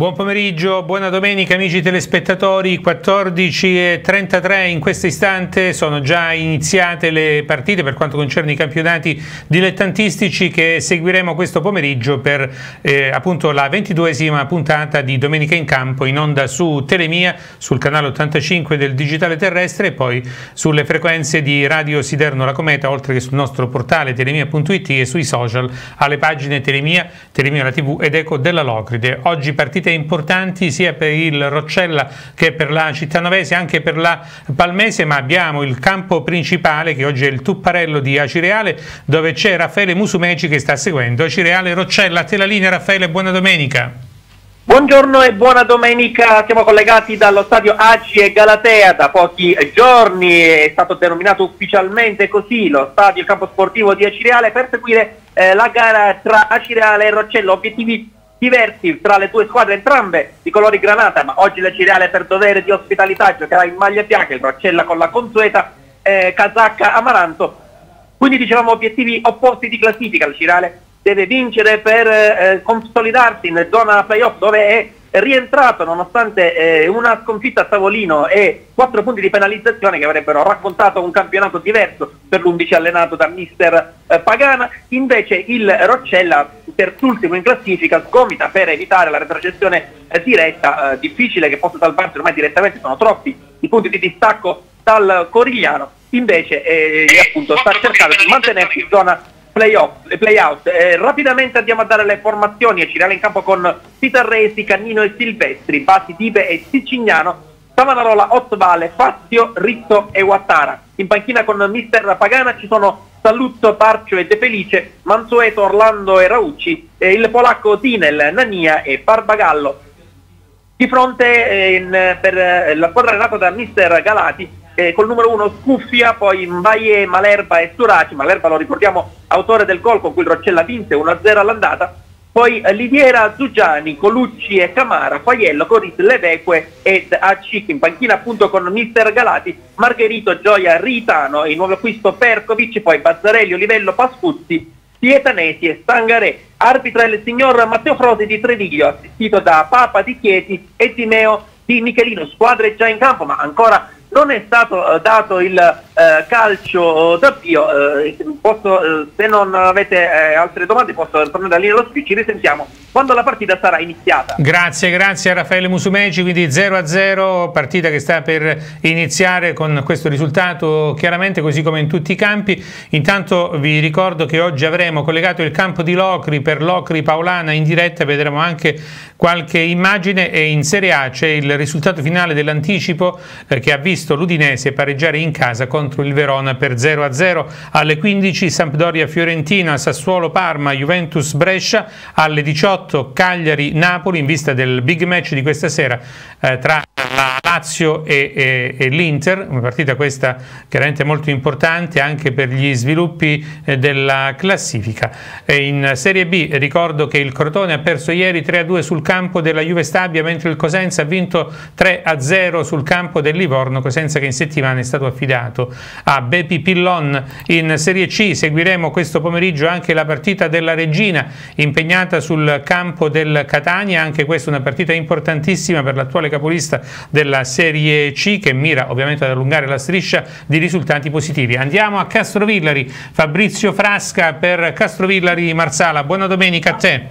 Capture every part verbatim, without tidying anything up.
Buon pomeriggio, buona domenica amici telespettatori, quattordici e trentatré in questo istante sono già iniziate le partite per quanto concerne i campionati dilettantistici che seguiremo questo pomeriggio per eh, appunto la ventiduesima puntata di Domenica in Campo in onda su Telemia, sul canale ottantacinque del digitale terrestre e poi sulle frequenze di Radio Siderno La Cometa, oltre che sul nostro portale telemia punto it e sui social alle pagine Telemia, Telemia la tivù ed Eco della Locride. Oggi partite importanti sia per il Roccella che per la Cittanovese, anche per la Palmese, ma abbiamo il campo principale che oggi è il Tupparello di Acireale, dove c'è Raffaele Musumeci che sta seguendo Acireale Roccella. A te la linea Raffaele, buona domenica. Buongiorno e buona domenica, siamo collegati dallo stadio Aci e Galatea. Da pochi giorni è stato denominato ufficialmente così lo stadio, il campo sportivo di Acireale, per seguire eh, la gara tra Acireale e Roccella. Obiettivi diversi tra le due squadre, entrambe di colori granata, ma oggi l'Acireale per dovere di ospitalità giocherà in maglia bianca, il Roccella con la consueta eh, casacca amaranto. Quindi dicevamo obiettivi opposti di classifica. L'Acireale deve vincere per eh, consolidarsi in zona playoff, dove è rientrato nonostante eh, una sconfitta a tavolino e quattro punti di penalizzazione che avrebbero raccontato un campionato diverso per l'undici allenato da mister eh, Pagana. Invece il Roccella, terzultimo in classifica, sgomita per evitare la retrocessione eh, diretta, eh, difficile che possa salvarsi ormai direttamente, sono troppi i punti di distacco dal Corigliano. Invece eh, appunto sta cercando di mantenersi in zona playoff, play-out. Eh, rapidamente andiamo a dare le formazioni. Acireale in campo con Pitarresi, Cannino e Silvestri, Bassi, Tipe e Sicignano, Savonarola, Otvale, Fazio, Ritto e Guattara. In panchina con mister Pagana ci sono Saluzzo, Parcio e De Felice, Mansueto, Orlando e Raucci, eh, il polacco Tinel, Nania e Barbagallo. Di fronte eh, in, per eh, la squadra allenata da mister Galati, Eh, col numero uno Scuffia, poi Mbaye, Malerba e Suraci. Malerba, lo ricordiamo, autore del gol con cui il Roccella vinse uno a zero all'andata. Poi eh, Liviera, Zugiani, Colucci e Camara, Faiello, Coris, Leveque ed Acic. In panchina appunto con mister Galati, Margherito, Gioia, Ritano, il nuovo acquisto Perkovic, poi Bazzarelli, Livello, Pascuzzi, Pietanesi e Stangaré. Arbitra il signor Matteo Frosi di Treviglio, assistito da Papa di Chieti e Timeo di Michelino. Squadre già in campo, ma ancora non è stato uh, dato il uh, calcio d'avvio. Uh, posso, uh, se non avete uh, altre domande posso tornare alla linea dello speech. Ci risentiamo quando la partita sarà iniziata. Grazie, grazie a Raffaele Musumeci. Quindi zero a zero, partita che sta per iniziare con questo risultato, chiaramente così come in tutti i campi. Intanto vi ricordo che oggi avremo collegato il campo di Locri per Locri Paolana in diretta, vedremo anche qualche immagine, e in Serie A c'è il risultato finale dell'anticipo eh, che ha visto l'Udinese pareggiare in casa contro il Verona per zero a zero. Alle quindici Sampdoria Fiorentina, Sassuolo Parma, Juventus Brescia. Alle diciotto Cagliari Napoli, in vista del big match di questa sera eh, tra la Lazio e, e, e l'Inter, una partita questa chiaramente molto importante anche per gli sviluppi eh, della classifica. E in Serie B ricordo che il Crotone ha perso ieri tre a due sul campo della Juve Stabia, mentre il Cosenza ha vinto tre a zero sul campo del Livorno. Cosenza che in settimana è stato affidato a Bepi Pillon. In Serie C seguiremo questo pomeriggio anche la partita della Regina, impegnata sul campo del Catania, anche questa una partita importantissima per l'attuale capolista della Serie C, che mira ovviamente ad allungare la striscia di risultati positivi. Andiamo a Castrovillari, Fabrizio Frasca per Castrovillari Marsala. Buona domenica a te.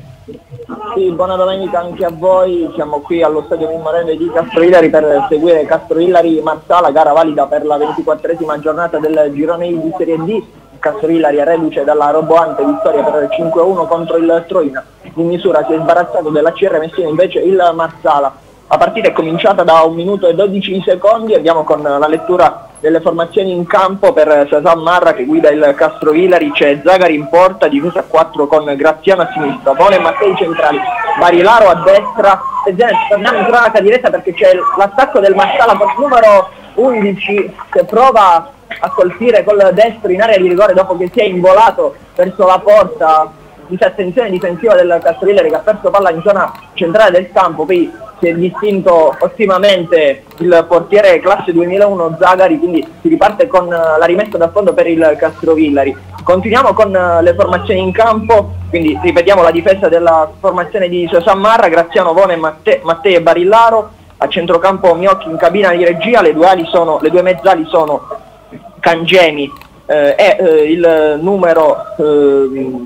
Sì, buona domenica anche a voi. Siamo qui allo stadio Mimmarene di Castrovillari per seguire Castrovillari Marsala, gara valida per la ventiquattresima giornata del girone di Serie D. Castrovillari è reduce dalla roboante vittoria per cinque a uno contro il Troina. In misura si è sbarazzato della C R Messina invece il Marsala. La partita è cominciata da un minuto e dodici secondi. Andiamo con la lettura delle formazioni in campo. Per Sasan Marra, che guida il Castrovillari, c'è Zagari in porta, difesa a quattro con Graziano a sinistra, Pone e Mattei centrali, Barilaro a destra. E torniamo in cronaca diretta perché c'è l'attacco del Marsala con il numero undici che prova a colpire col destro in area di rigore dopo che si è involato verso la porta. Disattenzione difensiva del Castrovillari che ha perso palla in zona centrale del campo. Poi si è distinto ottimamente il portiere classe duemilauno Zagari, quindi si riparte con la rimessa da fondo per il Castrovillari. Continuiamo con uh, le formazioni in campo, quindi ripetiamo la difesa della formazione di Sosan Marra, Graziano Vone, Matte, Mattei e Barillaro, a centrocampo Miocchi in cabina di regia, le due, ali sono, le due mezzali sono Cangemi eh, e eh, il numero eh,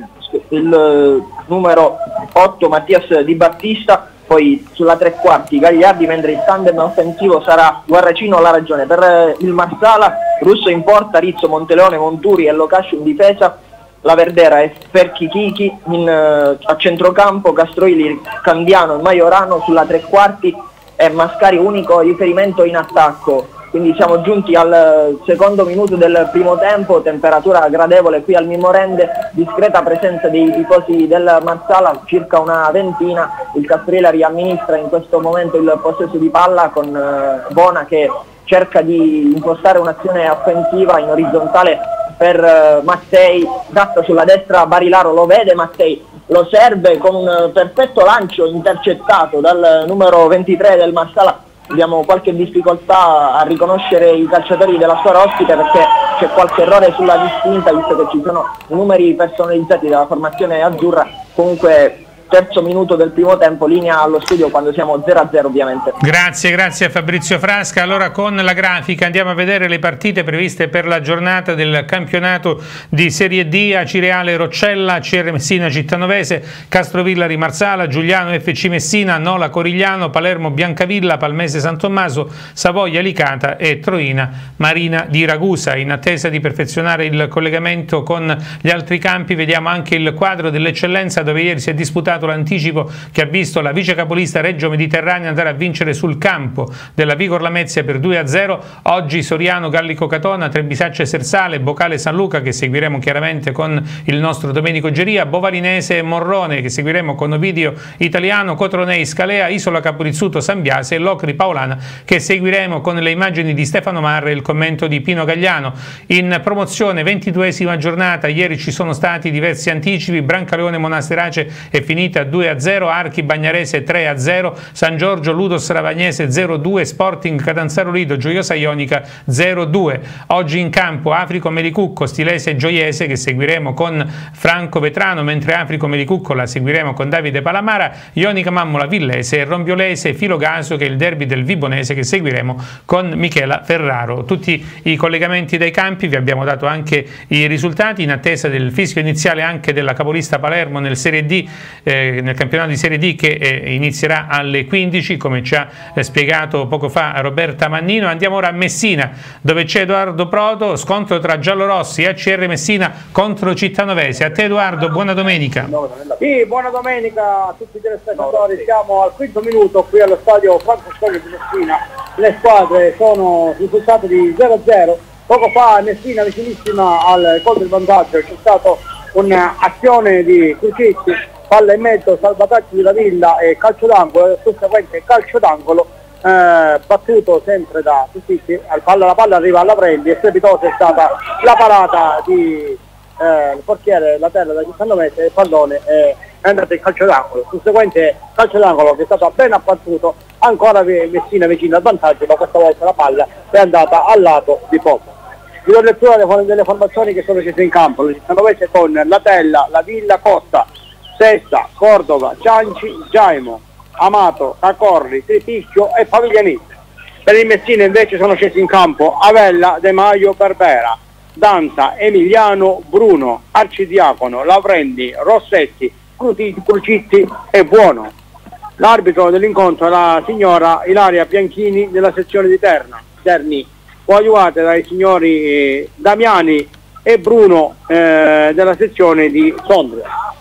il numero otto Mattias Di Battista, poi sulla tre quarti Gagliardi, mentre il tandem offensivo sarà Guarracino alla ragione. Per eh, il Marsala, Russo in porta, Rizzo, Monteleone, Monturi e Locascio in difesa, la Verdera e Ferchi Chichi in, eh, a centrocampo, Castroili, Candiano e Maiorano sulla tre quarti e Mascari unico riferimento in attacco. Quindi siamo giunti al secondo minuto del primo tempo, temperatura gradevole qui al Mimorende, discreta presenza dei tifosi del Marsala, circa una ventina. Il Castriera riamministra in questo momento il possesso di palla con eh, Bona che cerca di impostare un'azione offensiva in orizzontale per eh, Mattei, gatta sulla destra, Barilaro lo vede, Mattei lo serve con un perfetto lancio intercettato dal numero ventitré del Marsala. Abbiamo qualche difficoltà a riconoscere i calciatori della squadra ospite perché c'è qualche errore sulla distinta, visto che ci sono numeri personalizzati dalla formazione azzurra. Comunque terzo minuto del primo tempo, linea allo studio quando siamo zero a zero ovviamente. Grazie, grazie a Fabrizio Frasca. Allora con la grafica andiamo a vedere le partite previste per la giornata del campionato di Serie D. Acireale Roccella, C R Messina Cittanovese, Castrovillari Marsala, Giuliano F C Messina, Nola Corigliano, Palermo Biancavilla, Palmese San Tommaso, Savoia Licata e Troina Marina di Ragusa. In attesa di perfezionare il collegamento con gli altri campi vediamo anche il quadro dell'eccellenza, dove ieri si è disputato l'anticipo che ha visto la vice capolista Reggio Mediterranea andare a vincere sul campo della Vigor Lamezia per due a zero. Oggi Soriano Gallico Catona, Trebisacce Sersale, Bocale San Luca, che seguiremo chiaramente con il nostro Domenico Geria, Bovarinese Morrone, che seguiremo con Ovidio Italiano, Cotronei Scalea, Isola Caporizzuto San Biase e Locri Paolana, che seguiremo con le immagini di Stefano Marra e il commento di Pino Gagliano. In promozione, ventiduesima giornata, ieri ci sono stati diversi anticipi, Brancaleone Monasterace è finita due a zero, Archi Bagnarese tre a zero, San Giorgio Ludos Ravagnese zero a due, Sporting Catanzaro Lido Gioiosa Ionica zero a due. Oggi in campo Africo Melicucco Stilese Gioiese, che seguiremo con Franco Vetrano, mentre Africo Melicucco la seguiremo con Davide Palamara, Ionica Mammola Villese e Rombiolese Filogaso, che è il derby del Vibonese, che seguiremo con Michela Ferraro. Tutti i collegamenti dai campi, vi abbiamo dato anche i risultati in attesa del fischio iniziale anche della capolista Palermo nel Serie D, eh, nel campionato di Serie D, che eh, inizierà alle quindici, come ci ha eh, spiegato poco fa Roberta Mannino. Andiamo ora a Messina, dove c'è Edoardo Proto, scontro tra giallorossi e A C R Messina contro Cittanovese. A te Edoardo, buona domenica. Sì, buona domenica a tutti i telespettatori. Siamo al quinto minuto qui allo stadio Franco Scoglio di Messina. Le squadre sono risultate di zero a zero. Poco fa Messina vicinissima al gol del vantaggio, c'è stata un'azione di Crucitti, palla in mezzo, salvataggio di Lavilla e calcio d'angolo, e subsequente calcio d'angolo eh, battuto sempre da Crucitti. Palla, la palla arriva alla Prendi e strepitosa è stata la parata di eh, il portiere Latella da Cittanovese e il pallone è andato in calcio d'angolo. Subsequente calcio d'angolo che è stato ben abbattuto, ancora Messina vicino al vantaggio, ma questa volta la palla è andata al lato di Popo. Vi do lettura delle formazioni che sono scese in campo. Il Cittanovese con Latella, Lavilla, Costa, Sessa, Cordova, Cianci, Giaimo, Amato, Tacorri, Tripicchio e Paviglianese. Per il Messina invece sono scesi in campo Avella, De Maio, Berbera, Danza, Emiliano, Bruno, Arcidiacono, Lavrendi, Rossetti, Crucitti e Buono. L'arbitro dell'incontro è la signora Ilaria Bianchini della sezione di Terna, Terni, coadiuvate dai signori eh, Damiani e Bruno eh, della sezione di Sondrio.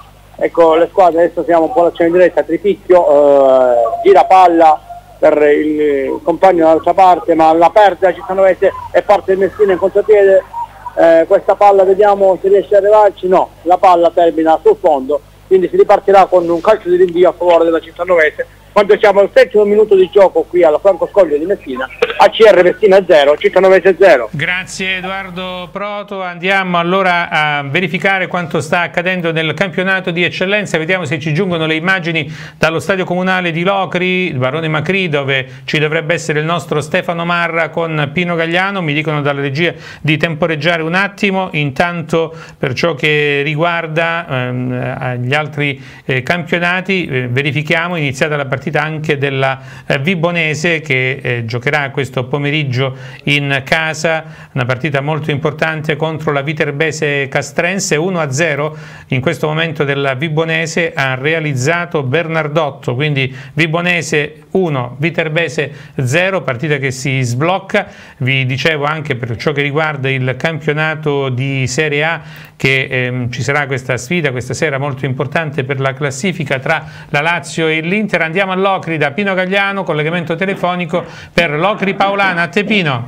Ecco le squadre, adesso siamo un po' all'azione diretta. Tripicchio eh, gira palla per il compagno dall'altra parte, ma la perde la Cittanovese e parte del Messina in contropiede. Eh, questa palla vediamo se riesce ad arrivarci, no, la palla termina sul fondo, quindi si ripartirà con un calcio di rinvio a favore della Cittanovese quando siamo al settimo minuto di gioco qui alla Franco Scoglio di Messina. A C R Messina zero, Città Novese zero. Grazie Edoardo Proto, andiamo allora a verificare quanto sta accadendo nel campionato di eccellenza, vediamo se ci giungono le immagini dallo stadio comunale di Locri, Barone Macri, dove ci dovrebbe essere il nostro Stefano Marra con Pino Gagliano. Mi dicono dalla regia di temporeggiare un attimo, intanto per ciò che riguarda ehm, gli altri eh, campionati eh, verifichiamo, iniziata la partita anche della eh, Vibonese che eh, giocherà questo pomeriggio in casa, una partita molto importante contro la Viterbese Castrense. Uno a zero in questo momento della Vibonese ha realizzato Bernardotto, quindi Vibonese uno, Viterbese zero, partita che si sblocca. Vi dicevo anche per ciò che riguarda il campionato di Serie A che ehm, ci sarà questa sfida questa sera molto importante per la classifica tra la Lazio e l'Inter. Andiamo a Locri da Pino Gagliano, collegamento telefonico per Locri Paolana. A te Pino.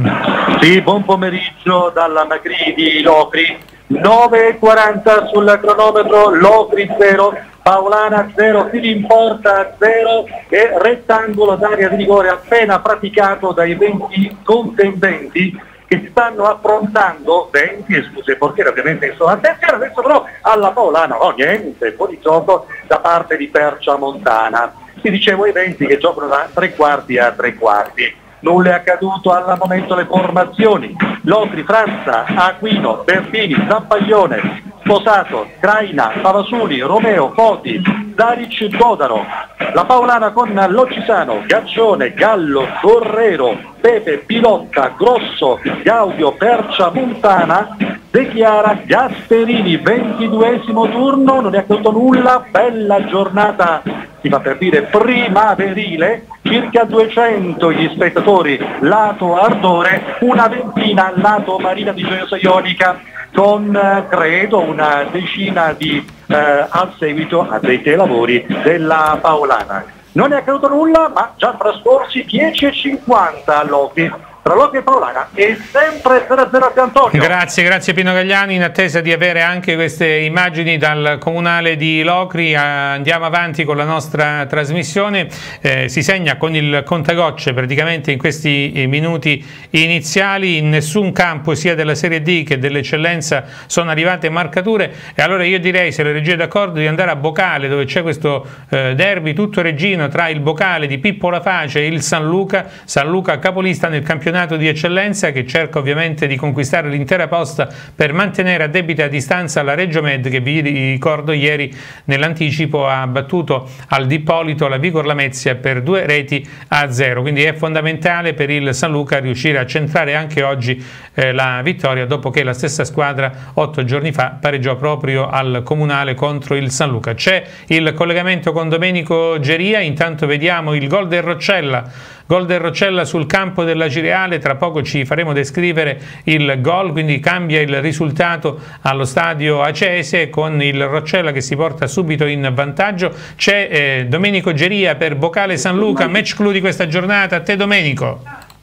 Sì, buon pomeriggio dalla Macri di Locri, nove e quaranta sul cronometro, Locri zero, Paolana zero, fili in porta zero e rettangolo d'area di rigore appena praticato dai venti contendenti che si stanno approntando, venti, scuse portiere ovviamente sono attenzione, adesso però alla Paolana, oh niente, fuori gioco da parte di Percia Montana. Ti dicevo i venti che giocano da tre quarti a tre quarti. Nulla è accaduto al momento le formazioni. Locri, Franza, Aquino, Bertini, Zampaglione, Sposato, Craina, Pavasuli, Romeo, Foti, Daric, Godaro. La Paolana con Loccisano, Gaccione, Gallo, Correro, Pepe, Pilotta, Grosso, Gaudio, Percia Montana, De Chiara, Gasperini. Ventiduesimo turno, non è accaduto nulla, bella giornata, si fa per dire primaverile, circa duecento gli spettatori lato Ardore, una ventina lato Marina di Gioiosa Ionica, con eh, credo una decina di eh, al seguito addetti ai lavori della Paolana. Non è accaduto nulla, ma già trascorsi dieci e cinquanta a Locri. Tra Locri e Paolana è sempre zero a zero a Antonio. Grazie, grazie Pino Gagliani, in attesa di avere anche queste immagini dal comunale di Locri andiamo avanti con la nostra trasmissione. Eh, si segna con il contagocce praticamente in questi minuti iniziali, in nessun campo sia della Serie D che dell'eccellenza sono arrivate marcature e allora io direi, se la regia è d'accordo, di andare a Bocale dove c'è questo eh, derby tutto reggino tra il Bocale di Pippo Laface e il San Luca, San Luca capolista nel campionato di eccellenza che cerca ovviamente di conquistare l'intera posta per mantenere a debita distanza la Reggio Med che vi ricordo ieri nell'anticipo ha battuto al D'Ippolito la Vigor Lamezia per due reti a zero, quindi è fondamentale per il San Luca riuscire a centrare anche oggi eh, la vittoria dopo che la stessa squadra otto giorni fa pareggiò proprio al comunale contro il San Luca. C'è il collegamento con Domenico Geria, intanto vediamo il gol del Roccella. Gol del Roccella sul campo della Cireale, tra poco ci faremo descrivere il gol, quindi cambia il risultato allo stadio Acese con il Roccella che si porta subito in vantaggio. C'è eh, Domenico Geria per Bocale San Luca, match clou di questa giornata. A te Domenico.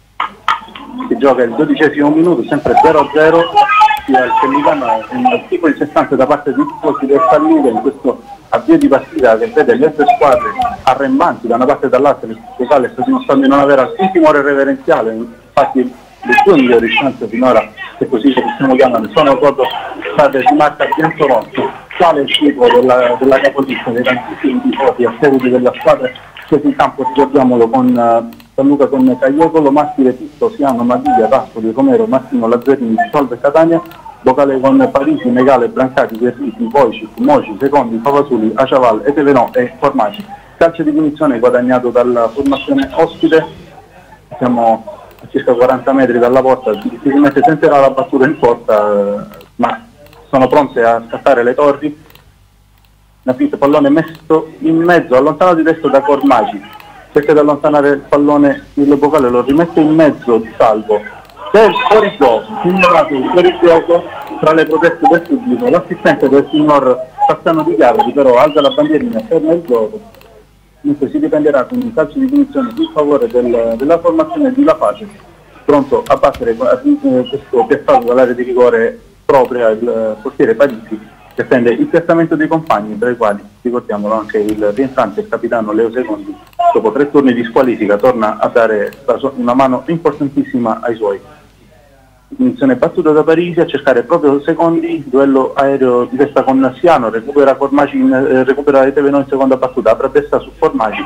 Si gioca il dodicesimo minuto, sempre zero a zero, al Cellicano, un tipo di sessanta da parte di tifosi del Fallire in questo avvio di partita che vede le altre squadre arrembanti da una parte e dall'altra. Il Bocale sta dimostrando di non avere alcun timore reverenziale, infatti le due migliori chance finora, se così ci possiamo chiamare, sono proprio state di Marta Biancorotto, quale il tipo della, della capolista dei tantissimi tifosi a seguito della squadra scesi in campo, ricordiamolo, con uh, San Luca con Cagliocolo, Maschile, Pitto, Siano, Madiglia, Pascoli, Romero, Massimo, Lazzarini, Salve, Catania, Bocale con Parisi, Megale, Brancati, Verriti, Voici, Moci, Secondi, Favasuli, Aciaval, Etevenò e Formaci. Calcio di punizione guadagnato dalla formazione ospite, siamo a circa quaranta metri dalla porta, difficilmente tenterà la battuta in porta, eh, ma sono pronte a scattare le torri. Una finta, pallone messo in mezzo, allontanato di destra da Cormaci, cerca di allontanare il pallone, il Bocale lo rimette in mezzo di Salvo, del fuori gioco, signorato il fuori gioco tra le proteste del pubblico, l'assistente del signor Cassano di Chiavari però alza la bandierina e ferma il gioco, mentre si diprenderà con un calcio di punizione in favore del, della formazione di La Pace, pronto a battere eh, questo piazzato dall'area di rigore propria il portiere Parisi, che prende il piazzamento dei compagni, tra i quali, ricordiamolo, anche il rientrante e il capitano Leo Secondi, dopo tre turni di squalifica torna a dare una mano importantissima ai suoi. Munizione battuta da Parisi a cercare proprio Secondi, duello aereo di testa con Siano, recupera Formaci in, eh, recupera Eteveno in seconda battuta, apre a destra su Formaci,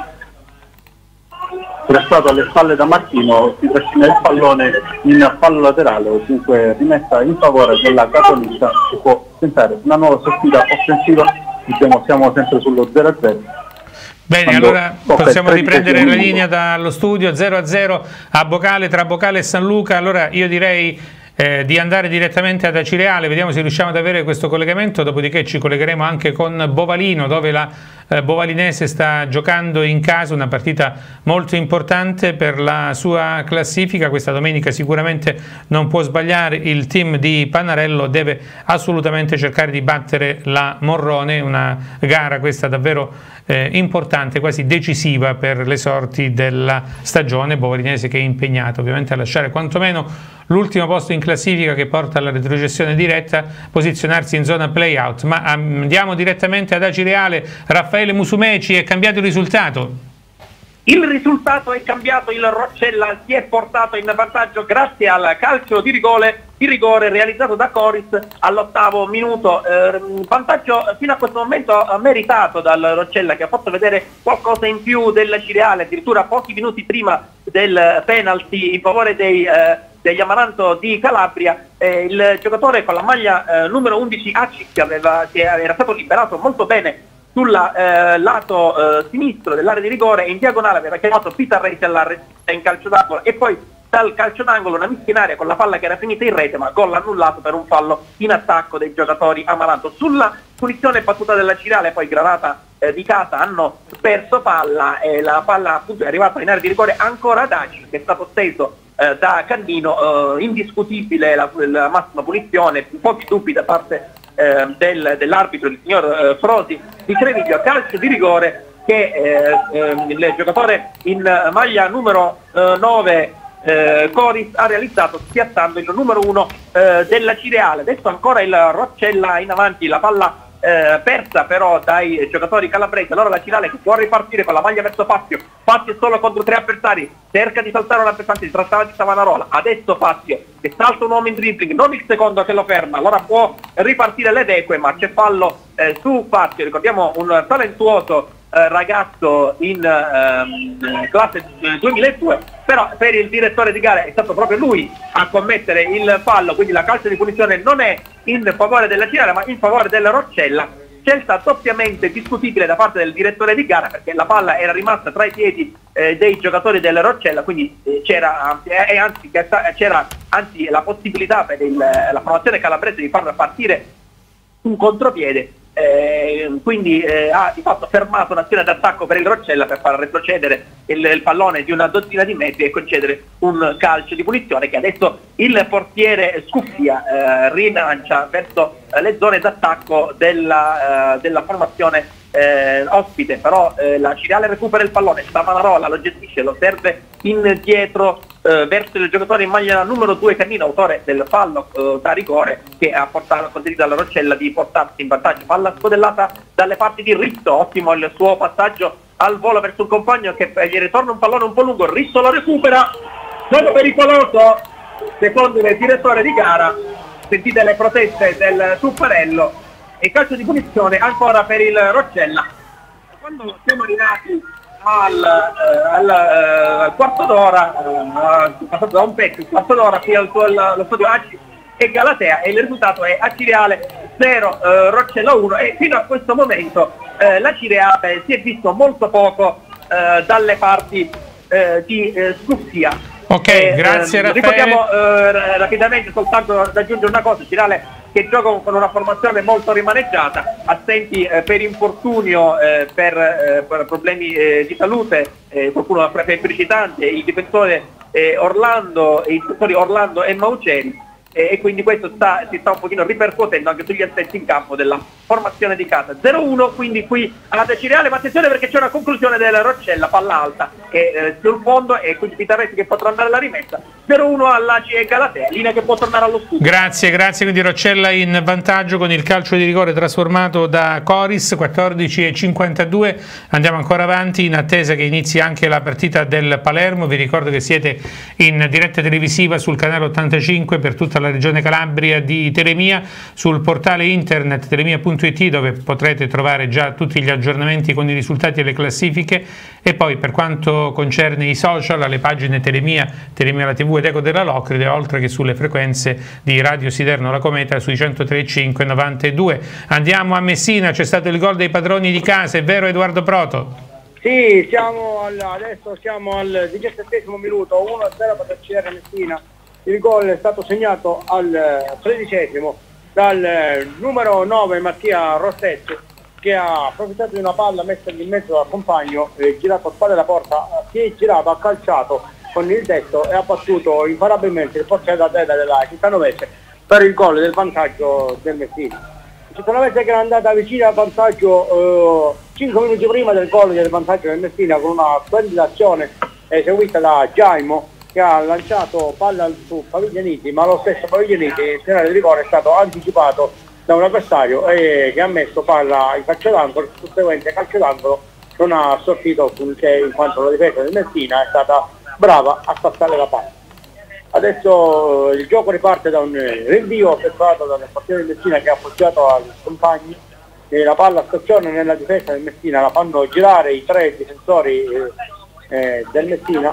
prestato alle spalle da Martino, si trascina il pallone in fallo laterale, dunque rimessa in favore della Cattolica, che può tentare una nuova sfida offensiva. Diciamo, siamo sempre sullo zero a zero. Bene, Quando allora possiamo riprendere la linea dallo studio. Zero a zero a Bocale, tra Bocale e San Luca. Allora io direi Eh, di andare direttamente ad Acireale, vediamo se riusciamo ad avere questo collegamento, dopodiché ci collegheremo anche con Bovalino, dove la eh, Bovalinese sta giocando in casa una partita molto importante per la sua classifica. Questa domenica sicuramente non può sbagliare il team di Pannarello, deve assolutamente cercare di battere la Morrone, una gara questa davvero eh, importante, quasi decisiva per le sorti della stagione. Bovalinese che è impegnata ovviamente a lasciare quantomeno l'ultimo posto in classifica, che porta alla retrocessione diretta, posizionarsi in zona play-out. Ma andiamo direttamente ad Acireale. Raffaele Musumeci, è cambiato il risultato? Il risultato è cambiato, il Roccella si è portato in vantaggio grazie al calcio di rigore, di rigore realizzato da Coris all'ottavo minuto. Eh, vantaggio fino a questo momento meritato dal Roccella, che ha fatto vedere qualcosa in più dell'Acireale, addirittura pochi minuti prima del penalty in favore dei... Eh, degli Amaranto di Calabria. Eh, il giocatore con la maglia eh, numero undici Acic, che aveva, che era stato liberato molto bene sul eh, lato eh, sinistro dell'area di rigore, in diagonale aveva chiamato Peter Reis alla rete in calcio d'angolo, e poi dal calcio d'angolo una mischia in aria con la palla che era finita in rete, ma gol annullato per un fallo in attacco dei giocatori Amaranto. Sulla punizione battuta dell'Acireale, poi Granata eh, di casa hanno perso palla, e la palla appunto è arrivata in area di rigore ancora ad Acic, che è stato steso Eh, da Cannino. Eh, indiscutibile la, la massima punizione, pochi dubbi da parte eh, del, dell'arbitro, il signor eh, Frosi di Treviglio. Calcio di rigore che eh, eh, il giocatore in maglia numero eh, nove eh, Coris ha realizzato, spiazzando il numero uno eh, dell'Acireale. Adesso ancora il Roccella in avanti, la palla Eh, persa però dai giocatori calabresi. Allora l'Acireale che può ripartire con la maglia verso Fazio. Fazio solo contro tre avversari, cerca di saltare un avversario, si trattava di Savonarola. Adesso Fazio che salta un uomo in dribbling, non il secondo che lo ferma, allora può ripartire l'Edeque, ma c'è fallo eh, su Fazio. Ricordiamo un talentuoso eh, ragazzo in eh, classe duemiladue, però per il direttore di gara è stato proprio lui a commettere il fallo, quindi la calcio di punizione non è in favore dell'Acireale ma in favore del Roccella. Scelta doppiamente discutibile da parte del direttore di gara, perché la palla era rimasta tra i piedi eh, dei giocatori del Roccella, quindi eh, c'era eh, anzi, c'era anzi la possibilità per il, la formazione calabrese di far partire un contropiede. Eh, quindi eh, ha di fatto fermato un'azione d'attacco per il Roccella per far retrocedere il, il pallone di una dozzina di metri e concedere un calcio di punizione che adesso il portiere Scuffia eh, rilancia verso eh, le zone d'attacco della, eh, della formazione eh, ospite. Però eh, la Acireale recupera il pallone, Savonarola lo gestisce, lo serve indietro eh, verso il giocatore in maglia numero due Cannino, autore del fallo eh, da rigore, che ha portato, consentito alla Roccella di portarsi in vantaggio. Palla scodellata dalle parti di Rizzo, ottimo il suo passaggio al volo verso un compagno che gli ritorna un pallone un po' lungo, Rizzo lo recupera, gioco pericoloso secondo il direttore di gara, sentite le proteste del Supparello, e calcio di punizione ancora per il Roccella. Quando siamo arrivati al, eh, al, eh, al quarto d'ora, eh, passato da un pezzo, il quarto d'ora qui al, al, allo stadio Aci e Galatea, e il risultato è Acireale zero, eh, Roccella uno, e fino a questo momento eh, l'Acireale si è visto molto poco eh, dalle parti eh, di eh, Scuffia. Ok, eh, grazie eh, Raffaele. Ricordiamo eh, rapidamente, soltanto da aggiungere una cosa, Acireale che gioca con una formazione molto rimaneggiata, assenti eh, per infortunio, eh, per, eh, per problemi eh, di salute, eh, qualcuno per febbricitante, il difensore eh, Orlando, i difensori Orlando e Mauceri, eh, e quindi questo sta, si sta un pochino ripercuotendo anche sugli aspetti in campo della formazione di casa. zero uno quindi qui ad Acireale, ma attenzione perché c'è una conclusione del Roccella, palla alta che eh, sul fondo, e quindi Pitarretti che potrà andare alla rimessa. zero uno all'A C E Galatea, linea che può tornare allo studio. Grazie, grazie. Quindi Roccella in vantaggio con il calcio di rigore trasformato da Coris, quattordici e cinquantadue. Andiamo ancora avanti in attesa che inizi anche la partita del Palermo. Vi ricordo che siete in diretta televisiva sul canale ottantacinque per tutta la regione Calabria di Telemia, sul portale internet telemia punto it, dove potrete trovare già tutti gli aggiornamenti con i risultati e le classifiche, e poi per quanto concerne i social, alle pagine Telemia, Telemia la tivù ed Eco della Locride, oltre che sulle frequenze di Radio Siderno La Cometa sui centotré virgola cinque novantadue. Andiamo a Messina, c'è stato il gol dei padroni di casa, è vero Edoardo Proto? Sì, siamo al, adesso siamo al diciassettesimo minuto, uno a zero per il C R Messina. Il gol è stato segnato al tredicesimo dal numero nove Mattia Rossetti, che ha approfittato di una palla messa in mezzo dal compagno, eh, girato a spalle della porta, si è girato, ha calciato con il destro e ha battuto imparabilmente il portiere da terra della Cittanovese per il gol del vantaggio del Messina. Il Cittanovese che è andata vicina al vantaggio eh, cinque minuti prima del gol del vantaggio del Messina, con una splendida azione eseguita da Giaimo, che ha lanciato palla su Paviglianiti, ma lo stesso Paviglianiti in finale di rigore è stato anticipato da un avversario e che ha messo palla in calcio d'angolo. Il seguente calcio d'angolo non ha sortito finché, in quanto la difesa del Messina è stata brava a staccare la palla. Adesso il gioco riparte da un rinvio effettuato dal portiere del Messina, che ha appoggiato ai compagni, e la palla scocciona nella difesa del Messina, la fanno girare i tre difensori eh, eh, del Messina,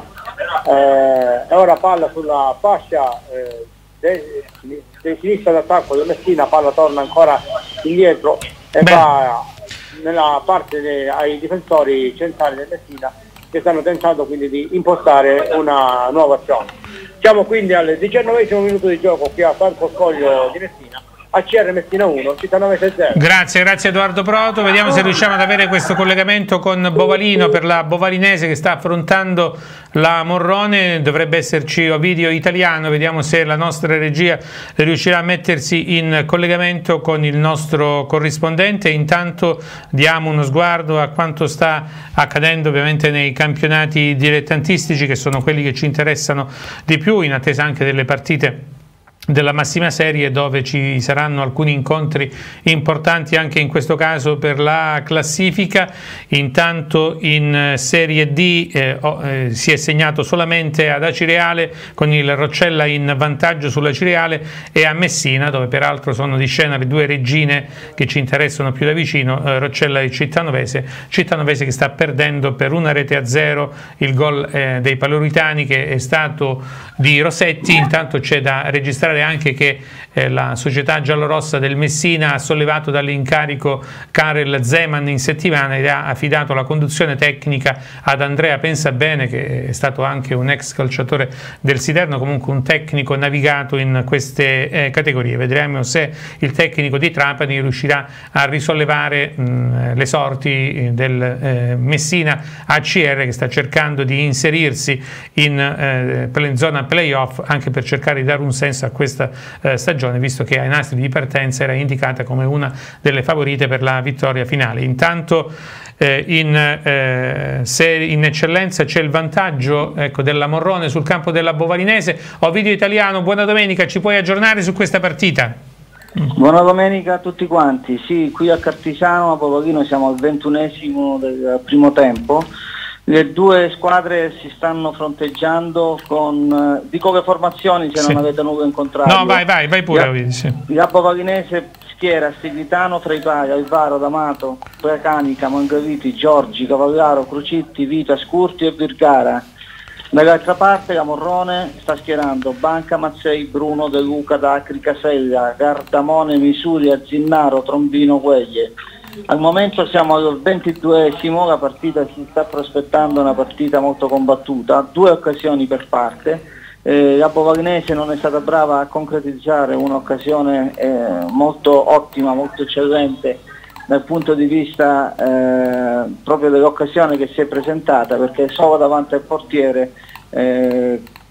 eh, e ora palla sulla fascia eh, de, de sinistra d'attacco del Messina, palla torna ancora indietro e Beh. va nella parte de, ai difensori centrali del Messina, che stanno tentando quindi di impostare una nuova azione. Siamo quindi al diciannovesimo minuto di gioco qui a Franco Scoglio di Messina, A C R Messina uno, Cittanovese zero. Grazie, grazie Edoardo Proto. Vediamo se riusciamo ad avere questo collegamento con Bovalino per la Bovalinese che sta affrontando la Morrone. Dovrebbe esserci Ovidio Italiano, vediamo se la nostra regia riuscirà a mettersi in collegamento con il nostro corrispondente. Intanto diamo uno sguardo a quanto sta accadendo ovviamente nei campionati dilettantistici, che sono quelli che ci interessano di più, in attesa anche delle partite della massima serie, dove ci saranno alcuni incontri importanti anche in questo caso per la classifica. Intanto in Serie D eh, oh, eh, si è segnato solamente ad Acireale, con il Roccella in vantaggio sulla Cireale, e a Messina, dove peraltro sono di scena le due regine che ci interessano più da vicino, eh, Roccella e Cittanovese. Cittanovese che sta perdendo per una rete a zero, il gol eh, dei Paloritani che è stato di Rossetti. Intanto c'è da registrare anche che eh, la società giallorossa del Messina ha sollevato dall'incarico Karel Zeman in settimana ed ha affidato la conduzione tecnica ad Andrea Pensabene, che è stato anche un ex calciatore del Siderno, comunque un tecnico navigato in queste eh, categorie. Vedremo se il tecnico di Trapani riuscirà a risollevare mh, le sorti del eh, Messina A C R, che sta cercando di inserirsi in eh, zona playoff, anche per cercare di dare un senso a questa eh, stagione, visto che ai nastri di partenza era indicata come una delle favorite per la vittoria finale. Intanto eh, in, eh, se in eccellenza c'è il vantaggio ecco, della Morrone sul campo della Bovalinese. Ovidio Italiano, buona domenica, ci puoi aggiornare su questa partita? Buona domenica a tutti quanti. Sì, qui a Cartisano, a Popochino, siamo al ventunesimo del primo tempo. Le due squadre si stanno fronteggiando con, dico che formazioni se sì. non avete nuovo incontrato. No, vai, vai, vai pure. Il, sì. il Popolinese schiera Stiglitano, Treitaia, Alvaro, D'Amato, Precanica, Mangaviti, Giorgi, Cavallaro, Crucitti, Vita, Scurti e Virgara. Dall'altra parte la Morrone sta schierando Banca, Mazzei, Bruno, De Luca, Dacri, Casella, Gardamone, Misuri, Azzinnaro, Trombino, Gueglie. Al momento siamo al ventiduesimo, la partita si sta prospettando una partita molto combattuta, due occasioni per parte. Eh, la Bovalinese non è stata brava a concretizzare un'occasione eh, molto ottima, molto eccellente dal punto di vista eh, proprio dell'occasione che si è presentata, perché solo davanti al portiere eh,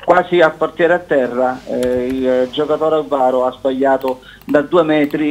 quasi a portiere a terra, eh, il giocatore avaro ha sbagliato da due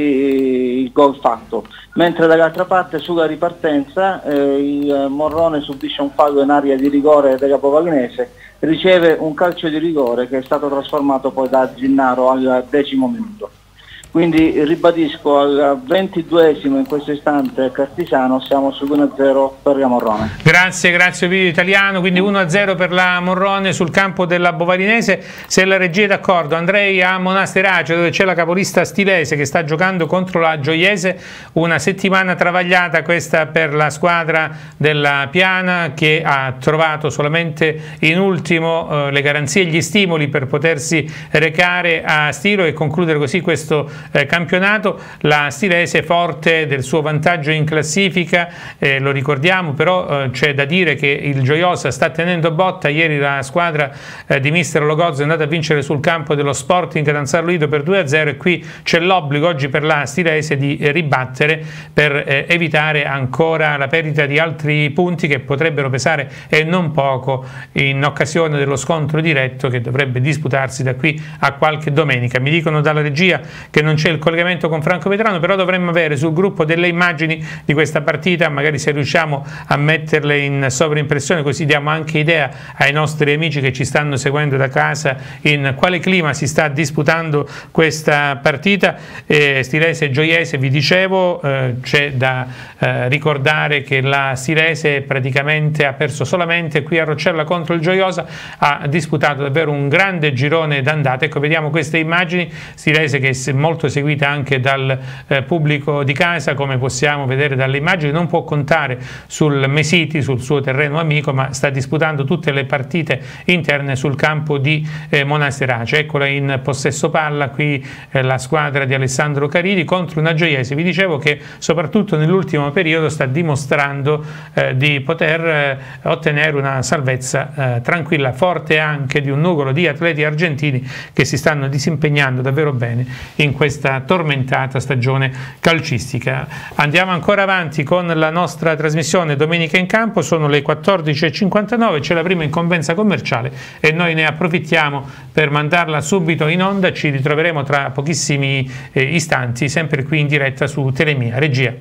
metri il gol fatto, mentre dall'altra parte sulla ripartenza eh, il Morrone subisce un fallo in area di rigore da Capovagnese, riceve un calcio di rigore che è stato trasformato poi da Ginnaro al decimo minuto. Quindi ribadisco, al ventiduesimo in questo istante Cartisano, siamo sull'uno a zero per la Morrone. Grazie, grazie Ovidio Italiano, quindi uno a zero per la Morrone sul campo della Bovarinese. Se la regia è d'accordo andrei a Monasterace, dove c'è la capolista Stilese che sta giocando contro la Gioiese, una settimana travagliata questa per la squadra della Piana, che ha trovato solamente in ultimo eh, le garanzie e gli stimoli per potersi recare a Stiro e concludere così questo Eh, campionato. La Stilese forte del suo vantaggio in classifica, eh, lo ricordiamo, però eh, c'è da dire che il Gioiosa sta tenendo botta. Ieri la squadra eh, di mister Logozzo è andata a vincere sul campo dello Sporting Danzar Lido per due a zero e qui c'è l'obbligo oggi per la Stilese di eh, ribattere per eh, evitare ancora la perdita di altri punti che potrebbero pesare e non poco in occasione dello scontro diretto che dovrebbe disputarsi da qui a qualche domenica. Mi dicono dalla regia che non c'è il collegamento con Franco Vetrano, però dovremmo avere sul gruppo delle immagini di questa partita, magari se riusciamo a metterle in sovraimpressione, così diamo anche idea ai nostri amici che ci stanno seguendo da casa in quale clima si sta disputando questa partita. eh, Stilese e Gioiese, vi dicevo, eh, c'è da eh, ricordare che la Stilese praticamente ha perso solamente qui a Roccella contro il Gioiosa, ha disputato davvero un grande girone d'andata. Ecco, vediamo queste immagini. Stilese che è molto seguita anche dal eh, pubblico di casa, come possiamo vedere dalle immagini, non può contare sul Mesiti, sul suo terreno amico, ma sta disputando tutte le partite interne sul campo di eh, Monasterace. Eccola in possesso palla qui eh, la squadra di Alessandro Caridi contro una Gioiese, vi dicevo, che soprattutto nell'ultimo periodo sta dimostrando eh, di poter eh, ottenere una salvezza eh, tranquilla, forte anche di un nugolo di atleti argentini che si stanno disimpegnando davvero bene in questa tormentata stagione calcistica. Andiamo ancora avanti con la nostra trasmissione Domenica in Campo, sono le quattordici e cinquantanove, c'è la prima incombenza commerciale e noi ne approfittiamo per mandarla subito in onda. Ci ritroveremo tra pochissimi eh, istanti sempre qui in diretta su Telemia. Regia.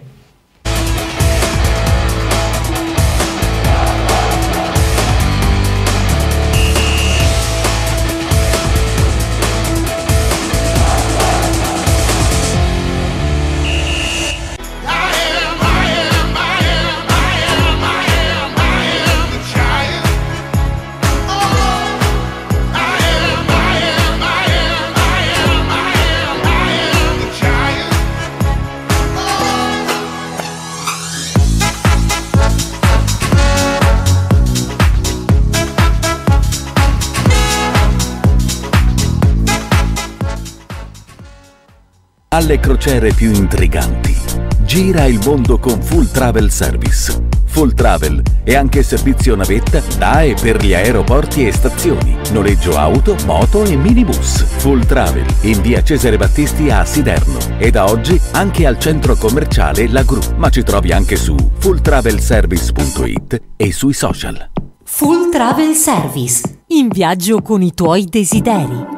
Alle crociere più intriganti. Gira il mondo con Full Travel Service. Full Travel è anche servizio navetta da e per gli aeroporti e stazioni, noleggio auto, moto e minibus. Full Travel in via Cesare Battisti a Siderno e da oggi anche al centro commerciale La Gru, ma ci trovi anche su full travel service punto it e sui social. Full Travel Service, in viaggio con i tuoi desideri.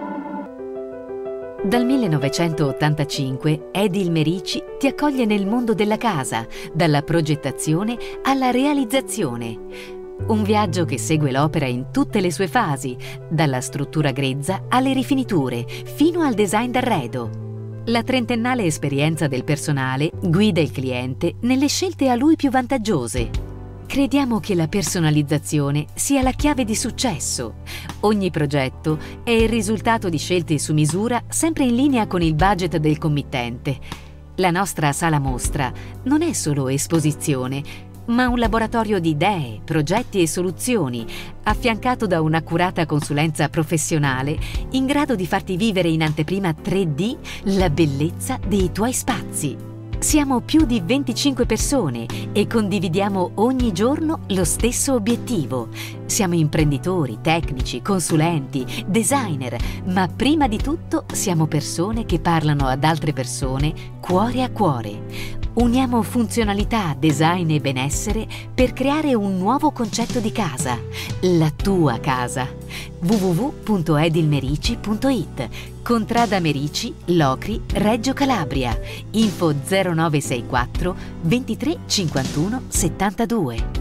Dal millenovecentottantacinque Edil Merici ti accoglie nel mondo della casa, dalla progettazione alla realizzazione. Un viaggio che segue l'opera in tutte le sue fasi, dalla struttura grezza alle rifiniture, fino al design d'arredo. La trentennale esperienza del personale guida il cliente nelle scelte a lui più vantaggiose. Crediamo che la personalizzazione sia la chiave di successo. Ogni progetto è il risultato di scelte su misura sempre in linea con il budget del committente. La nostra sala mostra non è solo esposizione, ma un laboratorio di idee, progetti e soluzioni, affiancato da un'accurata consulenza professionale in grado di farti vivere in anteprima tre D la bellezza dei tuoi spazi. Siamo più di venticinque persone e condividiamo ogni giorno lo stesso obiettivo: Siamo imprenditori, tecnici, consulenti, designer, ma prima di tutto siamo persone che parlano ad altre persone cuore a cuore. Uniamo funzionalità, design e benessere per creare un nuovo concetto di casa, la tua casa. w w w punto edilmerici punto it. Contrada Merici, Locri, Reggio Calabria. Info zero nove sei quattro ventitré cinquantuno settantadue.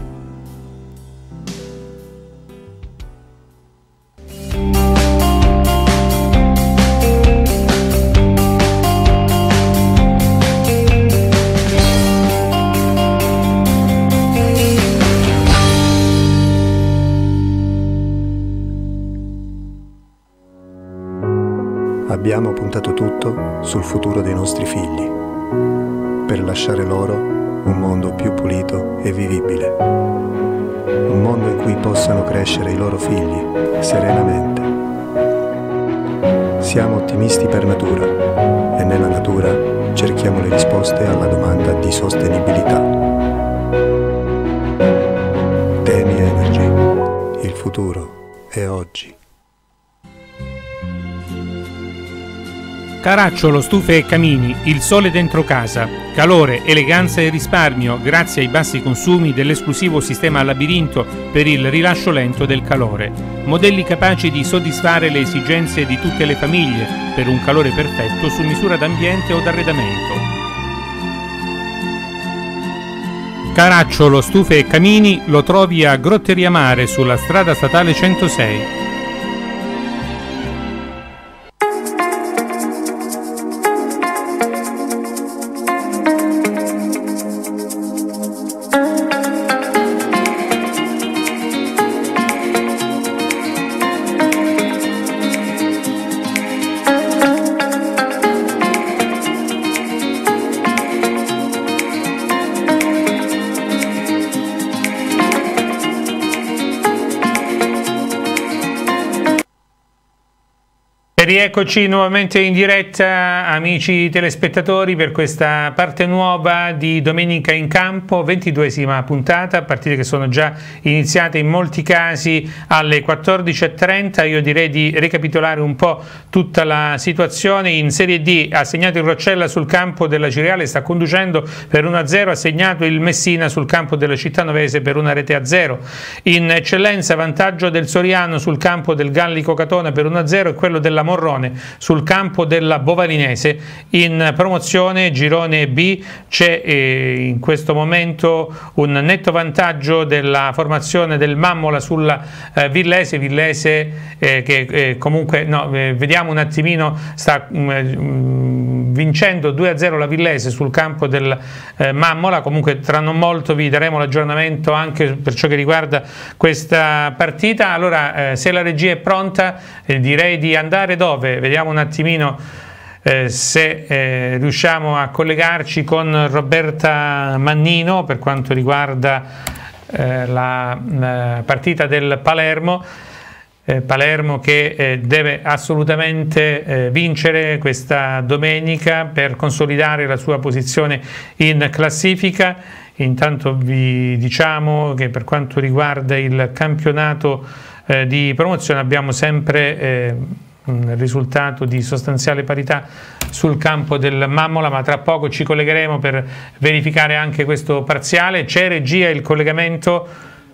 Abbiamo puntato tutto sul futuro dei nostri figli, per lasciare loro un mondo più pulito e vivibile. Un mondo in cui possano crescere i loro figli serenamente. Siamo ottimisti per natura e nella natura cerchiamo le risposte alla domanda di sostenibilità. Temi Energy. Il futuro è oggi. Caracciolo, stufe e camini, il sole dentro casa, calore, eleganza e risparmio grazie ai bassi consumi dell'esclusivo sistema a labirinto per il rilascio lento del calore. Modelli capaci di soddisfare le esigenze di tutte le famiglie per un calore perfetto su misura d'ambiente o d'arredamento. Caracciolo, stufe e camini lo trovi a Grotteria Mare sulla strada statale centosei. Rieccoci nuovamente in diretta, amici telespettatori, per questa parte nuova di Domenica in Campo, ventiduesima puntata, partite che sono già iniziate in molti casi alle quattordici e trenta. Io direi di ricapitolare un po' tutta la situazione. In Serie D ha segnato il Roccella sul campo della Ciriale, sta conducendo per uno a zero, ha segnato il Messina sul campo della Cittanovese per una rete a zero. In Eccellenza vantaggio del Soriano sul campo del Gallico Catona per uno a zero e quello della Morrone sul campo della Bovalinese. In promozione girone B c'è eh, in questo momento un netto vantaggio della formazione del Mammola sulla eh, Villese, Villese eh, che eh, comunque no, eh, vediamo un attimino, sta mm, vincendo due a zero la Villese sul campo del eh, Mammola. Comunque tra non molto vi daremo l'aggiornamento anche per ciò che riguarda questa partita. Allora eh, se la regia è pronta eh, direi di andare dove? Vediamo un attimino eh, se eh, riusciamo a collegarci con Roberta Mannino per quanto riguarda eh, la, la partita del Palermo. Eh, Palermo che eh, deve assolutamente eh, vincere questa domenica per consolidare la sua posizione in classifica. Intanto vi diciamo che per quanto riguarda il campionato eh, di promozione abbiamo sempre eh, un risultato di sostanziale parità sul campo del Mammola, ma tra poco ci collegheremo per verificare anche questo parziale. C'è regia, il collegamento,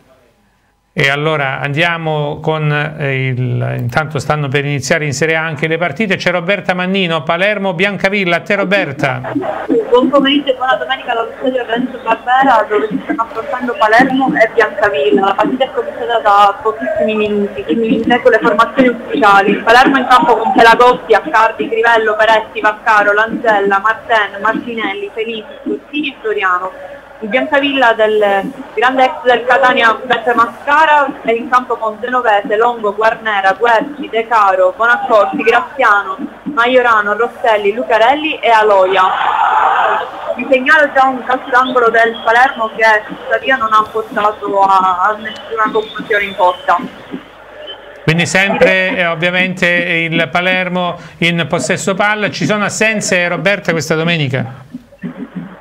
e allora andiamo con il, intanto stanno per iniziare in Serie A anche le partite. C'è Roberta Mannino, Palermo Biancavilla. A te Roberta. Buon pomeriggio e buona domenica dallo stadio Lorenzo Barbera, dove si stanno affrontando Palermo e Biancavilla. La partita è cominciata da pochissimi minuti, quindi ecco le formazioni ufficiali. Palermo in campo con Pelagotti, Accardi, Crivello, Peretti, Vaccaro, Lanzella, Marten, Martinelli, Felici, Scottini e Floriano. Il Biancavilla del grande ex del Catania Beppe Mascara è in campo con Genovese, Longo, Guarnera, Guerci, De Caro, Bonaccorsi, Graziano, Maiorano, Rosselli, Lucarelli e Aloia. Vi segnalo già un calcio d'angolo del Palermo che tuttavia non ha portato a, a nessuna conclusione in porta. Quindi sempre eh, ovviamente il Palermo in possesso palla. Ci sono assenze, Roberta, questa domenica?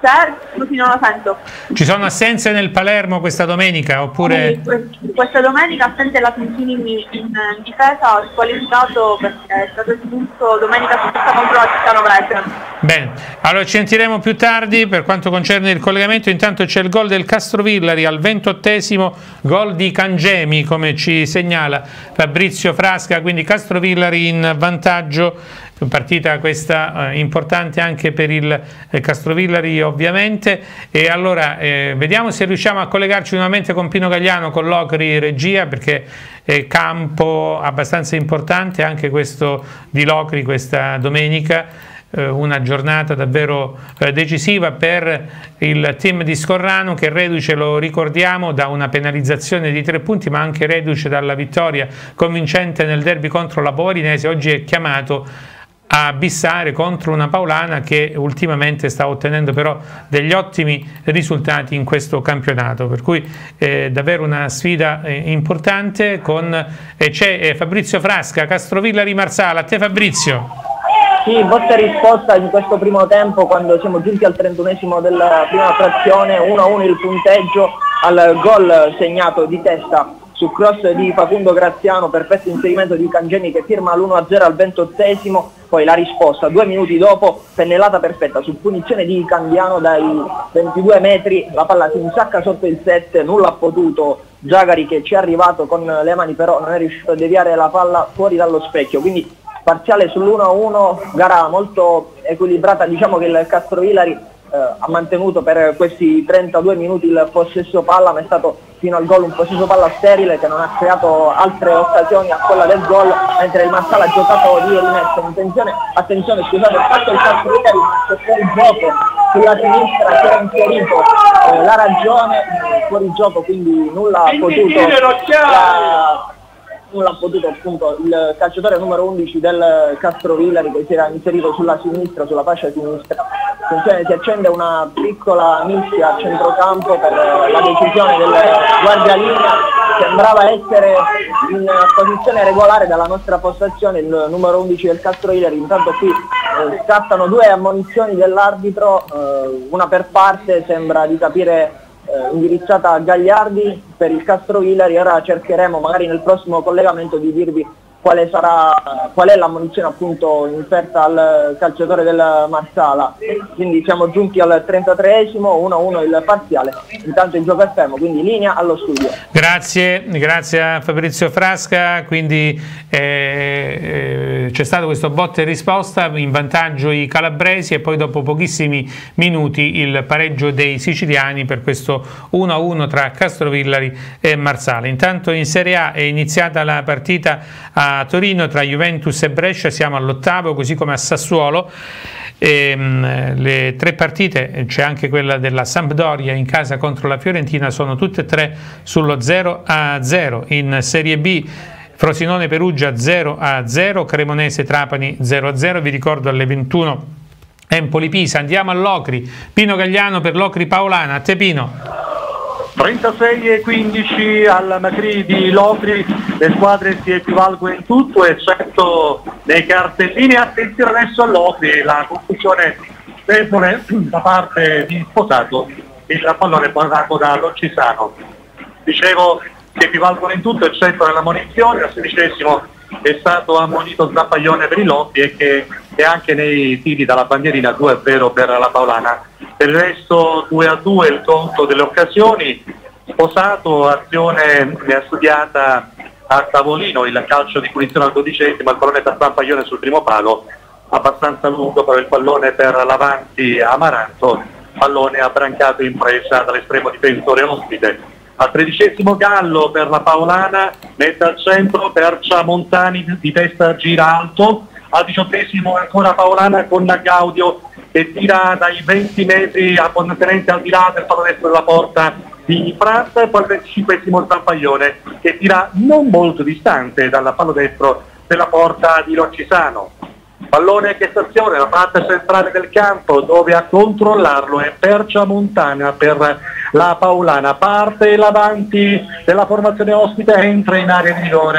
C'è? Scusi, non lo sento. Ci sono assenze nel Palermo questa domenica oppure? Sì, questa domenica assente la Pincini in, in difesa, squalificato perché è stato espulso domenica scorsa contro la città Novese. Bene, allora ci sentiremo più tardi per quanto concerne il collegamento. Intanto c'è il gol del Castrovillari al ventottesimo, gol di Cangemi come ci segnala Fabrizio Frasca, quindi Castrovillari in vantaggio. Partita questa eh, importante anche per il eh, Castrovillari ovviamente. E allora eh, vediamo se riusciamo a collegarci nuovamente con Pino Gagliano, con Locri regia, perché è campo abbastanza importante anche questo di Locri questa domenica, eh, una giornata davvero eh, decisiva per il team di Scorrano, che reduce, lo ricordiamo, da una penalizzazione di tre punti, ma anche reduce dalla vittoria convincente nel derby contro la Povolinese. Oggi è chiamato a bissare contro una Paulana che ultimamente sta ottenendo però degli ottimi risultati in questo campionato, per cui eh, davvero una sfida eh, importante. Con eh, c'è eh, Fabrizio Frasca, Castrovillari Marsala. A te Fabrizio. Sì, botta e risposta in questo primo tempo, quando siamo giunti al trentunesimo della prima frazione, uno a uno il punteggio, al gol segnato di testa su cross di Facundo Graziano, perfetto inserimento di Cangemi che firma l'uno a zero al ventottesimo, poi la risposta due minuti dopo, pennellata perfetta su punizione di Candiano dai ventidue metri, la palla si insacca sotto il set, nulla ha potuto Giagari, che ci è arrivato con le mani, però non è riuscito a deviare la palla fuori dallo specchio, quindi parziale sull'uno a uno, gara molto equilibrata. Diciamo che il Castrovillari Eh, ha mantenuto per questi trentadue minuti il possesso palla, ma è stato fino al gol un possesso palla sterile che non ha creato altre occasioni a quella del gol, mentre il Marsala ha giocato di rimessa. Attenzione, attenzione, scusate, il fatto il Castrovillari fuori gioco sulla sinistra, si era inserito eh, la ragione, fuori gioco, quindi nulla ha potuto la, nulla ha potuto appunto il calciatore numero undici del Castrovillari, che si era inserito sulla sinistra, sulla fascia sinistra. Attenzione, si accende una piccola mischia a centrocampo per la decisione del guardialinea. Sembrava essere in posizione regolare dalla nostra postazione il numero undici del Castrovillari. Intanto qui eh, scattano due ammonizioni dell'arbitro, eh, una per parte, sembra di capire eh, indirizzata a Gagliardi per il Castrovillari. Ora cercheremo magari nel prossimo collegamento di dirvi quale sarà, qual è l'ammonizione appunto inferta al calciatore del Marsala. Quindi siamo giunti al trentatreesimo, uno a uno il parziale, intanto il gioco è fermo, quindi linea allo studio. Grazie, grazie a Fabrizio Frasca. Quindi eh, eh, c'è stato questo botta e risposta, in vantaggio i calabresi, e poi dopo pochissimi minuti il pareggio dei siciliani per questo uno a uno tra Castrovillari e Marsala. Intanto in Serie A è iniziata la partita a Torino tra Juventus e Brescia, siamo all'ottavo, così come a Sassuolo. E, mh, le tre partite, c'è anche quella della Sampdoria in casa contro la Fiorentina, sono tutte e tre sullo zero a zero. In Serie B Frosinone Perugia zero a zero, Cremonese Trapani zero a zero. Vi ricordo alle ventuno Empoli Pisa. Andiamo a Locri, Pino Gagliano per Locri Paolana. A te Pino. trentasei e quindici al Macri di Locri, le squadre si equivalgono in tutto eccetto nei cartellini. Attenzione adesso a Locri, la confusione debole da parte di Sposato, il pallone portato da Loccisano. Dicevo, si equivalgono in tutto eccetto nella munizione. Al sedicesimo è stato ammonito Zampaglione per i Locri e che è anche nei tiri dalla bandierina due a zero per la Paolana. Per il resto due a due il conto delle occasioni. Sposato, azione studiata a tavolino, il calcio di punizione al dodicesimo, il pallone per Zampaglione sul primo palo, abbastanza lungo però il pallone per l'avanti Amaranto, pallone abbrancato in presa dall'estremo difensore ospite. Al tredicesimo Gallo per la Paolana, mette al centro per Ciamontani di testa, gira alto. Al diciottesimo ancora Paolana con Gaudio che tira dai venti metri abbondantemente al di là del palo destro della porta di Pratt, e poi al venticinquesimo Zampaglione che tira non molto distante dal palo destro della porta di Loccisano. Pallone che stazione la parte centrale del campo, dove a controllarlo è Percia Montana per la Paolana. Parte l'avanti della formazione ospite, entra in area di rigore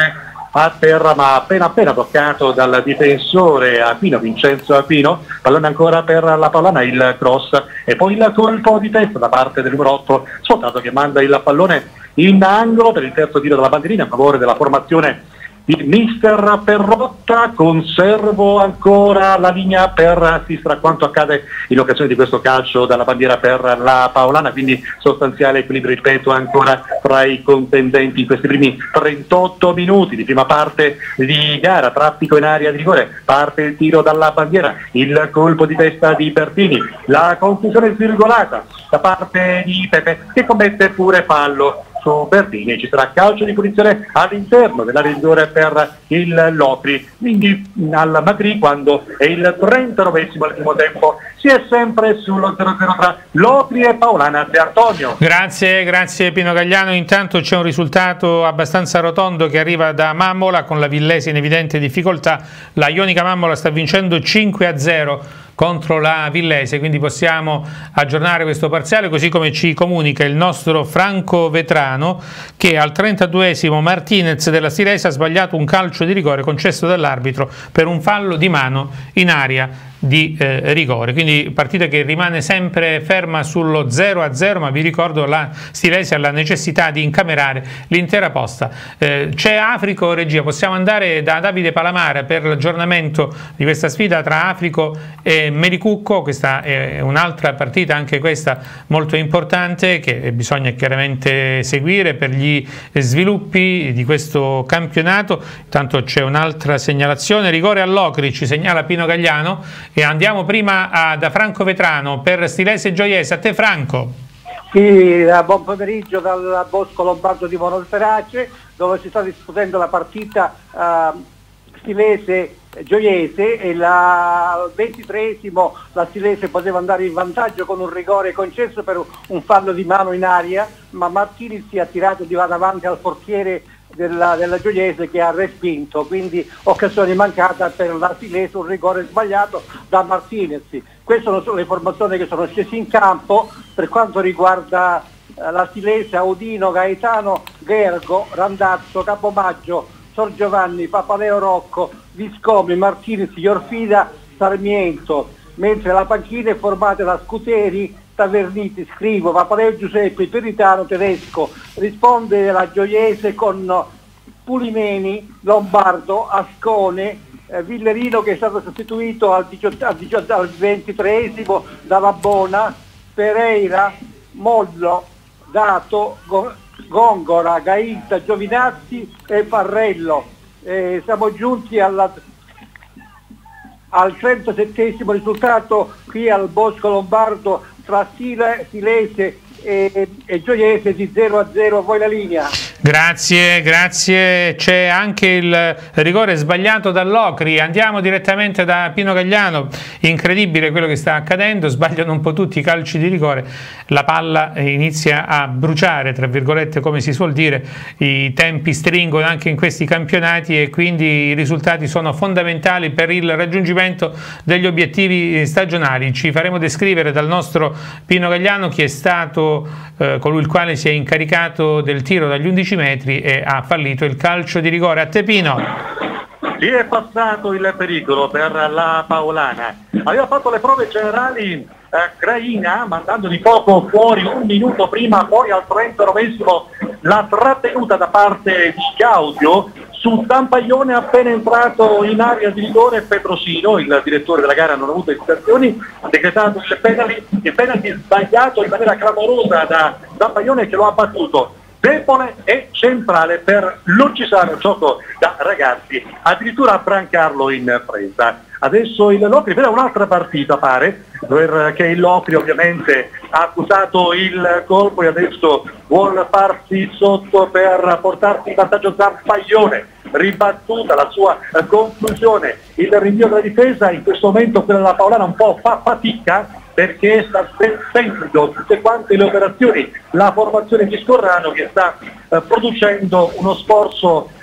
a terra, ma appena appena toccato dal difensore Aquino, Vincenzo Aquino. Pallone ancora per la Paolana, il cross e poi il colpo di testa da parte del numero otto Sfottato, che manda il pallone in angolo per il terzo tiro della bandierina a favore della formazione di mister Perrotta. Conservo ancora la linea per assistere a quanto accade in occasione di questo calcio dalla bandiera per la Paolana, quindi sostanziale equilibrio, ripeto, ancora tra i contendenti in questi primi trentotto minuti di prima parte di gara. Traffico in area di rigore, parte il tiro dalla bandiera, il colpo di testa di Bertini, la confusione svirgolata da parte di Pepe, che commette pure fallo su Bertini. Ci sarà calcio di punizione all'interno dell'area di rigore per il Locri, quindi al Magri, quando è il trentanovesimo al primo tempo. Si è sempre sullo zero zero tra Locri e Paolana. De Antonio. Grazie, grazie Pino Gagliano. Intanto c'è un risultato abbastanza rotondo che arriva da Mammola, con la Villese in evidente difficoltà. La Ionica Mammola sta vincendo cinque a zero contro la Villese, quindi possiamo aggiornare questo parziale, così come ci comunica il nostro Franco Vetrano che al trentaduesimo Martinez della Stilese ha sbagliato un calcio di rigore concesso dall'arbitro per un fallo di mano in area di eh, rigore, quindi partita che rimane sempre ferma sullo zero a zero, ma vi ricordo la Stilese ha la necessità di incamerare l'intera posta. Eh, c'è Africo regia, possiamo andare da Davide Palamara per l'aggiornamento di questa sfida tra Africo e Mericucco. Questa è un'altra partita, anche questa molto importante, che bisogna chiaramente seguire per gli sviluppi di questo campionato. Intanto c'è un'altra segnalazione, rigore all'Ocri, ci segnala Pino Gagliano. E andiamo prima a, da Franco Vetrano per Stilese Gioiese. A te Franco. Sì, buon pomeriggio dal Bosco Lombardo di Monolferace, dove si sta discutendo la partita uh, Stilese Gioiese, e al ventitreesimo la Stilese poteva andare in vantaggio con un rigore concesso per un fallo di mano in aria, ma Martini si è tirato di davanti al portiere della, della Gioiese, che ha respinto, quindi occasione mancata per la Stilese, un rigore sbagliato da Martinez. Queste sono le formazioni che sono scese in campo. Per quanto riguarda eh, la Stilese, Audino, Gaetano, Gergo, Randazzo, Capomaggio, Sor Giovanni, Papaleo Rocco, Viscomi, Martinez, Iorfida, Sarmiento, mentre la panchina è formata da Scuteri, Taverniti, Scrivo, Papaleo Giuseppe, Peritano, Tedesco. Risponde la Gioiese con Pulimeni, Lombardo, Ascone, eh, Villerino, che è stato sostituito al, diciotto, al, diciotto, al ventitreesimo da Labbona, Pereira, Mollo, Dato, Go, Gongora, Gainta, Giovinazzi e Parrello. Eh, siamo giunti alla, al trentasettesimo risultato qui al Bosco Lombardo tra Stilese e, e Gioiese di zero a zero. Voi la linea. Grazie, grazie. C'è anche il rigore sbagliato dall'Ocri. Andiamo direttamente da Pino Gagliano. Incredibile quello che sta accadendo, sbagliano un po' tutti i calci di rigore, la palla inizia a bruciare, tra virgolette, come si suol dire, i tempi stringono anche in questi campionati e quindi i risultati sono fondamentali per il raggiungimento degli obiettivi stagionali. Ci faremo descrivere dal nostro Pino Gagliano chi è stato eh, colui il quale si è incaricato del tiro dagli undici metri e ha fallito il calcio di rigore. A te Pino. Si è passato il pericolo per la Paolana. Aveva fatto le prove generali eh, Craina, mandando di poco fuori un minuto prima, poi al trentanovesimo la trattenuta da parte di Gaudio su Zampaglione appena entrato in area di rigore. Petrosino, il direttore della gara, non ha avuto indicazioni, ha decretato il penalty, il penalty sbagliato in maniera clamorosa da Zampaglione, che lo ha battuto. Debole e centrale per Lurcisano, gioco da ragazzi, addirittura a brancarlo in presa. Adesso il Locri per un'altra partita, pare, perché il Locri ovviamente ha accusato il colpo e adesso vuole farsi sotto per portarsi in vantaggio Zampaglione. Ribattuta la sua conclusione, il rinvio della difesa, in questo momento quella della Paolana un po' fa fatica perché sta sventendo tutte quante le operazioni la formazione di Scorrano, che sta eh, producendo uno sforzo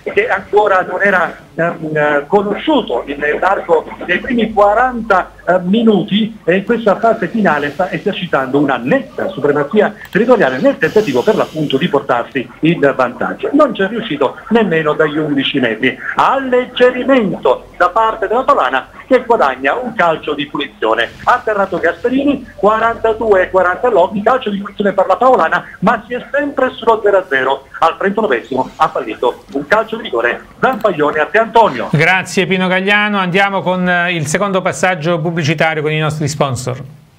che ancora non era eh, conosciuto nell'arco dei primi quaranta eh, minuti, e in questa fase finale sta esercitando una netta supremazia territoriale nel tentativo per l'appunto di portarsi in vantaggio. Non c'è riuscito nemmeno dagli undici metri. Alleggerimento da parte della Paolana, che guadagna un calcio di punizione. Atterrato Gasperini, quarantadue e quaranta all'occhio, calcio di punizione per la Paolana, ma si è sempre sullo zero a zero. Al trentanovesimo ha fallito un calcio di rigore Zampaglione a Te Antonio. Grazie Pino Gagliano, andiamo con il secondo passaggio pubblicitario con i nostri sponsor.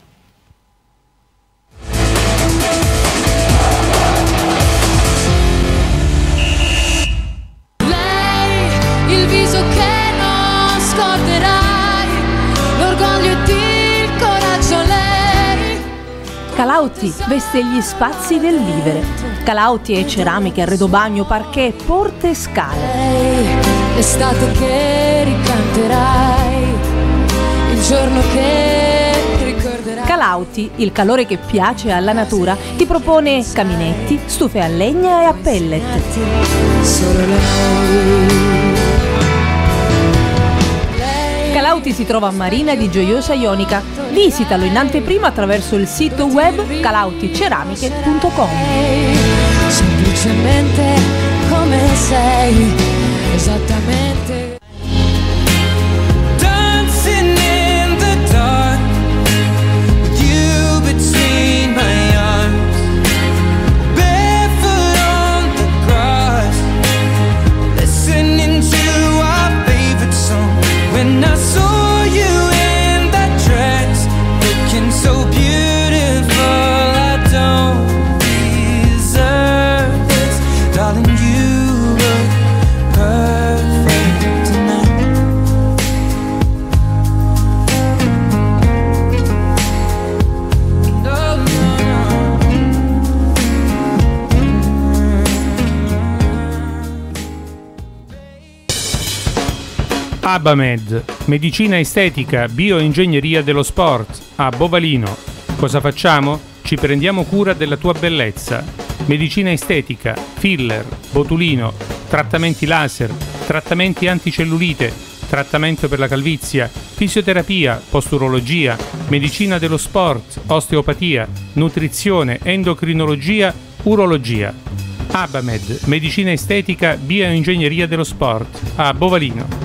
Calauti veste gli spazi del vivere. Calauti è ceramiche, arredo bagno, parquet, porte e scale. L'estate che ricanterai, il giorno che ricorderai. Calauti, il calore che piace alla natura, ti propone caminetti, stufe a legna e a pellet. Solo lei. Calauti si trova a Marina di Gioiosa Ionica. Visitalo in anteprima attraverso il sito web calauticeramiche punto com. Semplicemente come sei, esattamente. Dancing in the dark, with you between my arms, barefoot on the grass, listening to our favorite song. When I saw you in that dress, looking so beautiful, I don't deserve this. Darling, you look perfect tonight. No, no, Abamed, medicina estetica, bioingegneria dello sport, a Bovalino. Cosa facciamo? Ci prendiamo cura della tua bellezza. Medicina estetica, filler, botulino, trattamenti laser, trattamenti anticellulite, trattamento per la calvizia, fisioterapia, posturologia, medicina dello sport, osteopatia, nutrizione, endocrinologia, urologia. Abamed, medicina estetica, bioingegneria dello sport, a Bovalino.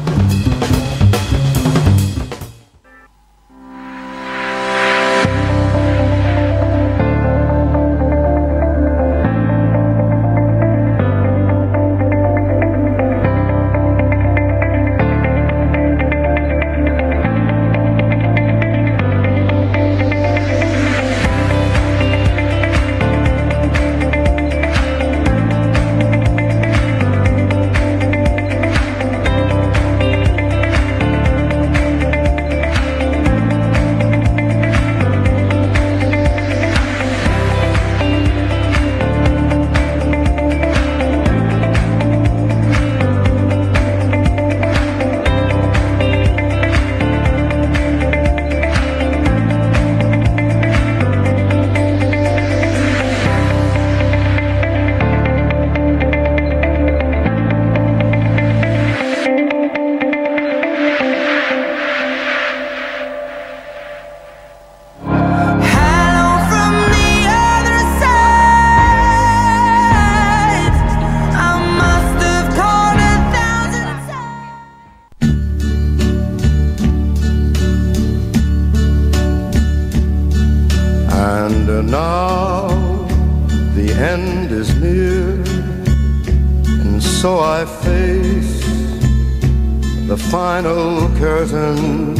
Now the end is near, and so I face the final curtain.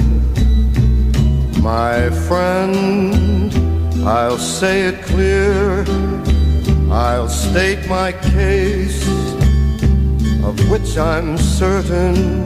My friend, I'll say it clear, I'll state my case, of which I'm certain.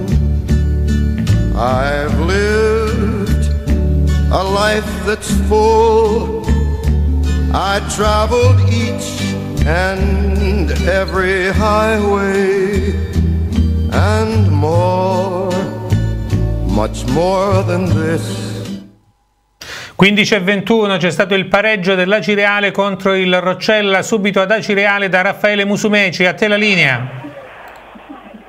I've lived a life that's full, I traveled each and every highway, and more, much more than this. quindici e ventuno c'è stato il pareggio dell'Acireale contro il Roccella, subito ad Acireale da Raffaele Musumeci. A te la linea.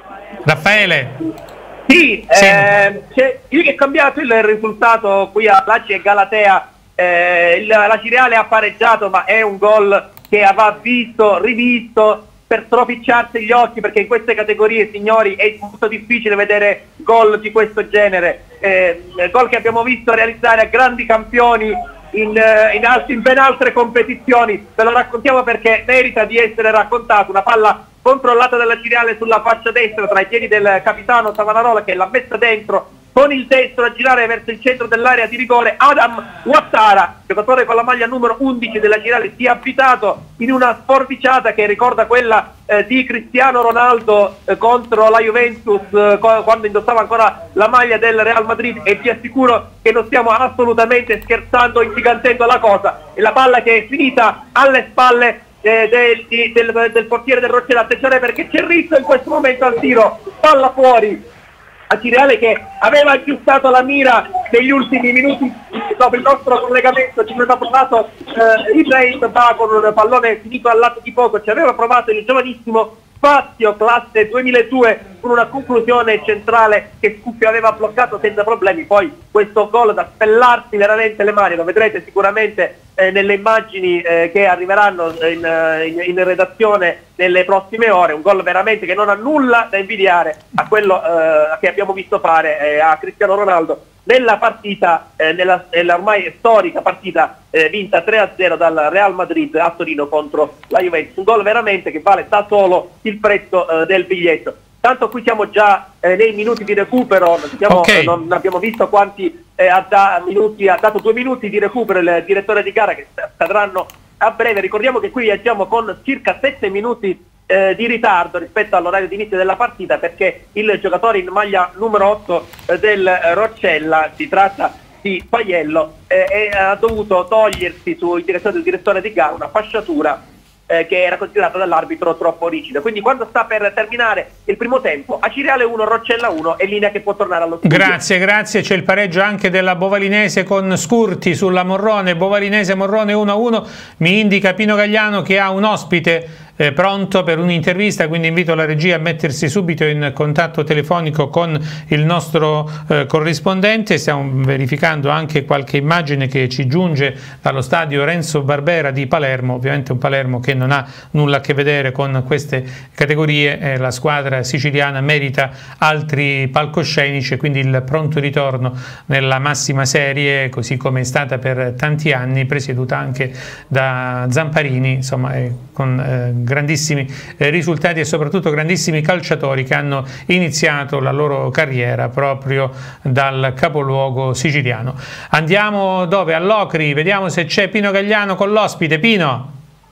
Raffaele. Sì, eh, c'è, io che è cambiato il risultato qui a Lazio e Galatea, eh, il, la Cireale ha pareggiato, ma è un gol che va visto, rivisto per stropicciarsi gli occhi, perché in queste categorie, signori, è molto difficile vedere gol di questo genere, eh, gol che abbiamo visto realizzare a grandi campioni in, in, altri, in ben altre competizioni. Ve lo raccontiamo perché merita di essere raccontato. Una palla controllata dalla Cireale sulla fascia destra tra i piedi del capitano Savonarola, che l'ha messa dentro con il destro a girare verso il centro dell'area di rigore. Adam Ouattara, giocatore con la maglia numero undici della Cireale, si è avvitato in una sforbiciata che ricorda quella eh, di Cristiano Ronaldo eh, contro la Juventus eh, quando indossava ancora la maglia del Real Madrid, e vi assicuro che non stiamo assolutamente scherzando, ingigantendo la cosa. E la palla che è finita alle spalle Eh, del, del, del portiere del Roccella. Attenzione perché c'è Rizzo in questo momento al tiro, palla fuori a Cireale che aveva aggiustato la mira negli ultimi minuti dopo il nostro collegamento. Ci aveva provato eh, Ibrahim Ba con un pallone finito al lato di poco, ci aveva provato il giovanissimo Fazio, classe duemiladue, con una conclusione centrale che Scuffio aveva bloccato senza problemi. Poi questo gol da spellarsi veramente le mani, lo vedrete sicuramente eh, nelle immagini eh, che arriveranno in, in, in redazione nelle prossime ore. Un gol veramente che non ha nulla da invidiare a quello eh, che abbiamo visto fare eh, a Cristiano Ronaldo nella partita, eh, nella, nella ormai storica partita eh, vinta tre a zero dal Real Madrid a Torino contro la Juventus. Un gol veramente che vale da solo il prezzo eh, del biglietto. Tanto qui siamo già eh, nei minuti di recupero, siamo, okay. eh, non abbiamo visto quanti eh, ha, da, minuti, ha dato due minuti di recupero il direttore di gara, che scadranno a breve. Ricordiamo che qui viaggiamo con circa sette minuti Eh, di ritardo rispetto all'orario di inizio della partita, perché il giocatore in maglia numero otto eh, del eh, Roccella, si tratta di Paiello, eh, eh, ha dovuto togliersi sul direttore del direttore di gara una fasciatura eh, che era considerata dall'arbitro troppo rigida. Quindi quando sta per terminare il primo tempo, a Cireale uno, Roccella uno, è linea che può tornare allo studio. Grazie, grazie. C'è il pareggio anche della Bovalinese con Scurti sulla Morrone. Bovalinese Morrone uno a uno. Mi indica Pino Gagliano che ha un ospite Eh, pronto per un'intervista, quindi invito la regia a mettersi subito in contatto telefonico con il nostro eh, corrispondente. Stiamo verificando anche qualche immagine che ci giunge dallo stadio Renzo Barbera di Palermo, ovviamente un Palermo che non ha nulla a che vedere con queste categorie. Eh, la squadra siciliana merita altri palcoscenici e quindi il pronto ritorno nella massima serie, così come è stata per tanti anni, presieduta anche da Zamparini, insomma eh, con eh, grandissimi eh, risultati e soprattutto grandissimi calciatori che hanno iniziato la loro carriera proprio dal capoluogo siciliano. Andiamo dove? All'Ocri, vediamo se c'è Pino Gagliano con l'ospite. Pino.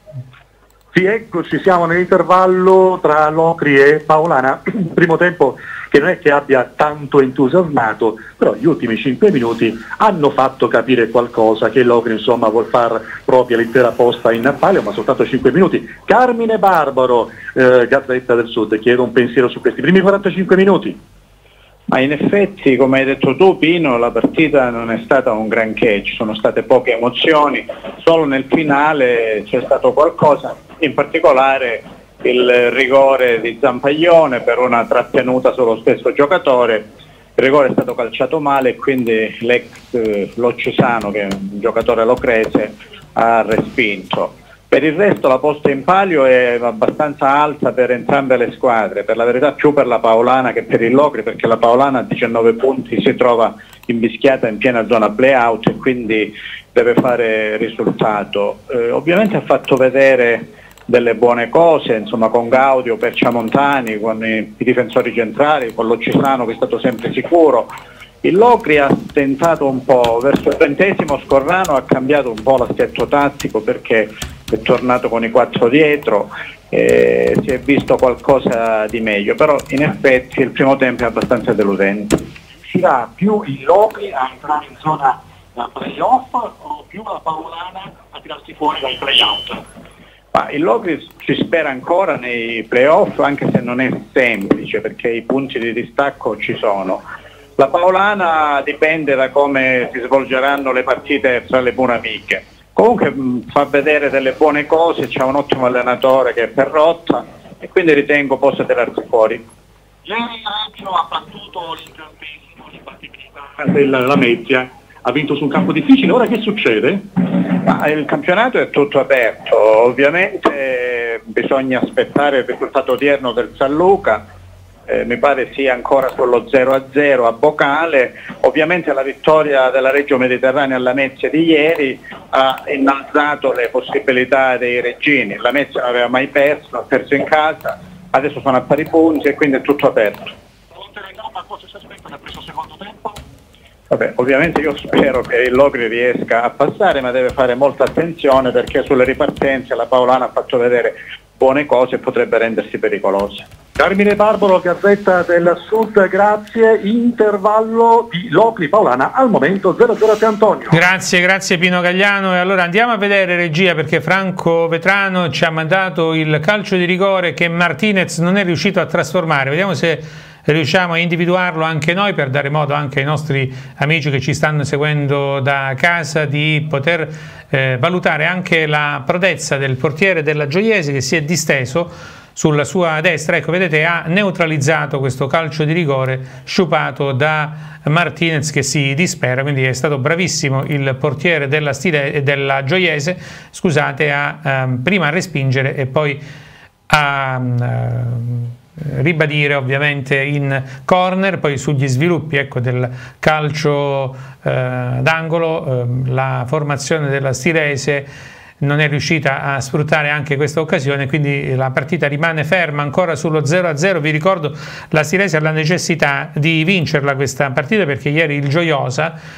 Sì, eccoci, siamo nell'intervallo tra l'Ocri e Paolana, primo tempo che non è che abbia tanto entusiasmato, però gli ultimi cinque minuti hanno fatto capire qualcosa, che l'Ocri insomma vuol far propria l'intera posta in palio, ma soltanto cinque minuti. Carmine Barbaro, eh, Gazzetta del Sud, chiedo un pensiero su questi primi quarantacinque minuti. Ma in effetti, come hai detto tu Pino, la partita non è stata un granché, ci sono state poche emozioni, solo nel finale c'è stato qualcosa, in particolare il rigore di Zampaglione per una trattenuta sullo stesso giocatore. Il rigore è stato calciato male e quindi l'ex eh, Loccisano, che è un giocatore locrese, ha respinto. Per il resto la posta in palio è abbastanza alta per entrambe le squadre, per la verità più per la Paolana che per il Locri, perché la Paolana a diciannove punti si trova invischiata in piena zona play-out e quindi deve fare risultato. Eh, ovviamente ha fatto vedere delle buone cose, insomma, con Gaudio, Perciamontani, con i, i difensori centrali, con Loccisano che è stato sempre sicuro. Il Locri ha tentato un po', verso il ventesimo Scorrano ha cambiato un po' l'assetto tattico perché è tornato con i quattro dietro, e si è visto qualcosa di meglio, però in effetti il primo tempo è abbastanza deludente. Riuscirà più il Locri a entrare in zona playoff o più la Paolana a tirarsi fuori dai playout? Ma il Locri ci spera ancora nei playoff, anche se non è semplice perché i punti di distacco ci sono. La Paolana dipende da come si svolgeranno le partite tra le buone amiche. Comunque mh, fa vedere delle buone cose, c'è un ottimo allenatore che è Perrotta e quindi ritengo possa tirarsi fuori. Ieri Reggio ha battuto l'incantesimo, l'imbattibilità della Lamezia, ha vinto su un campo difficile. Ora che succede? Ma il campionato è tutto aperto, ovviamente bisogna aspettare il risultato odierno del San Luca, eh, mi pare sia ancora sullo zero a zero a Bocale. Ovviamente la vittoria della Reggio Mediterranea alla Lamezia di ieri ha innalzato le possibilità dei reggini. La Lamezia non aveva mai perso, ha perso in casa, adesso sono a pari punti e quindi è tutto aperto. Cosa si aspetta nel preso secondo tempo? Vabbè, ovviamente io spero che il Locri riesca a passare, ma deve fare molta attenzione perché sulle ripartenze la Paolana ha fatto vedere buone cose e potrebbe rendersi pericolosa. Carmine Barbaro, Gazzetta del Sud, grazie. Intervallo di Locri Paolana al momento zero a zero a Antonio. Grazie, grazie Pino Gagliano. E allora andiamo a vedere regia, perché Franco Vetrano ci ha mandato il calcio di rigore che Martinez non è riuscito a trasformare. Vediamo se riusciamo a individuarlo anche noi, per dare modo anche ai nostri amici che ci stanno seguendo da casa di poter eh, valutare anche la prodezza del portiere della Gioiese, che si è disteso sulla sua destra. Ecco, vedete, ha neutralizzato questo calcio di rigore sciupato da Martinez, che si dispera. Quindi è stato bravissimo il portiere della, Stile, della Gioiese, scusate, a um, prima a respingere e poi a um, ribadire ovviamente in corner. Poi sugli sviluppi, ecco, del calcio eh, d'angolo, eh, la formazione della Stilese non è riuscita a sfruttare anche questa occasione, quindi la partita rimane ferma ancora sullo zero a zero. Vi ricordo, la Stilese ha la necessità di vincerla questa partita, perché ieri il Gioiosa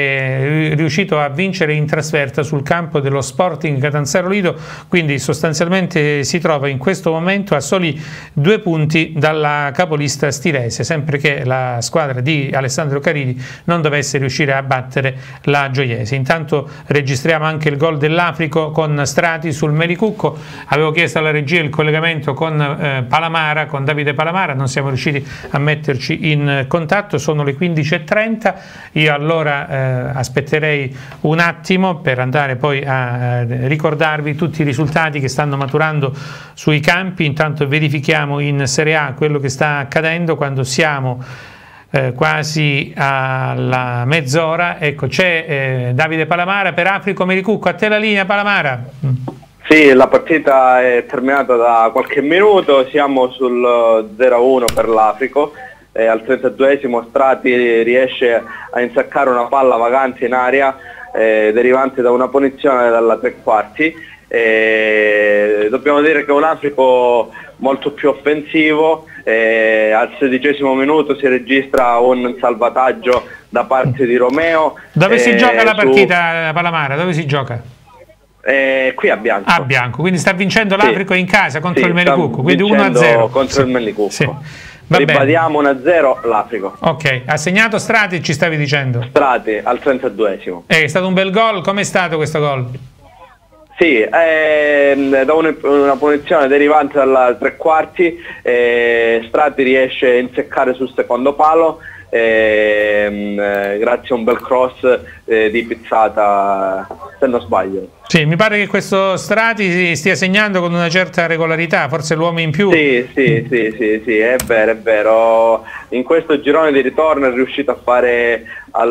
è riuscito a vincere in trasferta sul campo dello Sporting Catanzaro Lido, quindi sostanzialmente si trova in questo momento a soli due punti dalla capolista stilese, sempre che la squadra di Alessandro Caridi non dovesse riuscire a battere la Gioiese. Intanto registriamo anche il gol dell'Africo con Strati sul Melicucco. Avevo chiesto alla regia il collegamento con eh, Palamara, con Davide Palamara, non siamo riusciti a metterci in contatto. Sono le quindici e trenta, io allora Eh, aspetterei un attimo per andare poi a eh, ricordarvi tutti i risultati che stanno maturando sui campi. Intanto verifichiamo in Serie A quello che sta accadendo quando siamo eh, quasi alla mezz'ora. Ecco, c'è eh, Davide Palamara per Africo Melicucco. A te la linea, Palamara. Sì, la partita è terminata da qualche minuto, siamo sul zero a uno per l'Africo. Eh, al trentaduesimo Strati riesce a insaccare una palla vagante in aria eh, derivante da una punizione dalla tre quarti. Eh, dobbiamo dire che è un Africo molto più offensivo. Eh, al sedicesimo minuto si registra un salvataggio da parte di Romeo. Dove eh, si gioca la su... partita, Palamara? Dove si gioca? Eh, qui a Bianco. A Bianco, quindi sta vincendo l'Africo sì. in casa contro sì, il Melicucco, quindi uno a zero. Contro sì. il Melicucco. Sì. Ribadiamo uno a zero l'Africo. Ok, ha segnato Strati, ci stavi dicendo? Strati al trentaduesimo. È stato un bel gol, com'è stato questo gol? Sì, ehm, da una, una punizione derivante dalla tre quarti, eh, Strati riesce a inseccare sul secondo palo, ehm, eh, grazie a un bel cross eh, di Pizzata, se non sbaglio. Sì, mi pare che questo Strati stia segnando con una certa regolarità, forse l'uomo in più. Sì, sì, sì, sì, sì, è vero, è vero. In questo girone di ritorno è riuscito a fare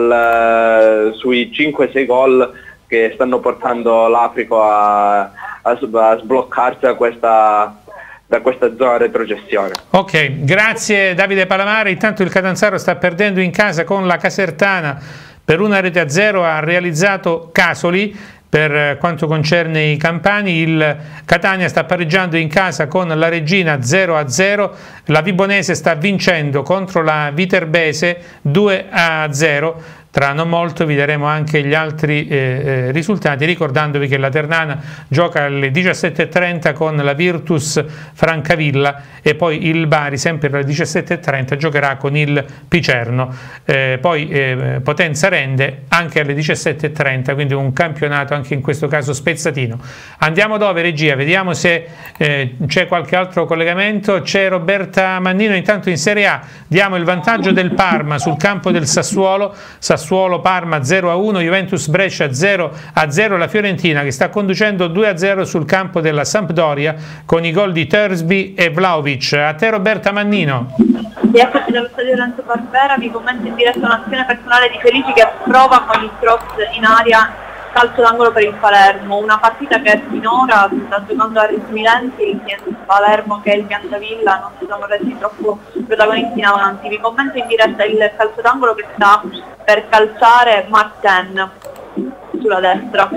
al, sui cinque sei gol che stanno portando l'Africo a, a, a sbloccarsi da questa, da questa zona retrocessione. Ok, grazie Davide Palamara. Intanto il Catanzaro sta perdendo in casa con la Casertana per una rete a zero, ha realizzato Casoli. Per quanto concerne i campani, il Catania sta pareggiando in casa con la Regina zero a zero, la Vibonese sta vincendo contro la Viterbese due a zero. Tra non molto vi daremo anche gli altri eh, eh, risultati, ricordandovi che la Ternana gioca alle diciassette e trenta con la Virtus Francavilla e poi il Bari sempre alle diciassette e trenta giocherà con il Picerno. Eh, poi eh, Potenza Rende anche alle diciassette e trenta, quindi un campionato anche in questo caso spezzatino. Andiamo dove, regia? Vediamo se eh, c'è qualche altro collegamento. C'è Roberta Mannino. Intanto in Serie A diamo il vantaggio del Parma sul campo del Sassuolo. Sassuolo Parma zero a uno, Juventus Brescia zero a zero, la Fiorentina che sta conducendo due a zero sul campo della Sampdoria con i gol di Thursby e Vlahovic. A te Roberta Mannino. Eccoci dallo stadio Lorenzo Barbera, vi commento in diretta un'azione personale di Felici che prova con il cross in aria calcio d'angolo per il Palermo, una partita che finora si sta giocando a ritmi lenti, sia il Palermo che il Biancavilla non si sono resi troppo protagonisti in avanti. Vi commento in diretta il calcio d'angolo che sta per calciare Martin sulla destra.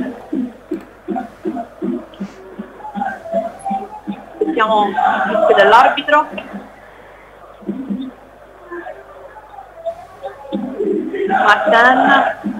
Sentiamo il fischio dell'arbitro. Martin,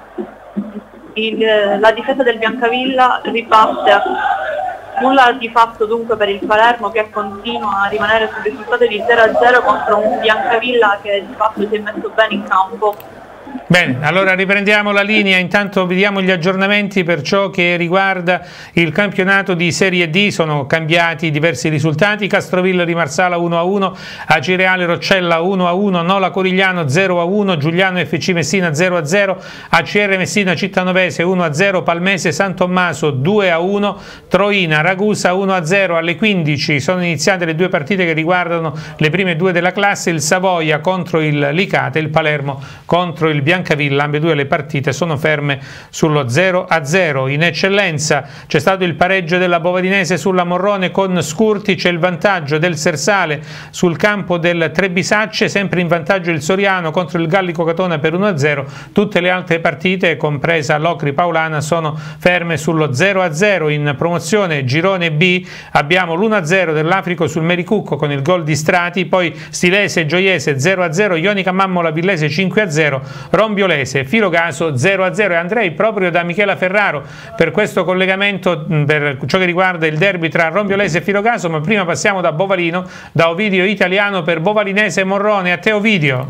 il, la difesa del Biancavilla ribatte, nulla di fatto dunque per il Palermo che continua a rimanere sul risultato di zero a zero contro un Biancavilla che di fatto si è messo bene in campo. Bene, allora riprendiamo la linea, intanto vediamo gli aggiornamenti per ciò che riguarda il campionato di Serie D. Sono cambiati diversi risultati: Castrovillari Marsala uno a uno, Acireale Roccella uno a uno, Nola Corigliano zero a uno, Giuliano F C Messina zero a zero, A C R Messina Cittanovese uno a zero, Palmese San Tommaso due a uno, Troina Ragusa uno a zero. Alle quindici sono iniziate le due partite che riguardano le prime due della classe: il Savoia contro il Licate, il Palermo contro il Biancavilla. Ambedue le partite sono ferme sullo zero a zero. In eccellenza c'è stato il pareggio della Bovarinese sulla Morrone con Scurti, c'è il vantaggio del Sersale sul campo del Trebisacce, sempre in vantaggio il Soriano contro il Gallico Catona per uno a zero. Tutte le altre partite, compresa Locri Paulana, sono ferme sullo zero a zero. In promozione girone B abbiamo l'uno a zero dell'Africo sul Mericucco con il gol di Strati, poi Stilese Gioiese zero a zero, Ionica Mammola Villese cinque a zero, Rombiolese Filogaso zero a zero. E andrei proprio da Michela Ferraro per questo collegamento per ciò che riguarda il derby tra Rombiolese e Filogaso, ma prima passiamo da Bovalino, da Ovidio Italiano per Bovalinese Morrone. A te Ovidio.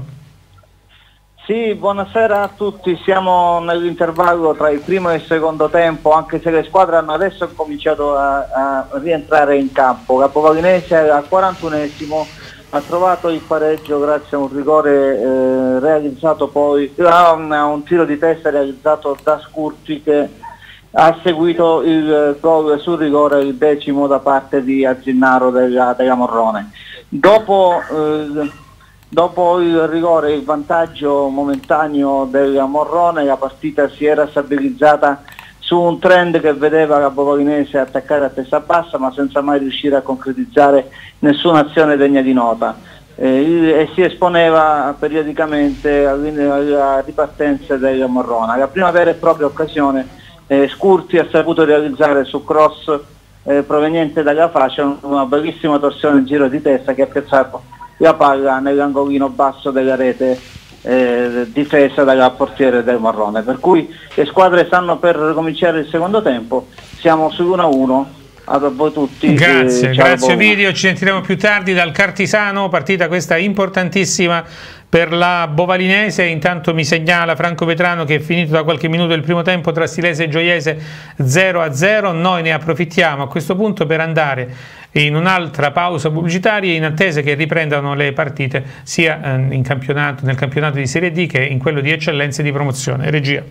Sì, buonasera a tutti, siamo nell'intervallo tra il primo e il secondo tempo, anche se le squadre hanno adesso cominciato a, a rientrare in campo. La Bovalinese al quarantunesimo ha trovato il pareggio grazie a un rigore eh, realizzato poi, a un, a un tiro di testa realizzato da Scurti, che ha seguito il gol sul rigore, il decimo da parte di Azinnaro della, della Morrone. Dopo, eh, dopo il rigore, il vantaggio momentaneo della Morrone, la partita si era stabilizzata su un trend che vedeva la Bovalinese attaccare a testa bassa ma senza mai riuscire a concretizzare nessuna azione degna di nota, eh, e si esponeva periodicamente alla ripartenza della Morrona. La prima vera e propria occasione eh, Scurti ha saputo realizzare su cross eh, proveniente dalla fascia una bellissima torsione in giro di testa che ha piazzato la palla nell'angolino basso della rete Eh, difesa dal portiere del Morrone, per cui le squadre stanno per cominciare il secondo tempo, siamo su uno a uno. A voi tutti, grazie, eh, grazie Ovidio, ci sentiremo più tardi dal Cartisano, partita questa importantissima per la Bovalinese. Intanto mi segnala Franco Vetrano che è finito da qualche minuto il primo tempo tra Stilese e Gioiese zero a zero. Noi ne approfittiamo a questo punto per andare in un'altra pausa pubblicitaria in attesa che riprendano le partite sia in campionato, nel campionato di Serie D che in quello di eccellenza e di promozione. Regia.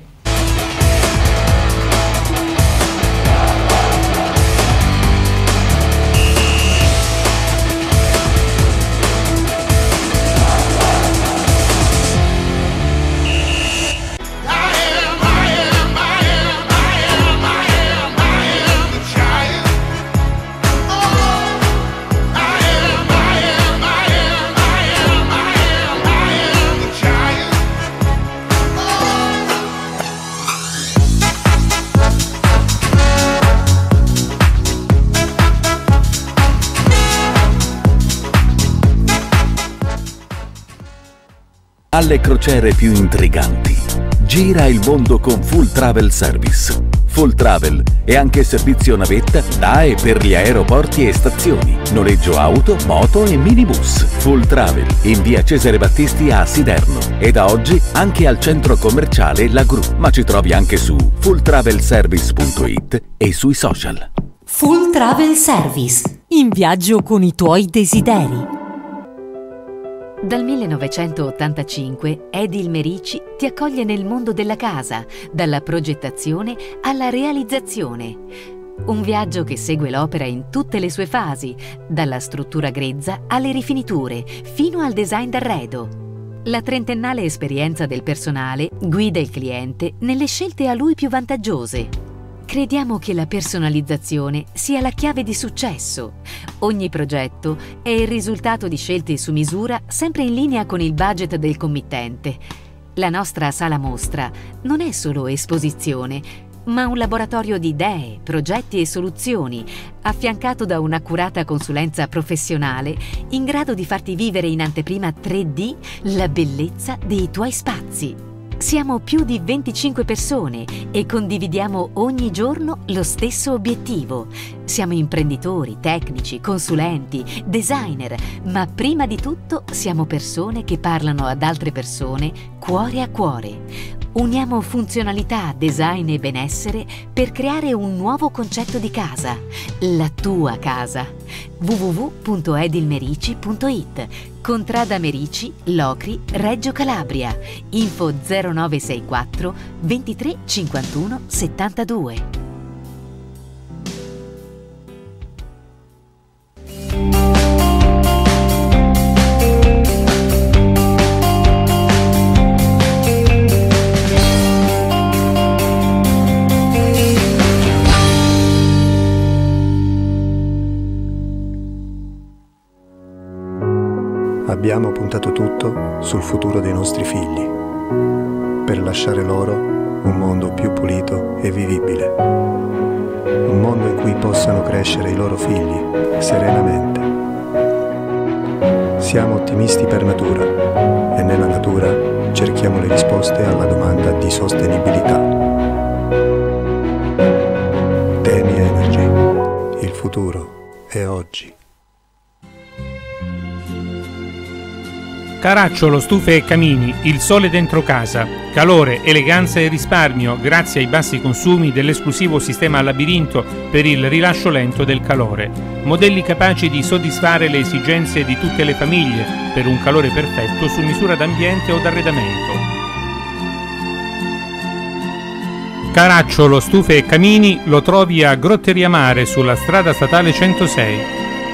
Alle crociere più intriganti. Gira il mondo con Full Travel Service. Full Travel è anche servizio navetta da e per gli aeroporti e stazioni, noleggio auto, moto e minibus. Full Travel in via Cesare Battisti a Siderno e da oggi anche al centro commerciale La Gru, ma ci trovi anche su full travel service punto it e sui social. Full Travel Service, in viaggio con i tuoi desideri. Dal millenovecentottantacinque Edil Merici ti accoglie nel mondo della casa, dalla progettazione alla realizzazione. Un viaggio che segue l'opera in tutte le sue fasi, dalla struttura grezza alle rifiniture, fino al design d'arredo. La trentennale esperienza del personale guida il cliente nelle scelte a lui più vantaggiose. Crediamo che la personalizzazione sia la chiave di successo. Ogni progetto è il risultato di scelte su misura, sempre in linea con il budget del committente. La nostra sala mostra non è solo esposizione, ma un laboratorio di idee, progetti e soluzioni, affiancato da un'accurata consulenza professionale in grado di farti vivere in anteprima tre D la bellezza dei tuoi spazi. Siamo più di venticinque persone e condividiamo ogni giorno lo stesso obiettivo. Siamo imprenditori, tecnici, consulenti, designer, ma prima di tutto siamo persone che parlano ad altre persone cuore a cuore. Uniamo funzionalità, design e benessere per creare un nuovo concetto di casa, la tua casa. w w w punto edilmerici punto it, Contrada Merici, Locri, Reggio Calabria. Info zero nove sei quattro ventitré cinquantuno settantadue. Abbiamo puntato tutto sul futuro dei nostri figli, per lasciare loro un mondo più pulito e vivibile. Un mondo in cui possano crescere i loro figli serenamente. Siamo ottimisti per natura e nella natura cerchiamo le risposte alla domanda di sostenibilità. Temi Energy. Il futuro è oggi. Caracciolo, stufe e camini, il sole dentro casa. Calore, eleganza e risparmio grazie ai bassi consumi dell'esclusivo sistema Labirinto per il rilascio lento del calore. Modelli capaci di soddisfare le esigenze di tutte le famiglie per un calore perfetto su misura d'ambiente o d'arredamento. Caracciolo, stufe e camini lo trovi a Grotteria Mare sulla strada statale centosei.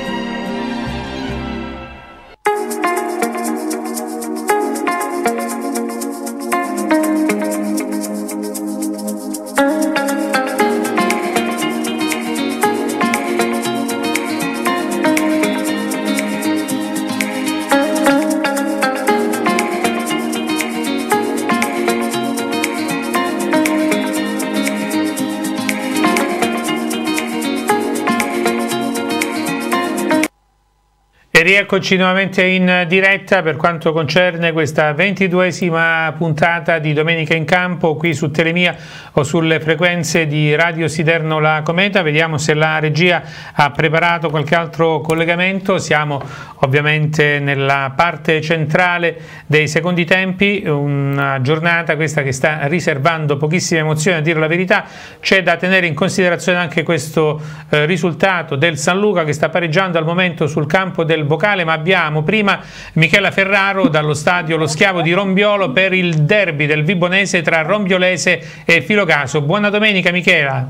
Rieccoci nuovamente in diretta per quanto concerne questa ventiduesima puntata di Domenica in Campo qui su Telemia o sulle frequenze di Radio Siderno La Cometa. Vediamo se la regia ha preparato qualche altro collegamento. Siamo ovviamente nella parte centrale dei secondi tempi, una giornata questa che sta riservando pochissime emozioni, a dire la verità. C'è da tenere in considerazione anche questo eh, risultato del San Luca che sta pareggiando al momento sul campo del Vocale, ma abbiamo prima Michela Ferraro dallo stadio Lo Schiavo di Rombiolo per il derby del Vibonese tra Rombiolese e Filocaso. Buona domenica Michela.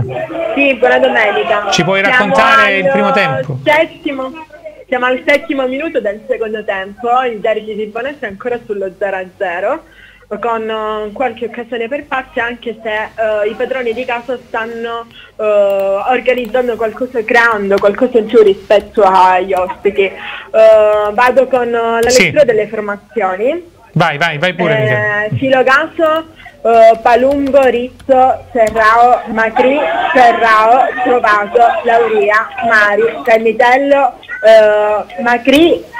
Sì, buona domenica. Ci puoi Siamo raccontare il primo tempo? Settimo, siamo al settimo minuto del secondo tempo, il derby di Vibonese è ancora sullo zero a zero. Con uh, qualche occasione per parte, anche se uh, i padroni di casa stanno uh, organizzando qualcosa, creando qualcosa in più rispetto agli ospiti. Uh, vado con uh, la lettura sì. delle formazioni. Vai, vai, vai pure. Eh, Filocaso, uh, Palumbo, Rizzo, Serrao, Macri, Serrao, Trovato, Lauria, Mari, Cannitello, uh, Macri e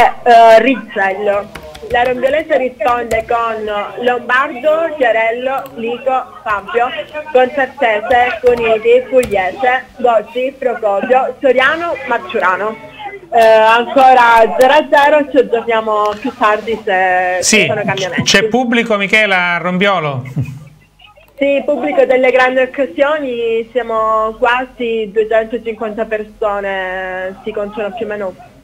uh, Rizzello. La Rombiolese risponde con Lombardo, Chiarello, Lico, Fabio, Concertese, Cuniti, Pugliese, Bocci, Procopio, Soriano, Marciurano. Eh, ancora zero a zero, ci aggiorniamo più tardi se sì, ci sono cambiamenti. C'è pubblico Michela a Rombiolo? Sì, pubblico delle grandi occasioni, siamo quasi duecentocinquanta persone, si contano più o meno.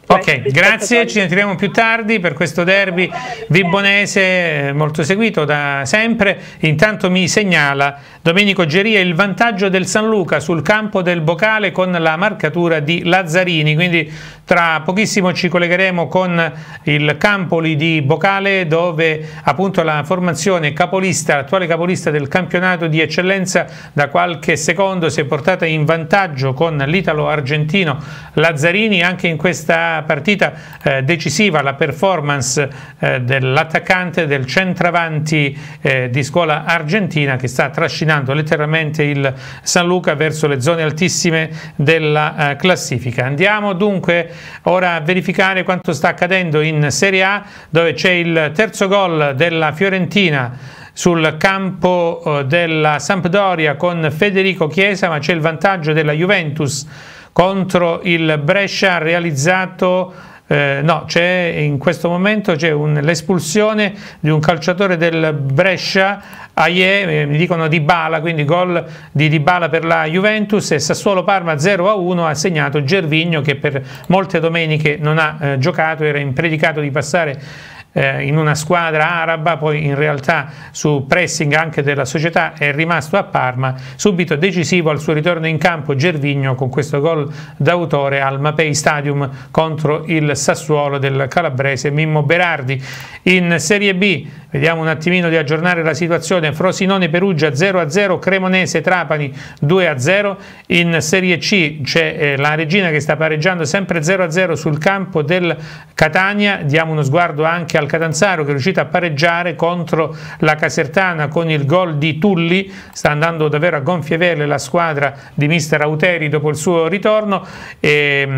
Ok, grazie, ci sentiremo più tardi per questo derby vibonese molto seguito da sempre. Intanto mi segnala Domenico Geria il vantaggio del San Luca sul campo del Bocale con la marcatura di Lazzarini, quindi tra pochissimo ci collegheremo con il Campoli di Bocale, dove appunto la formazione capolista, l'attuale capolista del campionato di eccellenza, da qualche secondo si è portata in vantaggio con l'italo-argentino Lazzarini. Anche in questa partita eh, decisiva la performance eh, dell'attaccante, del centravanti eh, di scuola argentina, che sta trascinando letteralmente il San Luca verso le zone altissime della eh, classifica. Andiamo dunque ora a verificare quanto sta accadendo in Serie A, dove c'è il terzo gol della Fiorentina sul campo eh, della Sampdoria con Federico Chiesa, ma c'è il vantaggio della Juventus contro il Brescia realizzato, eh, no, c'è in questo momento c'è l'espulsione di un calciatore del Brescia, Aie, eh, mi dicono Dybala, quindi gol di Dybala per la Juventus. E Sassuolo-Parma zero a uno ha segnato Gervinho, che per molte domeniche non ha eh, giocato, era impredicato di passare in una squadra araba, poi in realtà su pressing anche della società è rimasto a Parma. Subito decisivo al suo ritorno in campo Gervinho con questo gol d'autore al Mapei Stadium contro il Sassuolo del calabrese Mimmo Berardi. In Serie B vediamo un attimino di aggiornare la situazione: Frosinone Perugia zero a zero, Cremonese Trapani due a zero. In Serie C c'è eh, la Regina che sta pareggiando sempre zero a zero sul campo del Catania. Diamo uno sguardo anche al Catanzaro, che è riuscito a pareggiare contro la Casertana con il gol di Tulli. Sta andando davvero a gonfie vele la squadra di mister Auteri dopo il suo ritorno, e,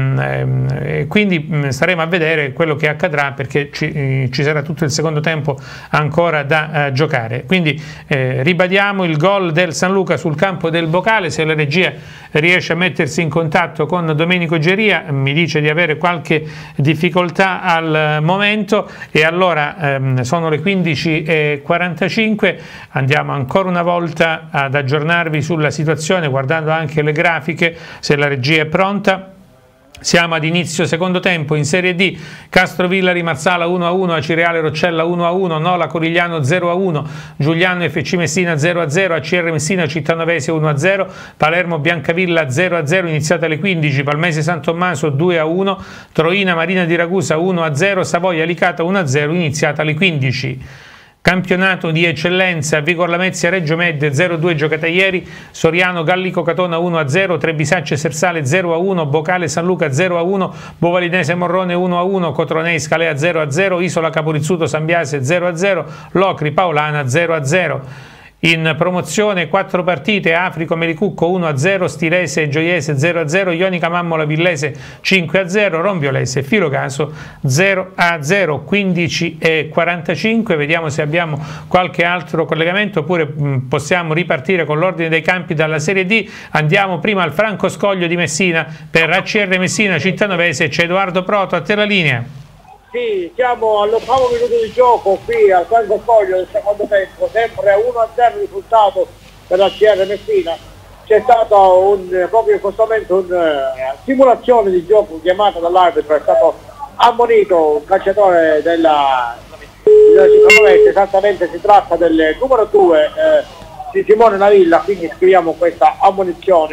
e quindi staremo a vedere quello che accadrà, perché ci, ci sarà tutto il secondo tempo ancora da uh, giocare. Quindi eh, ribadiamo il gol del San Luca sul campo del Bocale. Se la regia riesce a mettersi in contatto con Domenico Geria, mi dice di avere qualche difficoltà al momento, e allora ehm, sono le quindici e quarantacinque. Andiamo ancora una volta ad aggiornarvi sulla situazione, guardando anche le grafiche, se la regia è pronta. Siamo ad inizio secondo tempo in Serie D. Castrovillari Marsala uno a uno, Acireale Roccella uno a uno, Nola Corigliano zero a uno, Giuliano F C Messina zero a zero, A C R Messina Cittanovese uno a zero, Palermo Biancavilla zero a zero, iniziata alle quindici, Palmese San Tommaso due a uno, Troina Marina di Ragusa uno a zero, Savoia Licata uno a zero, iniziata alle quindici. Campionato di eccellenza, Vigor Lamezia Reggio Med zero a due giocata ieri, Soriano Gallico Catona uno a zero, Trebisacce Sersale zero a uno, Bocale San Luca zero a uno, Bovalinese Morrone uno a uno, Cotronei Scalea zero a zero, Isola Caporizzuto San Biase zero a zero, Locri Paolana zero a zero. In promozione quattro partite: Africo Melicucco uno a zero, Stilese Gioiese zero a zero, Ionica Mammola Villese cinque a zero, Romviolese Filocaso zero a zero. quindici e quarantacinque, vediamo se abbiamo qualche altro collegamento, oppure mh, possiamo ripartire con l'ordine dei campi dalla Serie D. Andiamo prima al Franco Scoglio di Messina per A C R Messina Cittanovese. C'è Edoardo Proto, a te la linea. Sì, siamo all'ottavo minuto di gioco qui al Franco Scoglio del secondo tempo, sempre uno a zero il risultato per la C R Messina. C'è stato un, proprio in questo momento una uh, simulazione di gioco chiamata dall'arbitro, è stato ammonito un calciatore della, della Cittanovese, esattamente si tratta del numero due eh, di Simone Navilla, quindi scriviamo questa ammonizione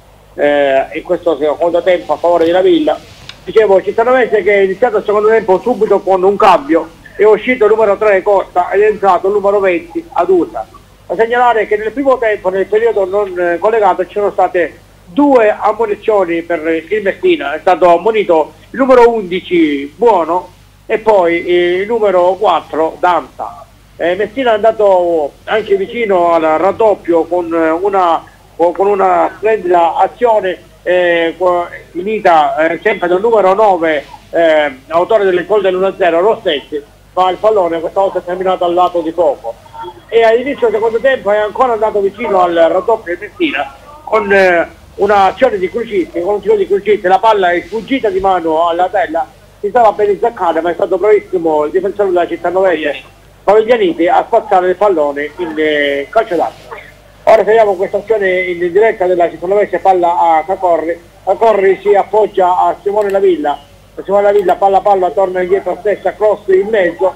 eh, in questo secondo tempo a favore di Navilla. Dicevo, Cittanovese che è iniziato il secondo tempo subito con un cambio, è uscito il numero tre Costa ed è entrato il numero venti Adusa. Da segnalare che nel primo tempo, nel periodo non eh, collegato, ci sono state due ammonizioni per il Messina. È stato ammonito il numero undici Buono e poi eh, il numero quattro Danza. Eh, Messina è andato anche vicino al raddoppio con una, con una splendida azione Eh, finita eh, sempre dal numero nove eh, autore del gol dell'uno a zero Rossetti, ma il pallone questa volta è terminato al lato di poco, e all'inizio del secondo tempo è ancora andato vicino al raddoppio di Messina con eh, un'azione di Crucisti, con un tiro di Crucisti, la palla è sfuggita di mano alla tella, si stava ben inzaccata, ma è stato bravissimo il difensore della Cittanovese Paviglianiti a spazzare il pallone in eh, calcio d'angolo. Ora vediamo questa azione in diretta della Cittanovese, palla a Cacorri, Cacorri si appoggia a Simone Lavilla, Simona Villa palla palla torna indietro a stessa, cross in mezzo,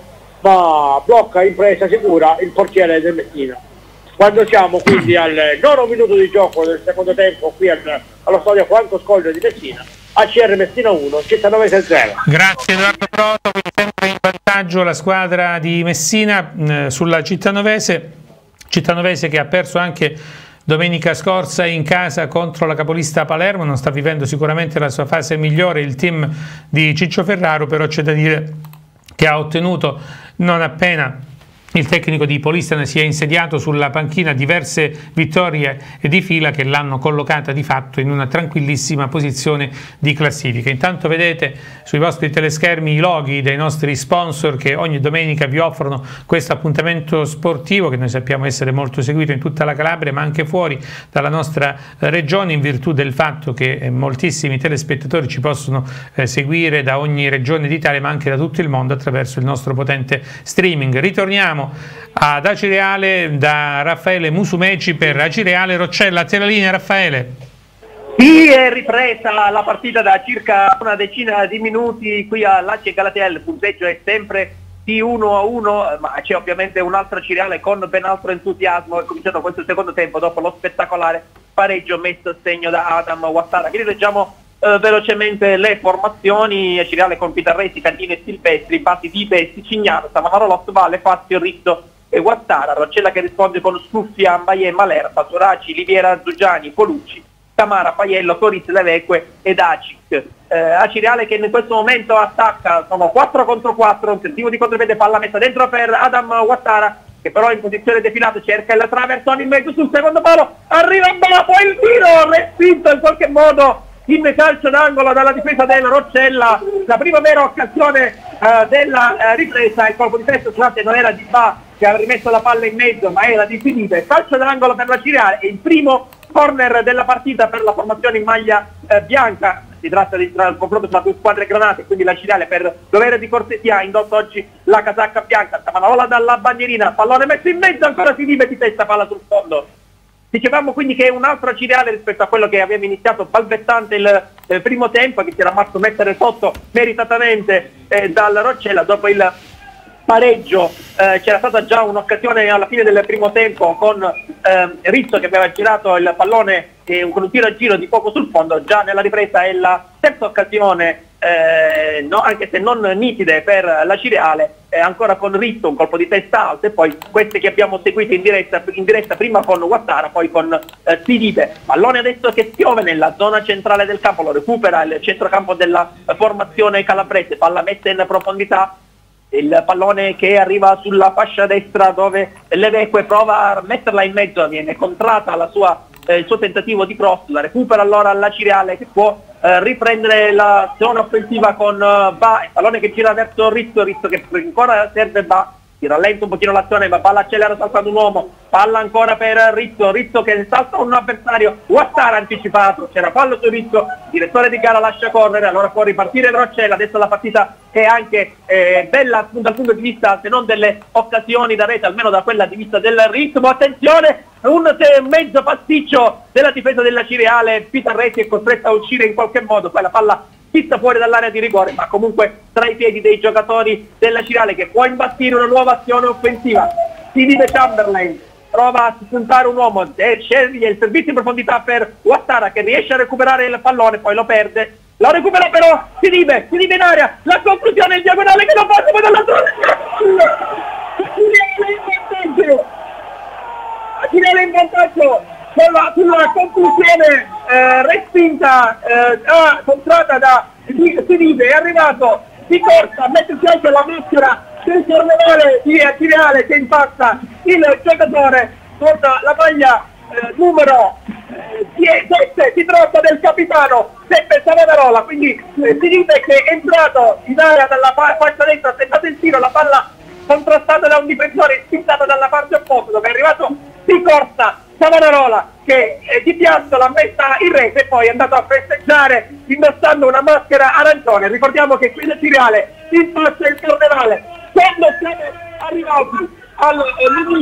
ma blocca in presa sicura il portiere del Messina. Quando siamo quindi al nono minuto di gioco del secondo tempo qui al, allo stadio Franco Scoglio di Messina, A C R Messina uno, Cittanovese zero. Grazie Edoardo Proto, quindi sempre in vantaggio la squadra di Messina eh, sulla Cittanovese, Cittanovese che ha perso anche domenica scorsa in casa contro la capolista Palermo, non sta vivendo sicuramente la sua fase migliore il team di Ciccio Ferraro, però c'è da dire che ha ottenuto non appena il tecnico di Polistena si è insediato sulla panchina diverse vittorie di fila che l'hanno collocata di fatto in una tranquillissima posizione di classifica. Intanto vedete sui vostri teleschermi i loghi dei nostri sponsor che ogni domenica vi offrono questo appuntamento sportivo che noi sappiamo essere molto seguito in tutta la Calabria ma anche fuori dalla nostra regione, in virtù del fatto che moltissimi telespettatori ci possono eh, seguire da ogni regione d'Italia ma anche da tutto il mondo attraverso il nostro potente streaming. Ritorniamo ad Acireale da Raffaele Musumeci per Acireale Roccella. A te la linea, Raffaele. Sì, è ripresa la partita da circa una decina di minuti qui all'A C Galatea, il punteggio è sempre di uno a uno, ma c'è ovviamente un altro Acireale con ben altro entusiasmo. È cominciato questo secondo tempo dopo lo spettacolare pareggio messo a segno da Adam Ouattara. Che leggiamo Uh, velocemente le formazioni. Acireale con Pitarresi, Cantini e Silvestri, Patti di Besti, Cignano, Savanaro, Lotto, Valle, Fazio, Ritto e Guattara. Roccella che risponde con Scuffia, Ambaie, Malerba, Soraci, Liviera, Zugiani, Colucci, Tamara, Paiello, Corizzi, Leveque ed Acic. Uh, Acireale che in questo momento attacca, sono quattro contro quattro, un tentativo di contropiede, palla messa dentro per Adam Ouattara che però in posizione defilata cerca il traversone in mezzo sul secondo palo, arriva in bola, poi il tiro respinto in qualche modo in calcio d'angolo dalla difesa del Roccella. La prima vera occasione uh, della uh, ripresa, il colpo di testa scusate non era di Ba che aveva rimesso la palla in mezzo ma era di Filipe, calcio d'angolo per la Acireale e il primo corner della partita per la formazione in maglia uh, bianca. Si tratta di tra il confronto tra due squadre granate, quindi la Acireale per dovere di cortesia ha indotto oggi la casacca bianca. Manola dalla bandierina, pallone messo in mezzo, ancora Filipe di testa, palla sul fondo. Dicevamo quindi che è un altro Acireale rispetto a quello che aveva iniziato balbettante il eh, primo tempo, che si era fatto mettere sotto meritatamente eh, dal Roccella dopo il pareggio. Eh, c'era stata già un'occasione alla fine del primo tempo con eh, Rizzo che aveva girato il pallone eh, con un tiro a giro di poco sul fondo. Già nella ripresa è la terza occasione, eh, no, anche se non nitide per l'Acireale, eh, ancora con Rizzo, un colpo di testa alto e poi queste che abbiamo seguito in diretta, in diretta prima con Ouattara, poi con eh, Sidibe. Pallone adesso che piove nella zona centrale del campo, lo recupera il centrocampo della formazione calabrese, palla messa in profondità, il pallone che arriva sulla fascia destra dove Leveque prova a metterla in mezzo, viene contrata la sua, eh, il suo tentativo di cross, la recupera allora l'Acireale che può eh, riprendere la zona offensiva con uh, Ba, il pallone che gira verso Rizzo, Rizzo che ancora serve Ba, si rallenta un pochino l'azione ma palla accelera saltando un uomo, palla ancora per Rizzo, Rizzo che salta un avversario, Ouattara anticipato, c'era fallo su Rizzo, direttore di gara lascia correre, allora può ripartire il Roccella. Adesso la partita è anche eh, bella dal punto di vista se non delle occasioni da rete, almeno da quella di vista del ritmo. Attenzione, un mezzo pasticcio della difesa dell'Acireale, Pitarresi è costretto a uscire in qualche modo, poi la palla pizza fuori dall'area di rigore, ma comunque tra i piedi dei giocatori dell'Acireale che può imbastire una nuova azione offensiva. Steve Chamberlain prova a puntare un uomo, sceglie il servizio in profondità per Ouattara che riesce a recuperare il pallone, poi lo perde, lo recupera però Sidibe, Sidibe in area, la conclusione, il diagonale che lo passa poi dall'altro Acireale in vantaggio sulla, sulla conclusione eh, respinta, eh, ah, contratta da Sidibe, è arrivato di corsa, mettersi anche la maschera del carnevale di Acireale che impasta il giocatore con la maglia eh, numero sette, si tratta del capitano Seppe Savonarola, quindi eh, Sidibe che è entrato in area dalla fascia destra, ha tentato il tiro, la palla contrastata da un difensore spintata dalla parte opposta dove è arrivato di corsa Savonarola che eh, di piatto l'ha messa in rete e poi è andato a festeggiare indossando una maschera arancione. Ricordiamo che qui Acireale impassa il carnevale quando siamo arrivati al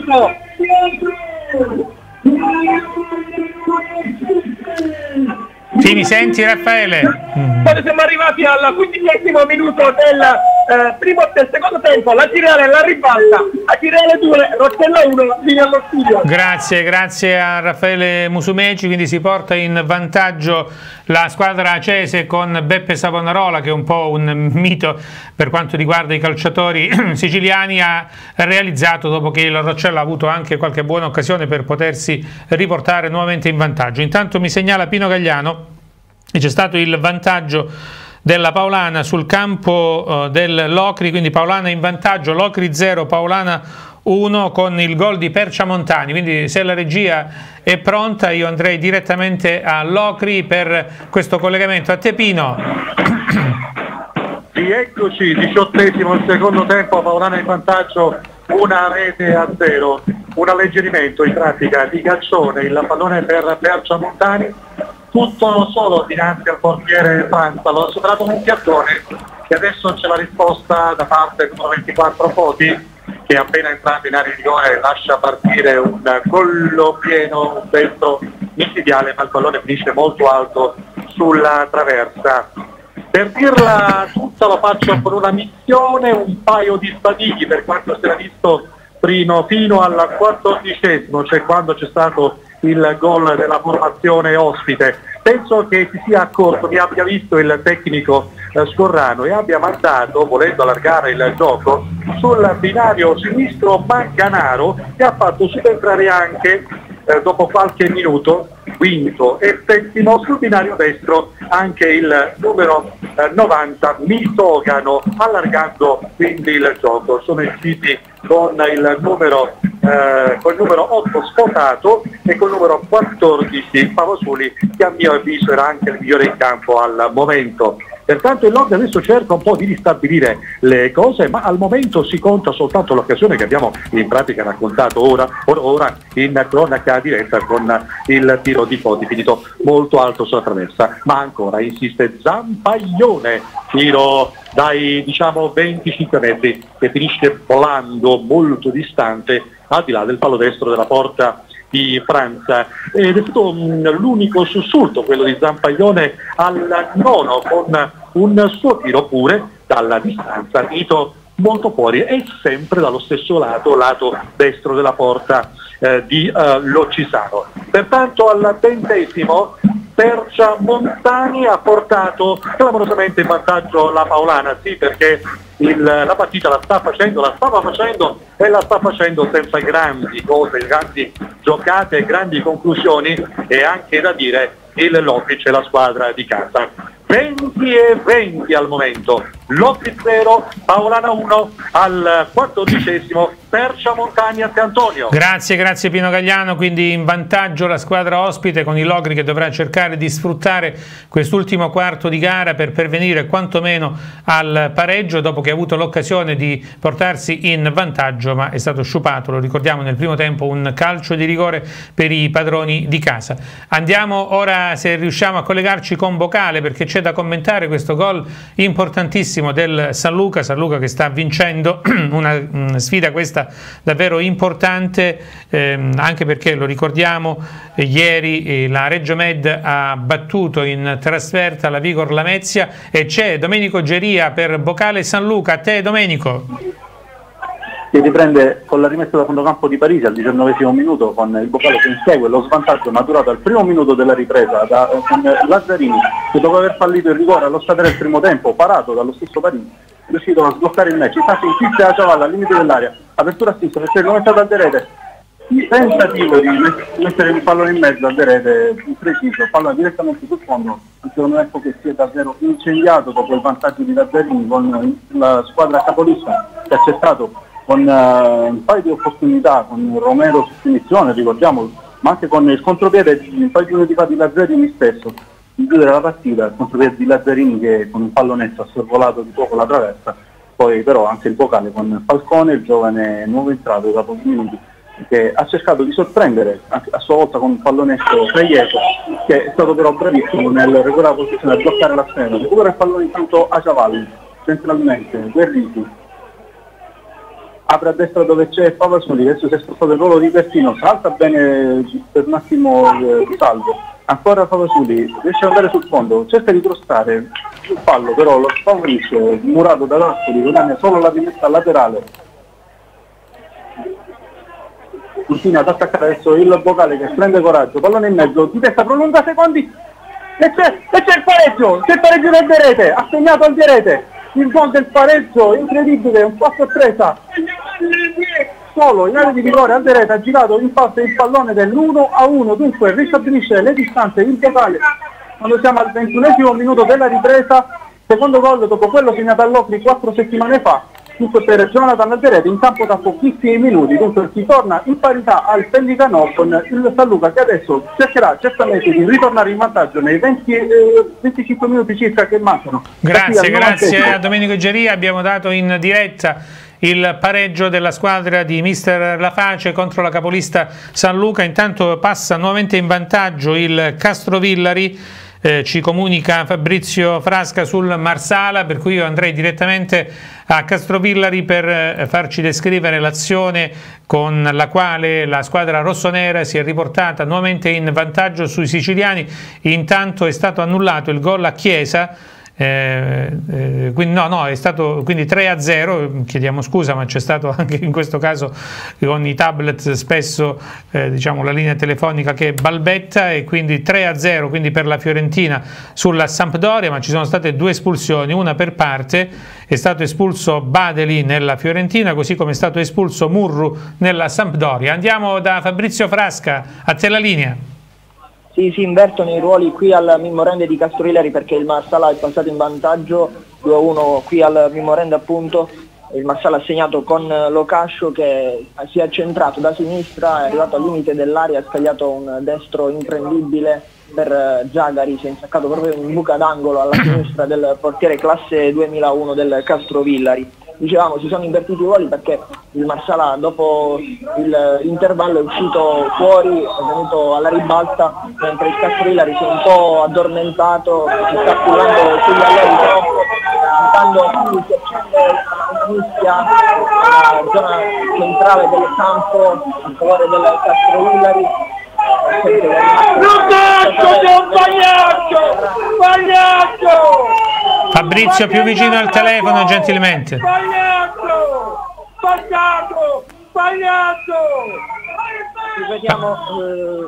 minuto Sì, mi senti Raffaele? Quando siamo arrivati al quindicesimo minuto del eh, primo del secondo tempo, la Cireale la ribalta, a Cireale due, Roccella uno, linea allo studio. Grazie, grazie a Raffaele Musumeci, quindi si porta in vantaggio la squadra acese con Beppe Savonarola, che è un po' un mito per quanto riguarda i calciatori siciliani, ha realizzato dopo che il Roccella ha avuto anche qualche buona occasione per potersi riportare nuovamente in vantaggio. Intanto mi segnala Pino Gagliano e c'è stato il vantaggio della Paolana sul campo uh, del Locri, quindi Paolana in vantaggio, Locri zero, Paolana uno con il gol di Perciamontani. Quindi se la regia è pronta io andrei direttamente a Locri per questo collegamento. A te Pino. Sì, eccoci, diciottesimo il secondo tempo, Paolana in vantaggio, una rete a zero, un alleggerimento in pratica di Gaccione, il pallone per Perciamontani, tutto solo dinanzi al portiere Franza, lo ha superato un piattone che adesso c'è la risposta da parte del numero ventiquattro Foti, che appena entrato in area di rigore lascia partire un collo pieno, un destro micidiale, ma il pallone finisce molto alto sulla traversa. Per dirla tutta lo faccio con una missione, un paio di spadini per quanto si era visto prima, fino al quattordicesimo, cioè quando c'è stato il gol della formazione ospite. Penso che si sia accorto, mi abbia visto il tecnico eh, Scorrano e abbia mandato, volendo allargare il gioco, sul binario sinistro Manganaro, che ha fatto subentrare anche eh, dopo qualche minuto, quinto e settimo, sul binario destro anche il numero eh, novanta Mitogano, allargando quindi il gioco. Sono usciti con il numero eh, con il numero otto Sfotato e con il numero quattordici Pavosuli, che a mio avviso era anche il migliore in campo al momento. Pertanto il Locri adesso cerca un po' di ristabilire le cose, ma al momento si conta soltanto l'occasione che abbiamo in pratica raccontato ora, or ora in cronaca diretta con il tiro di Foti finito molto alto sulla traversa, ma ancora insiste Zampaglione, tiro dai diciamo venticinque metri che finisce volando molto distante al di là del palo destro della porta di Franza, ed è stato l'unico sussulto quello di Zampaglione al nono, con un suo tiro pure dalla distanza finito molto fuori e sempre dallo stesso lato, lato destro della porta eh, di eh, Loccisano. Pertanto al ventesimo Perciamontani ha portato clamorosamente in vantaggio la Paolana, sì, perché il, la partita la sta facendo, la stava facendo e la sta facendo senza grandi cose, grandi giocate, grandi conclusioni, e anche da dire il Locri c'è la squadra di casa. venti e venti al momento, Locri zero, Paolana uno al quattordicesimo, Perciamontani a Antonio. Grazie, grazie Pino Gagliano. Quindi in vantaggio la squadra ospite, con il Locri che dovrà cercare di sfruttare quest'ultimo quarto di gara per pervenire quantomeno al pareggio, dopo che ha avuto l'occasione di portarsi in vantaggio, ma è stato sciupato, lo ricordiamo, nel primo tempo un calcio di rigore per i padroni di casa. Andiamo ora, se riusciamo, a collegarci con Bocale, perché c'è da commentare questo gol importantissimo del San Luca, San Luca che sta vincendo una, una sfida questa davvero importante, ehm, anche perché, lo ricordiamo, eh, ieri eh, la Reggio Med ha battuto in trasferta la Vigor Lamezia, e c'è Domenico Geria per Bocale San Luca. A te Domenico. Si riprende con la rimessa da fondocampo di Parisi al diciannovesimo minuto, con il Bocale che insegue lo svantaggio maturato al primo minuto della ripresa da con Lazzarini, che dopo aver fallito il rigore allo stato del primo tempo, parato dallo stesso Parisi, è riuscito a sbloccare il match. Infatti insiste la Ciavalla al limite dell'area, apertura a sinistra, perché come è stato Alderete, tentativo di mettere il pallone in mezzo, Alderete preciso, palla direttamente sul fondo. Secondo me che si è davvero incendiato dopo il vantaggio di Lazzarini, con la squadra capolista che ha accettato con uh, un paio di opportunità, con Romero su punizione, ricordiamolo, ma anche con il contropiede un paio di minuti fa di Lazzarini stesso, di chiudere la partita, il contropiede di Lazzarini che con un pallonetto ha sorvolato di poco la traversa. Poi però anche il Bocale con Falcone, il giovane nuovo entrato da pochi minuti, che ha cercato di sorprendere a sua volta con un pallonetto Preieto, che è stato però bravissimo nel regolare la posizione, a bloccare la sfera, recupera il pallone intanto a Ciavalli, centralmente, Guerriti, apre a destra dove c'è Pavasoli, adesso si è spostato il ruolo di Bertino, salta bene per un attimo eh, di salvo, ancora Favasuli, riesce ad andare sul fondo, cerca di crostare il fallo, però lo sfavorisce, murato da Lassoli, rimane solo la rimessa laterale. Continua ad attaccare adesso il Vocale che prende coraggio, pallone in mezzo, di testa prolunga secondi, e c'è, e c'è il pareggio, c'è il pareggio del Derete, ha segnato al Derete, il gol del pareggio, incredibile, un po' a sorpresa. Solo in area di rigore Alderete ha girato in falso il pallone dell'uno a uno, dunque ristabilisce le distanze in totale quando siamo al ventunesimo minuto della ripresa, secondo gol dopo quello segnato all'Ocri quattro settimane fa, dunque per Jonathan Alderete in campo da pochissimi minuti, dunque si torna in parità al Pellicanò con il San Luca che adesso cercherà certamente di ritornare in vantaggio nei venti, eh, venticinque minuti circa che mancano. Grazie, grazie a Domenico Geria, abbiamo dato in diretta il pareggio della squadra di mister Laface contro la capolista San Luca. Intanto passa nuovamente in vantaggio il Castrovillari, eh, ci comunica Fabrizio Frasca sul Marsala, per cui io andrei direttamente a Castrovillari per eh, farci descrivere l'azione con la quale la squadra rossonera si è riportata nuovamente in vantaggio sui siciliani. Intanto è stato annullato il gol a Chiesa. Eh, eh, quindi no, no, è stato quindi tre a zero, chiediamo scusa, ma c'è stato anche in questo caso con i tablet spesso eh, diciamo la linea telefonica che balbetta, e quindi tre a zero quindi per la Fiorentina sulla Sampdoria, ma ci sono state due espulsioni, una per parte. È stato espulso Badeli nella Fiorentina, così come è stato espulso Murru nella Sampdoria. Andiamo da Fabrizio Frasca, a te la linea. Sì, si invertono i ruoli qui al Mimorende di Castrovillari perché il Marsala è passato in vantaggio due a uno qui al Mimorende appunto. Il Marsala ha segnato con Locascio che si è centrato da sinistra, è arrivato al limite dell'area, ha scagliato un destro imprendibile per Zagari, si è insaccato proprio in buca d'angolo alla sinistra del portiere classe duemilauno del Castrovillari. Dicevamo, si sono invertiti i ruoli perché il Marsala dopo l'intervallo è uscito fuori, è venuto alla ribalta, mentre il Castrovillari si è un po' addormentato, si sta cullando sugli allori troppo, tentando di accendere una mischia nella zona centrale del campo a favore del Castrovillari. Locascio, sei un pagliaccio! Pagliaccio! Fabrizio, più vicino al telefono gentilmente. Sbagliato! Sbagliato! Sbagliato! Ripetiamo, eh,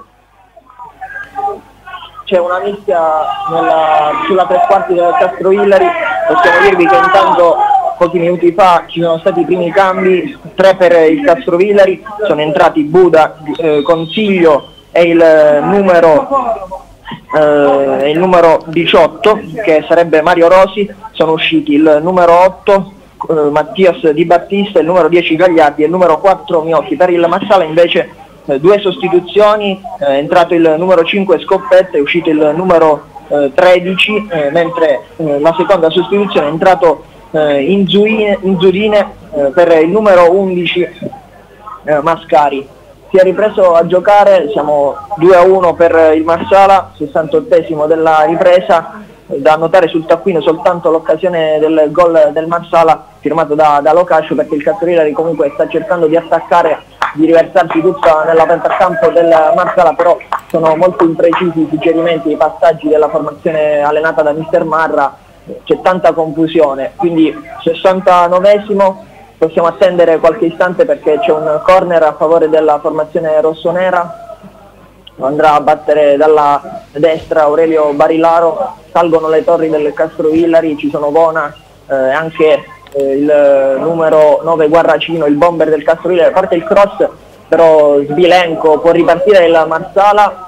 c'è una mischia nella, sulla tre quarti del Castrovillari. Possiamo dirvi che intanto pochi minuti fa ci sono stati i primi cambi, tre per il Castrovillari, sono entrati Buda, eh, Consiglio e il numero Eh, il numero diciotto che sarebbe Mario Rosi, sono usciti il numero otto eh, Mattias Di Battista, il numero dieci Gagliardi e il numero quattro Miocchi. Per il Marsala invece eh, due sostituzioni, eh, è entrato il numero cinque Scoppetta, è uscito il numero eh, tredici, eh, mentre eh, la seconda sostituzione è entrato eh, Inzuine, Inzurine eh, per il numero undici eh, Mascari. Si è ripreso a giocare, siamo due a uno per il Marsala, sessantottesimo della ripresa, da notare sul taccuino soltanto l'occasione del gol del Marsala firmato da, da Locascio, perché il Castrovillari comunque sta cercando di attaccare, di riversarsi tutta nell'aperta campo del Marsala, però sono molto imprecisi i suggerimenti, i passaggi della formazione allenata da mister Marra, c'è tanta confusione, quindi sessantanovesimo. Possiamo attendere qualche istante perché c'è un corner a favore della formazione rossonera, andrà a battere dalla destra Aurelio Barilaro, salgono le torri del Castrovillari, ci sono Bona, eh, anche eh, il numero nove Guarracino, il bomber del Castrovillari, parte il cross, però Sbilenco, può ripartire il Marsala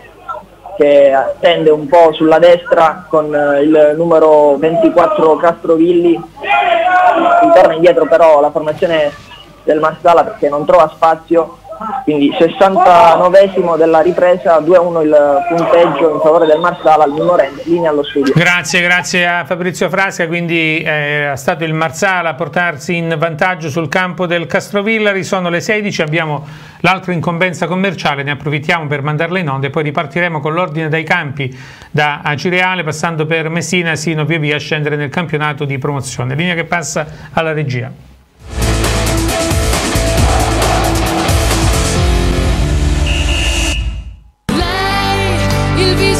che attende un po' sulla destra con eh, il numero ventiquattro Castrovilli, ritorna indietro però la formazione del Marsala perché non trova spazio, quindi sessantanovesimo della ripresa, due a uno il punteggio in favore del Marsala al Mimorende, linea allo studio. Grazie, grazie a Fabrizio Frasca, quindi eh, è stato il Marsala a portarsi in vantaggio sul campo del Castrovillari. Sono le sedici, abbiamo l'altra incombenza commerciale, ne approfittiamo per mandarla in onda e poi ripartiremo con l'ordine dai campi da Acireale passando per Messina sino via via a scendere nel campionato di promozione. Linea che passa alla regia. Il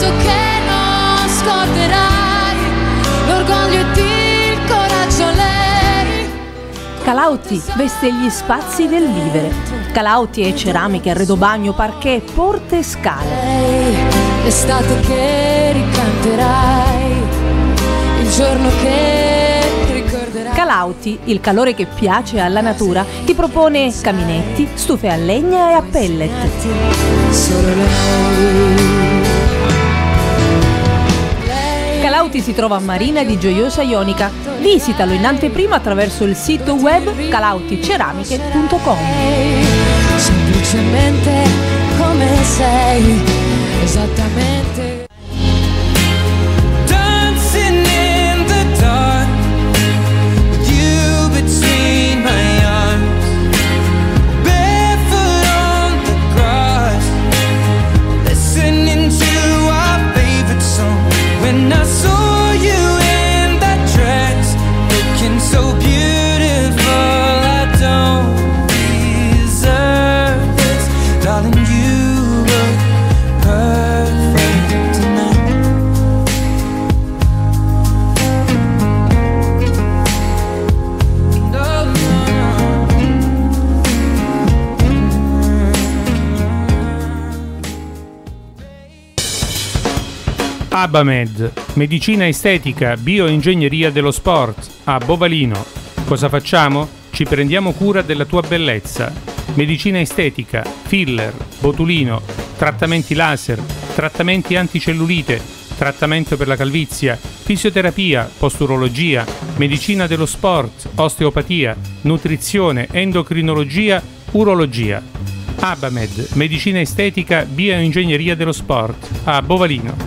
Calauti veste gli spazi del vivere. Calauti è ceramiche, arredo bagno, parquet, porte e scale. L'estate che ricanterai, il giorno che ricorderai. Calauti, il calore che piace alla natura, ti propone caminetti, stufe a legna e a pellet. Solo lei. Calauti si trova a Marina di Gioiosa Ionica. Visitalo in anteprima attraverso il sito web calauti ceramiche punto com. Semplicemente come sei, esattamente. Dancing in the dark, with you between my arms, barefoot on the grass, listening to our favorite song. When I saw you in that dress, looking so beautiful, I don't deserve this, darling, you were perfect tonight. No, Abamed, medicina estetica, bioingegneria dello sport, a Bovalino. Cosa facciamo? Ci prendiamo cura della tua bellezza. Medicina estetica, filler, botulino, trattamenti laser, trattamenti anticellulite, trattamento per la calvizie, fisioterapia, posturologia, medicina dello sport, osteopatia, nutrizione, endocrinologia, urologia. Abamed, medicina estetica, bioingegneria dello sport, a Bovalino.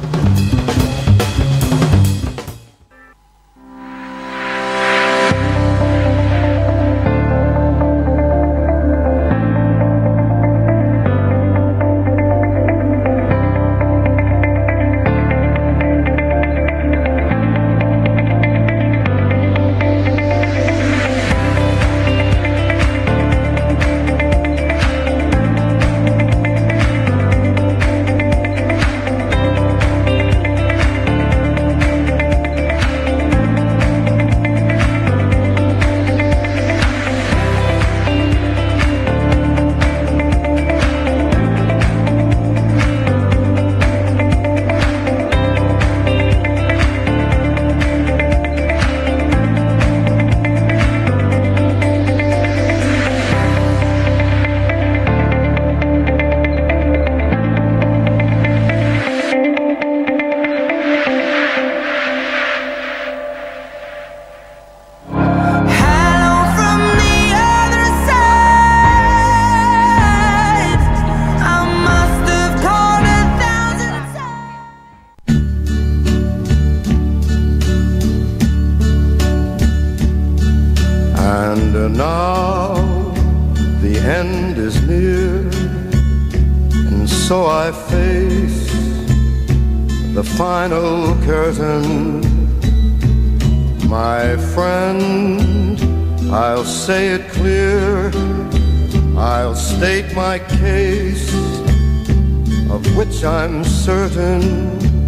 So I face the final curtain, my friend, I'll say it clear, I'll state my case, of which I'm certain.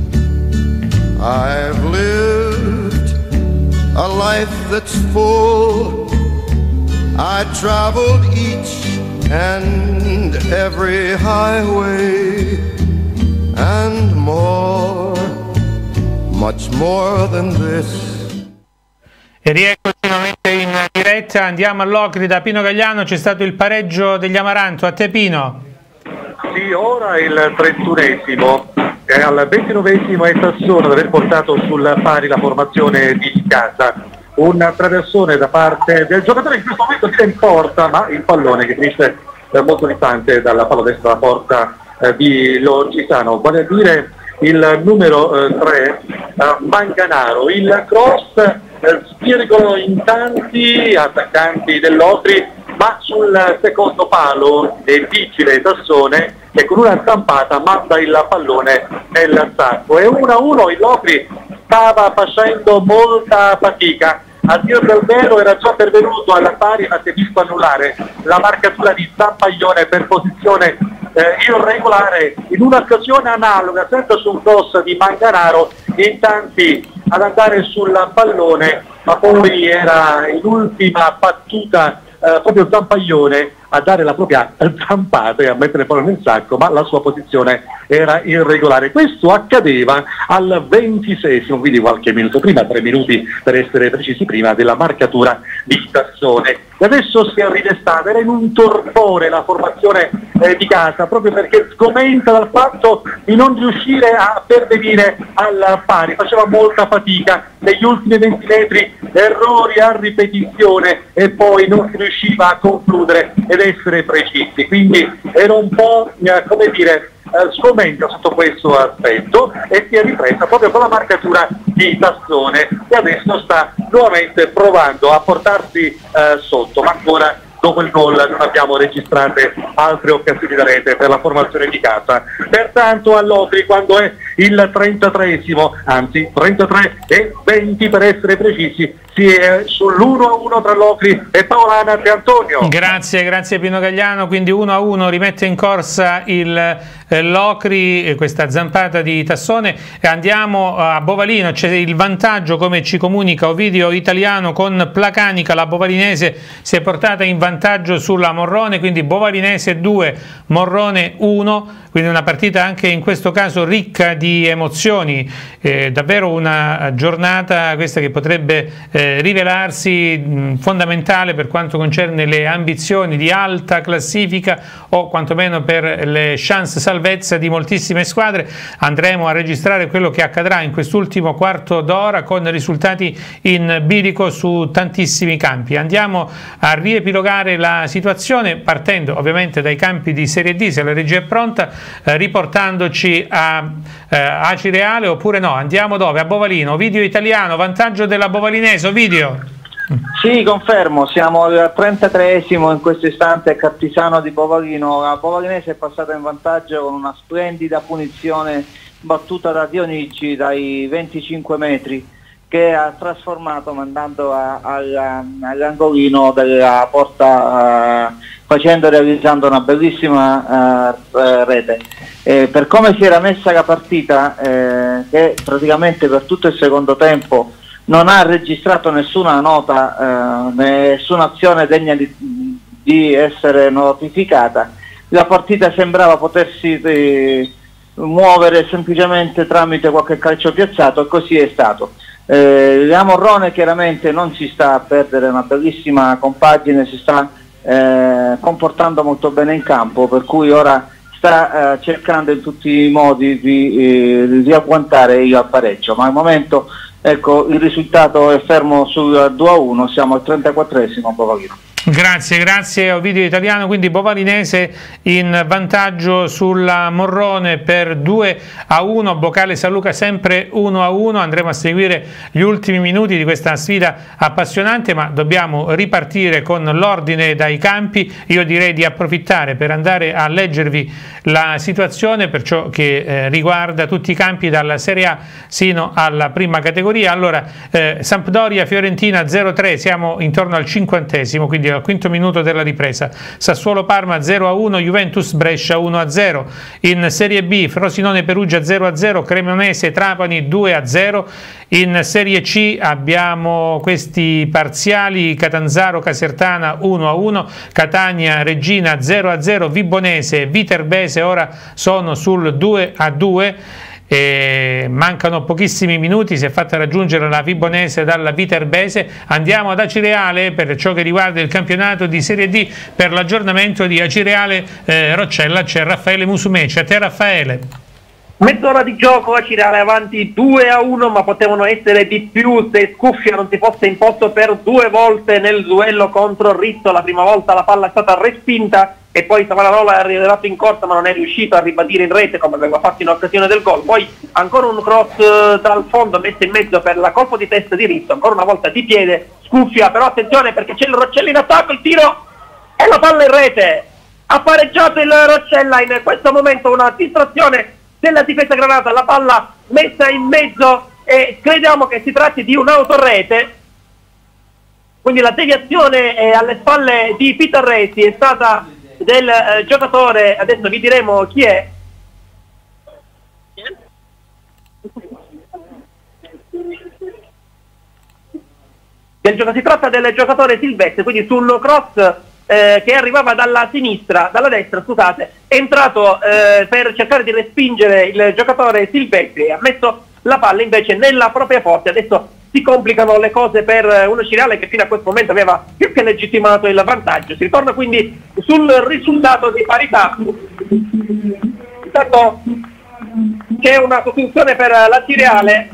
I've lived a life that's full, I traveled each and every highway and more, much more than this. E rieccoci nuovamente in diretta, andiamo all'Ocri da Pino Gagliano, c'è stato il pareggio degli Amaranto. A te Pino. Sì, ora il trentunesimo, e al ventinovesimo è Sassone ad aver portato sul pari la formazione di casa. Un traversone da parte del giocatore, in questo momento si è in porta, ma il pallone che finisce eh, molto distante dalla palla destra della porta eh, di Lorcisano, vale a dire il numero eh, tre, eh, Manganaro. Il cross eh, spiricolo in tanti attaccanti dell'Ocri, ma sul secondo palo è vigile Sassone e con una stampata manda il pallone nel sacco. E uno a uno il Locri stava facendo molta fatica, a dire del vero era già pervenuto alla pari, ma si è visto annullare la marcatura di Zampaglione per posizione eh, irregolare in un'occasione analoga, sempre su un cross di Manganaro, in tanti ad andare sul pallone ma poi era in ultima battuta eh, proprio Zampaglione a dare la propria zampata e a mettere il pallone nel sacco, ma la sua posizione era irregolare. Questo accadeva al ventiseiesimo, quindi qualche minuto prima, tre minuti per essere precisi prima della marcatura di Tassone. E adesso si è ridestata, era in un torpore la formazione eh, di casa, proprio perché sgomenta dal fatto di non riuscire a pervenire al pari, faceva molta fatica negli ultimi venti metri, errori a ripetizione e poi non si riusciva a concludere ed essere precisi, quindi era un po' eh, come dire eh, sgomenta sotto questo aspetto e si è ripresa proprio con la marcatura di Tassone e adesso sta nuovamente provando a portarsi eh, sotto, ma ancora dopo il gol non abbiamo registrate altre occasioni da rete per la formazione di casa. Pertanto all'Ocri, quando è il trentatreesimo, anzi trentatré e venti per essere precisi, si è sull'uno a uno tra l'Ocri e Paolana De Antonio. Grazie, grazie Pino Gagliano, quindi uno a uno rimette in corsa il eh, l'Ocri, eh, questa zampata di Tassone, e andiamo a Bovalino, c'è il vantaggio come ci comunica Ovidio Italiano con Placanica, la bovalinese si è portata in vantaggio sulla Morrone, quindi bovalinese due, Morrone uno, quindi una partita anche in questo caso ricca di emozioni, eh, davvero una giornata questa che potrebbe eh, rivelarsi mh, fondamentale per quanto concerne le ambizioni di alta classifica o quantomeno per le chance salvezza di moltissime squadre. Andremo a registrare quello che accadrà in quest'ultimo quarto d'ora con risultati in bilico su tantissimi campi. Andiamo a riepilogare la situazione partendo ovviamente dai campi di Serie D, se la regia è pronta, eh, riportandoci a eh, Acireale oppure no, andiamo dove? A Bovalino. Ovidio Italiano, vantaggio della bovalinese. Ovidio. Sì, confermo, siamo al trentatreesimo in questo istante a Cartisano di Bovalino. La bovalinese è passata in vantaggio con una splendida punizione battuta da Dionigi dai venticinque metri, che ha trasformato mandando a, a, all'angolino della porta, uh, facendo realizzando una bellissima uh, uh, rete. Eh, per come si era messa la partita, eh, che praticamente per tutto il secondo tempo non ha registrato nessuna nota, eh, nessuna azione degna di, di essere notificata, la partita sembrava potersi eh, muovere semplicemente tramite qualche calcio piazzato e così è stato. Eh, la Morrone chiaramente non si sta a perdere, una bellissima compagine, si sta eh, comportando molto bene in campo, per cui ora sta eh, cercando in tutti i modi di, eh, di agguantare il pareggio, ma al momento ecco, il risultato è fermo sul due a uno, siamo al trentaquattresimo a Bovalino. Grazie, grazie Ovidio Italiano, quindi bovalinese in vantaggio sulla Morrone per due a uno, Boccale San Luca sempre uno a uno, andremo a seguire gli ultimi minuti di questa sfida appassionante, ma dobbiamo ripartire con l'ordine dai campi. Io direi di approfittare per andare a leggervi la situazione per ciò che eh, riguarda tutti i campi dalla Serie A sino alla prima categoria. Allora, eh, Sampdoria-Fiorentina zero a tre, siamo intorno al cinquantesimo, quindi al quinto minuto della ripresa. Sassuolo-Parma zero a uno, Juventus-Brescia uno a zero. In Serie B Frosinone-Perugia zero a zero, Cremonese-Trapani due a zero. In Serie C abbiamo questi parziali: Catanzaro-Casertana uno a uno, Catania-Regina zero a zero, Vibonese-Viterbese ora sono sul due a due. E mancano pochissimi minuti, si è fatta raggiungere la Vibonese dalla Viterbese. Andiamo ad Acireale per ciò che riguarda il campionato di Serie D. Per l'aggiornamento di Acireale eh, Roccella c'è Raffaele Musumeci. A te Raffaele. Mezz'ora di gioco, Acireale avanti due a uno, ma potevano essere di più se Scuffia non si fosse imposto per due volte nel duello contro Rizzo. La prima volta la palla è stata respinta e poi Savonarola è arrivato in corsa ma non è riuscito a ribadire in rete come aveva fatto in occasione del gol. Poi ancora un cross eh, dal fondo messo in mezzo per la colpo di testa di Rizzo, ancora una volta di piede Scuffia, però attenzione perché c'è il Roccella in attacco, il tiro e la palla in rete. Ha pareggiato il Roccella in questo momento, una distrazione della difesa granata, la palla messa in mezzo e crediamo che si tratti di un'autorete, quindi la deviazione è alle spalle di Pitarresi, è stata del eh, giocatore, adesso vi diremo chi è. del gioco. Si tratta del giocatore Silvestre, quindi su un cross eh, che arrivava dalla sinistra, dalla destra, scusate, è entrato eh, per cercare di respingere il giocatore Silvestri, ha messo la palla invece nella propria porta. Adesso si complicano le cose per uno Cireale che fino a questo momento aveva più che legittimato il vantaggio. Si ritorna quindi sul risultato di parità. Intanto c'è una sostituzione per la Cireale,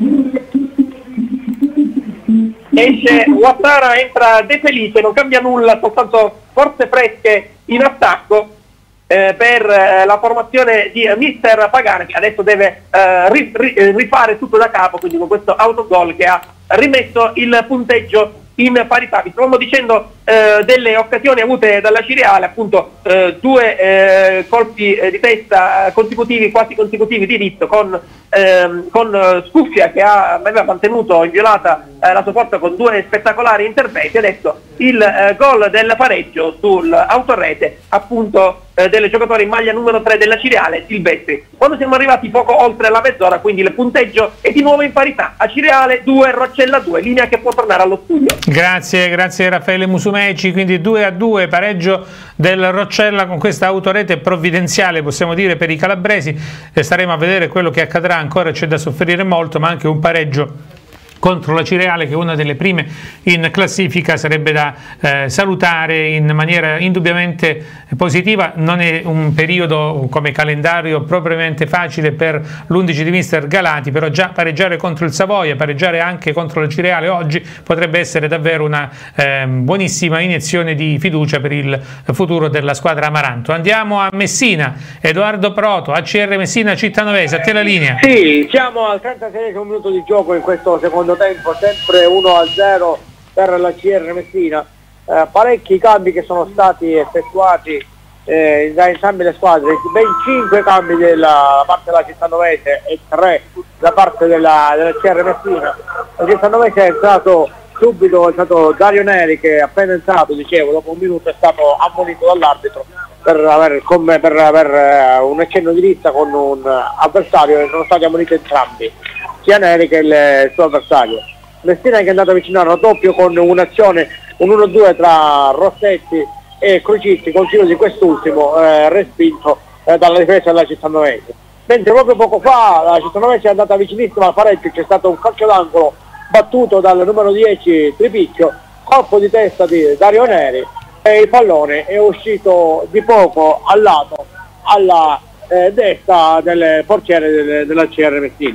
esce Ouattara, entra De Felice, non cambia nulla, soltanto forze fresche in attacco eh, per eh, la formazione di mister Pagani, che adesso deve eh, ri, ri, rifare tutto da capo, quindi con questo autogol che ha rimesso il punteggio in parità. Vi stavamo dicendo eh, delle occasioni avute dalla Cireale, appunto eh, due eh, colpi eh, di testa consecutivi, quasi consecutivi di Rizzo, con, ehm, con Scuffia che ha, aveva mantenuto inviolata eh, la sua porta con due spettacolari interventi. Adesso il eh, gol del pareggio sull'autorete appunto eh, del giocatore in maglia numero tre della Cireale, Silvestri. Quando siamo arrivati poco oltre la mezz'ora, quindi il punteggio è di nuovo in parità, a Cireale due, Roccella due, linea che può tornare allo studio. Grazie, grazie Raffaele Musumeci, quindi due a due, pareggio del Roccella con questa autorete provvidenziale, possiamo dire, per i calabresi. E staremo a vedere quello che accadrà, ancora c'è da soffrire molto, ma anche un pareggio contro la Cireale, che è una delle prime in classifica, sarebbe da eh, salutare in maniera indubbiamente positiva. Non è un periodo come calendario propriamente facile per l'undici di mister Galati, però già pareggiare contro il Savoia, pareggiare anche contro la Cireale oggi potrebbe essere davvero una eh, buonissima iniezione di fiducia per il futuro della squadra Amaranto. Andiamo a Messina, Edoardo Proto, A C R Messina Cittanovese, a te la linea. Sì, siamo al trentaseiesimo minuto di gioco in questo secondo tempo, sempre uno a zero per la C R Messina. Eh, parecchi cambi che sono stati effettuati eh, da entrambe le squadre, ben cinque cambi della parte della Cittanovese e tre da parte della, della C R Messina. La Cittanovese è entrato subito, è stato Dario Neri che appena entrato, dicevo, dopo un minuto è stato ammonito dall'arbitro per aver, come, per aver uh, un accenno di lista con un uh, avversario, e sono stati ammoniti entrambi, sia Neri che il, il suo avversario. Messina che è andato a avvicinare a doppio con un'azione, un uno due tra Rossetti e Crucitti, con tiro di quest'ultimo eh, respinto eh, dalla difesa della Cittanovese. Mentre proprio poco fa la Cittanovese è andata vicinissima al pareggio, c'è stato un calcio d'angolo battuto dal numero dieci Tripicchio, colpo di testa di Dario Neri e il pallone è uscito di poco al lato, alla eh, destra del portiere del, della C R Messina.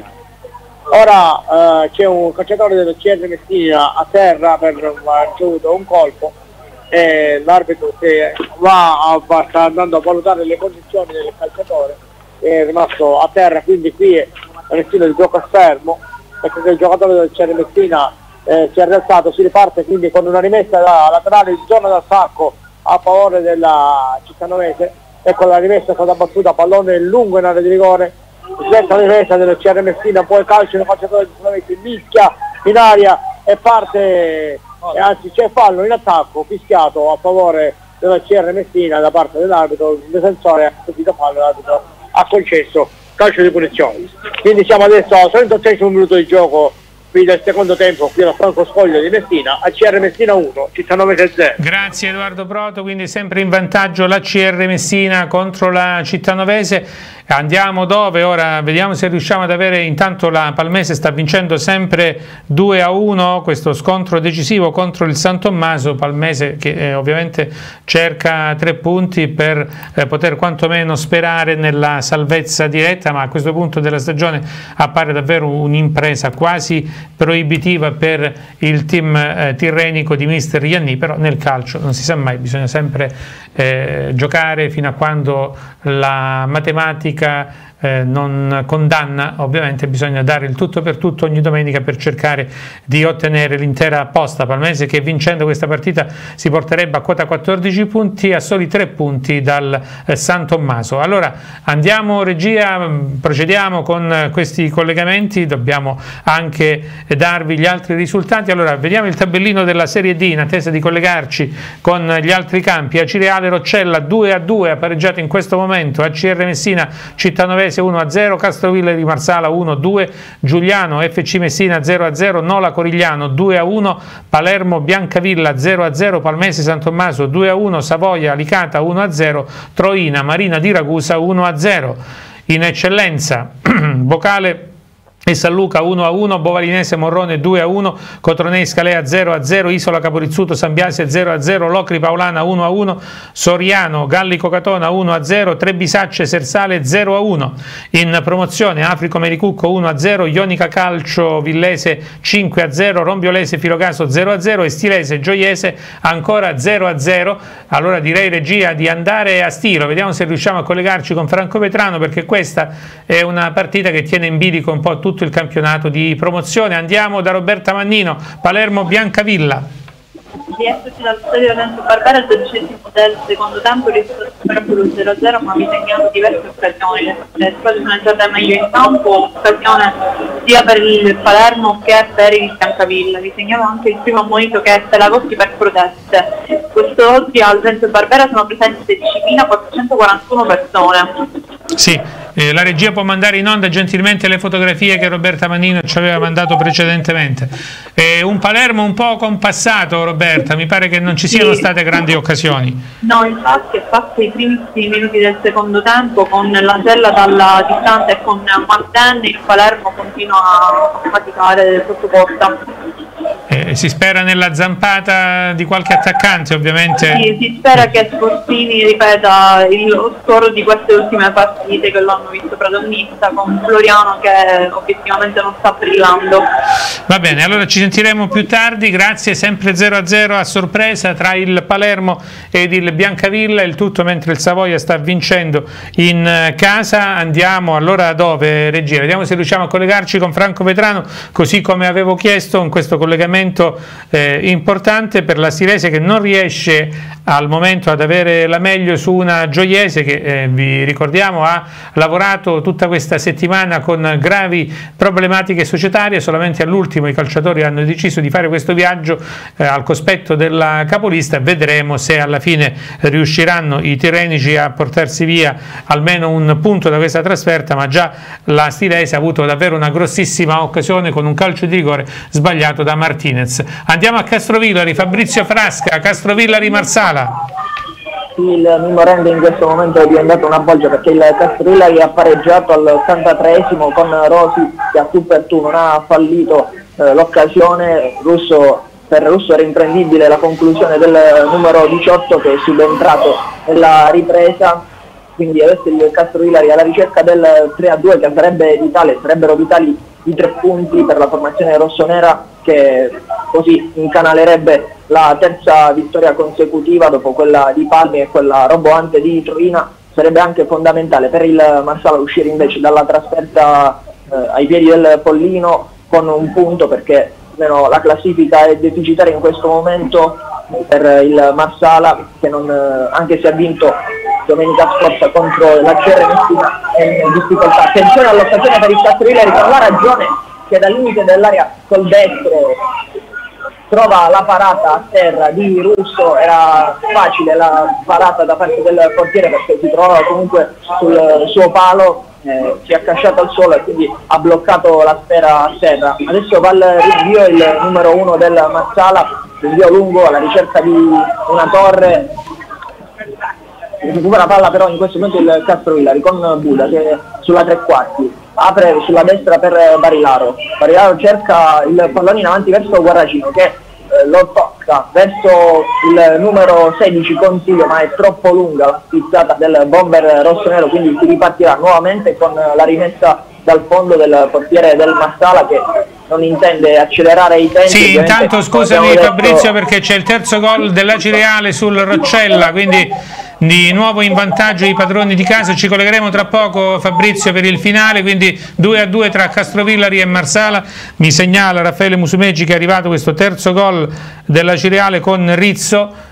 Ora eh, c'è un calciatore della C R Messina a terra per aver ricevuto un colpo e l'arbitro che va a, sta andando a valutare le condizioni del calciatore, è rimasto a terra, quindi qui è un stile di gioco a fermo, perché il giocatore del C R Messina eh, si è rialzato, si riparte quindi con una rimessa da laterale di zona d'attacco a favore della Cittanovese. Ecco, la rimessa è stata battuta, pallone lungo in area di rigore, sletta la difesa del C R Messina, poi calcio del calciatore di Cittanovese, mischia in aria e parte, e anzi c'è fallo in attacco fischiato a favore della C R Messina da parte dell'arbitro. Il difensore ha subito fallo, l'arbitro ha concesso calcio di punizione. Quindi siamo adesso al trentaseiesimo minuto di gioco qui del secondo tempo, qui alla Franco Scoglio di Messina, A C R Messina uno, Cittanovese zero. Grazie Edoardo Proto, quindi sempre in vantaggio la C R Messina contro la Cittanovese. Andiamo dove? Ora vediamo se riusciamo ad avere, intanto la Palmese sta vincendo sempre due a uno questo scontro decisivo contro il San Tommaso. Palmese che eh, ovviamente cerca tre punti per eh, poter quantomeno sperare nella salvezza diretta, ma a questo punto della stagione appare davvero un'impresa quasi proibitiva per il team eh, tirrenico di mister Ianni. Però nel calcio non si sa mai, bisogna sempre eh, giocare fino a quando la matematica Eh, non condanna. Ovviamente bisogna dare il tutto per tutto ogni domenica per cercare di ottenere l'intera posta. Palmese che vincendo questa partita si porterebbe a quota quattordici punti, a soli tre punti dal eh, San Tommaso. Allora andiamo regia, procediamo con questi collegamenti, dobbiamo anche darvi gli altri risultati. Allora vediamo il tabellino della Serie D in attesa di collegarci con gli altri campi. Acireale Roccella due a due ha pareggiato in questo momento, A C R Messina Cittanovese Sangiovese uno a zero, Castrovillari Marsala uno a due, Giuliano F C Messina zero a zero, Nola Corigliano due a uno, Palermo Biancavilla zero a zero, Palmese San Tommaso due a uno, Savoia Licata uno a zero, Troina Marina di Ragusa uno a zero. In eccellenza Vocale e San Luca uno a uno, Bovalinese Morrone due a uno, Cotronei Scalea zero a zero, Isola Caporizzuto San Biase zero a zero, Locri Paolana uno a uno, Soriano Gallico Catona uno a zero, Trebisacce Sersale zero a uno. In promozione Africo Mericucco uno a zero, Ionica Calcio Villese cinque a zero, Rombiolese Filocaso zero a zero e Stilese Gioiese ancora zero a zero. Allora direi, regia, di andare a Stilo, vediamo se riusciamo a collegarci con Franco Vetrano, perché questa è una partita che tiene in bilico un po' tutto il campionato di promozione. Andiamo da Roberta Mannino, Palermo Biancavilla. Rieccoci dal stadio Lorenzo Barbera, il dodicesimo del secondo tempo, risultato per zero a zero, ma vi segnalo diverse occasioni. Le squadre sono entrate meglio in campo, occasione sia per il Palermo che per il Biancavilla. Vi segnalo anche il primo ammonito, che è Pelagoschi per proteste. Quest'oggi al Lorenzo Barbera sono presenti sedicimila quattrocentoquarantuno persone. Sì, eh, la regia può mandare in onda gentilmente le fotografie che Roberta Mannino ci aveva mandato precedentemente. Eh, un Palermo un po' compassato, Roberta, mi pare che non ci siano sì. state grandi occasioni. No, infatti è fatto i primissimi minuti del secondo tempo con l'Angella dalla distanza e con Martin, il Palermo continua a faticare sotto porta. Eh, si spera nella zampata di qualche attaccante, ovviamente. Sì, si spera che Sportini ripeta il score di queste ultime partite che lo hanno visto protagonista, con Floriano che obiettivamente non sta brillando. Va bene, allora ci sentiremo più tardi, grazie. Sempre zero a zero a sorpresa tra il Palermo ed il Biancavilla, il tutto mentre il Savoia sta vincendo in casa. Andiamo allora dove, regia? Vediamo se riusciamo a collegarci con Franco Vetrano, così come avevo chiesto, in questo collegamento eh, importante per la Stilese, che non riesce al momento ad avere la meglio su una Gioiese che eh, vi ricordiamo ha lavorato tutta questa settimana con gravi problematiche societarie. Solamente all'ultimo i calciatori hanno deciso di fare questo viaggio eh, al cospetto della capolista. Vedremo se alla fine riusciranno i tirrenici a portarsi via almeno un punto da questa trasferta, ma già la Stilese ha avuto davvero una grossissima occasione con un calcio di rigore sbagliato da Martinez. Andiamo a Castrovillari, Fabrizio Frasca, Castrovillari Marsala. Il Mimmo Rende in questo momento è diventato una bolgia, perché il Castrovillari ha pareggiato all'ottantatreesimo con Rosi che a tu per tu non ha fallito eh, l'occasione. Russo, per Russo era imprendibile la conclusione del numero diciotto che è subentrato nella ripresa, quindi adesso il Castrovillari alla ricerca del tre a due che sarebbe vitale, sarebbero vitali i tre punti per la formazione rossonera, che così incanalerebbe la terza vittoria consecutiva dopo quella di Palmi e quella roboante di Troina. Sarebbe anche fondamentale per il Marsala uscire invece dalla trasferta eh, ai piedi del Pollino con un punto, perché almeno la classifica è deficitaria in questo momento per il Marsala, che non, eh, anche se ha vinto domenica scorsa contro la C R Messina è in difficoltà. Attenzione all'occasione per il Castrovillari con la ragione, che dal limite dell'area col destro trova la parata a terra di Russo. Era facile la parata da parte del portiere perché si trovava comunque sul suo palo, eh, si è accasciato al suolo e quindi ha bloccato la sfera a terra. Adesso va al rinvio il numero uno del Marsala, rinvio lungo alla ricerca di una torre. Recupera la palla però in questo momento il Castrovillari con Buda che sulla tre quarti apre sulla destra per Barilaro. Barilaro cerca il pallone in avanti verso Guarracino che eh, lo tocca verso il numero sedici Consiglio, ma è troppo lunga la spizzata del bomber rossonero, quindi si ripartirà nuovamente con la rimessa dal fondo del portiere del Marsala, che non intende accelerare i tempi. Sì, intanto scusami detto... Fabrizio, perché c'è il terzo gol dell'Acireale sul Roccella, quindi di nuovo in vantaggio i padroni di casa. Ci collegheremo tra poco, Fabrizio, per il finale, quindi due a due tra Castrovillari e Marsala. Mi segnala Raffaele Musumeci che è arrivato questo terzo gol dell'Acireale con Rizzo.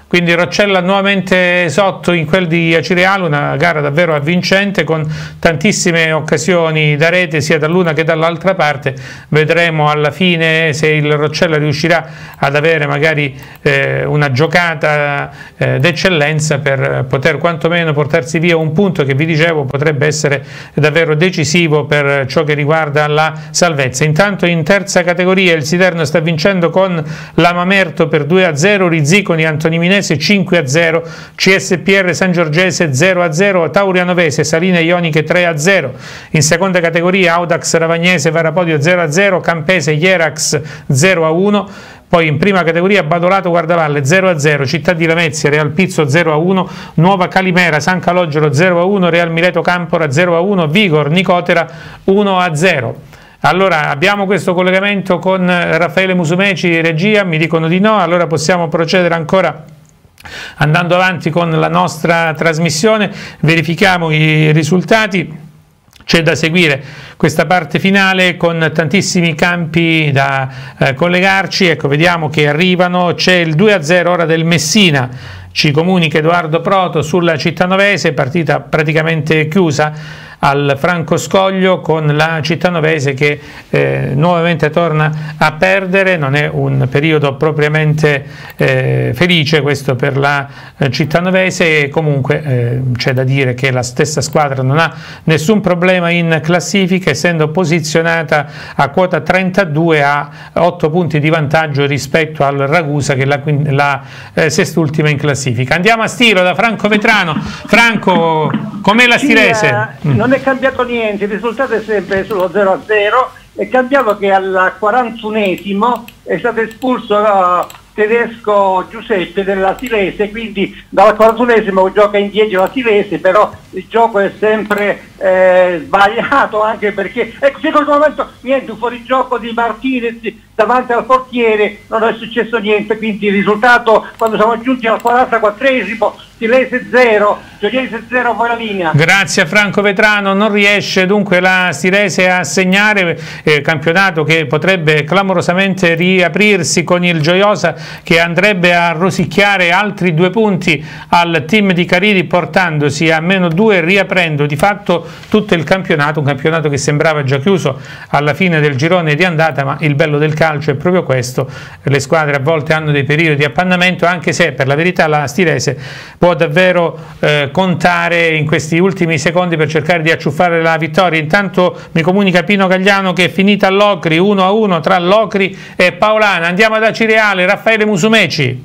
quindi Roccella nuovamente sotto in quel di Acireale, una gara davvero avvincente con tantissime occasioni da rete sia dall'una che dall'altra parte. Vedremo alla fine se il Roccella riuscirà ad avere magari eh, una giocata eh, d'eccellenza per poter quantomeno portarsi via un punto che, vi dicevo, potrebbe essere davvero decisivo per ciò che riguarda la salvezza. Intanto in terza categoria il Siterno sta vincendo con la Mamerto per due a zero, Rizziconi Antoniminese cinque a zero, C S P R San Giorgese zero a zero, Taurianovese Saline Ioniche tre a zero. In seconda categoria Audax Ravagnese Varapodio zero a zero, Campese Ierax zero a uno. Poi in prima categoria Badolato Guardavalle zero a zero, Città di Lamezia Real Pizzo zero a uno, Nuova Calimera San Calogero zero a uno, Real Mileto Campora zero a uno, Vigor Nicotera uno a zero. Allora abbiamo questo collegamento con Raffaele Musumeci, regia, mi dicono di no, allora possiamo procedere ancora andando avanti con la nostra trasmissione, verifichiamo i risultati. C'è da seguire questa parte finale con tantissimi campi da eh, collegarci. Ecco, vediamo che arrivano, c'è il due a zero ora del Messina, ci comunica Edoardo Proto sulla Cittanovese, partita praticamente chiusa al Francoscoglio con la Cittanovese che eh, nuovamente torna a perdere. Non è un periodo propriamente eh, felice questo per la eh, Cittanovese, e comunque eh, c'è da dire che la stessa squadra non ha nessun problema in classifica, essendo posizionata a quota trentadue a otto punti di vantaggio rispetto al Ragusa che è la, la eh, sest'ultima in classifica. Andiamo a Stiro da Franco Vetrano. Franco, com'è la Stirese? Sì, eh, non è cambiato niente, il risultato è sempre sullo zero a zero, è cambiato che al quarantunesimo è stato espulso uh, tedesco Giuseppe della Silese, quindi dal quarantunesimo gioca in dieci la Silese, però il gioco è sempre eh, sbagliato, anche perché ecco, in questo momento niente, un fuorigioco di Martinez davanti al portiere, non è successo niente, quindi il risultato quando siamo giunti al quarantaquattresimo Silese zero, Gioiese zero, poi la linea. Grazie a Franco Vetrano. Non riesce dunque la Stirese a segnare, eh, campionato che potrebbe clamorosamente riaprirsi con il Gioiosa che andrebbe a rosicchiare altri due punti al team di Caridi, portandosi a meno due, riaprendo di fatto tutto il campionato, un campionato che sembrava già chiuso alla fine del girone di andata, ma il bello del calcio è proprio questo: le squadre a volte hanno dei periodi di appannamento, anche se per la verità la Stirese può davvero eh, contare in questi ultimi secondi per cercare di acciuffare la vittoria. Intanto mi comunica Pino Gagliano che è finita all'Ocri, uno a uno tra l'Ocri e Paolana. Andiamo ad Acireale, Raffaele Musumeci.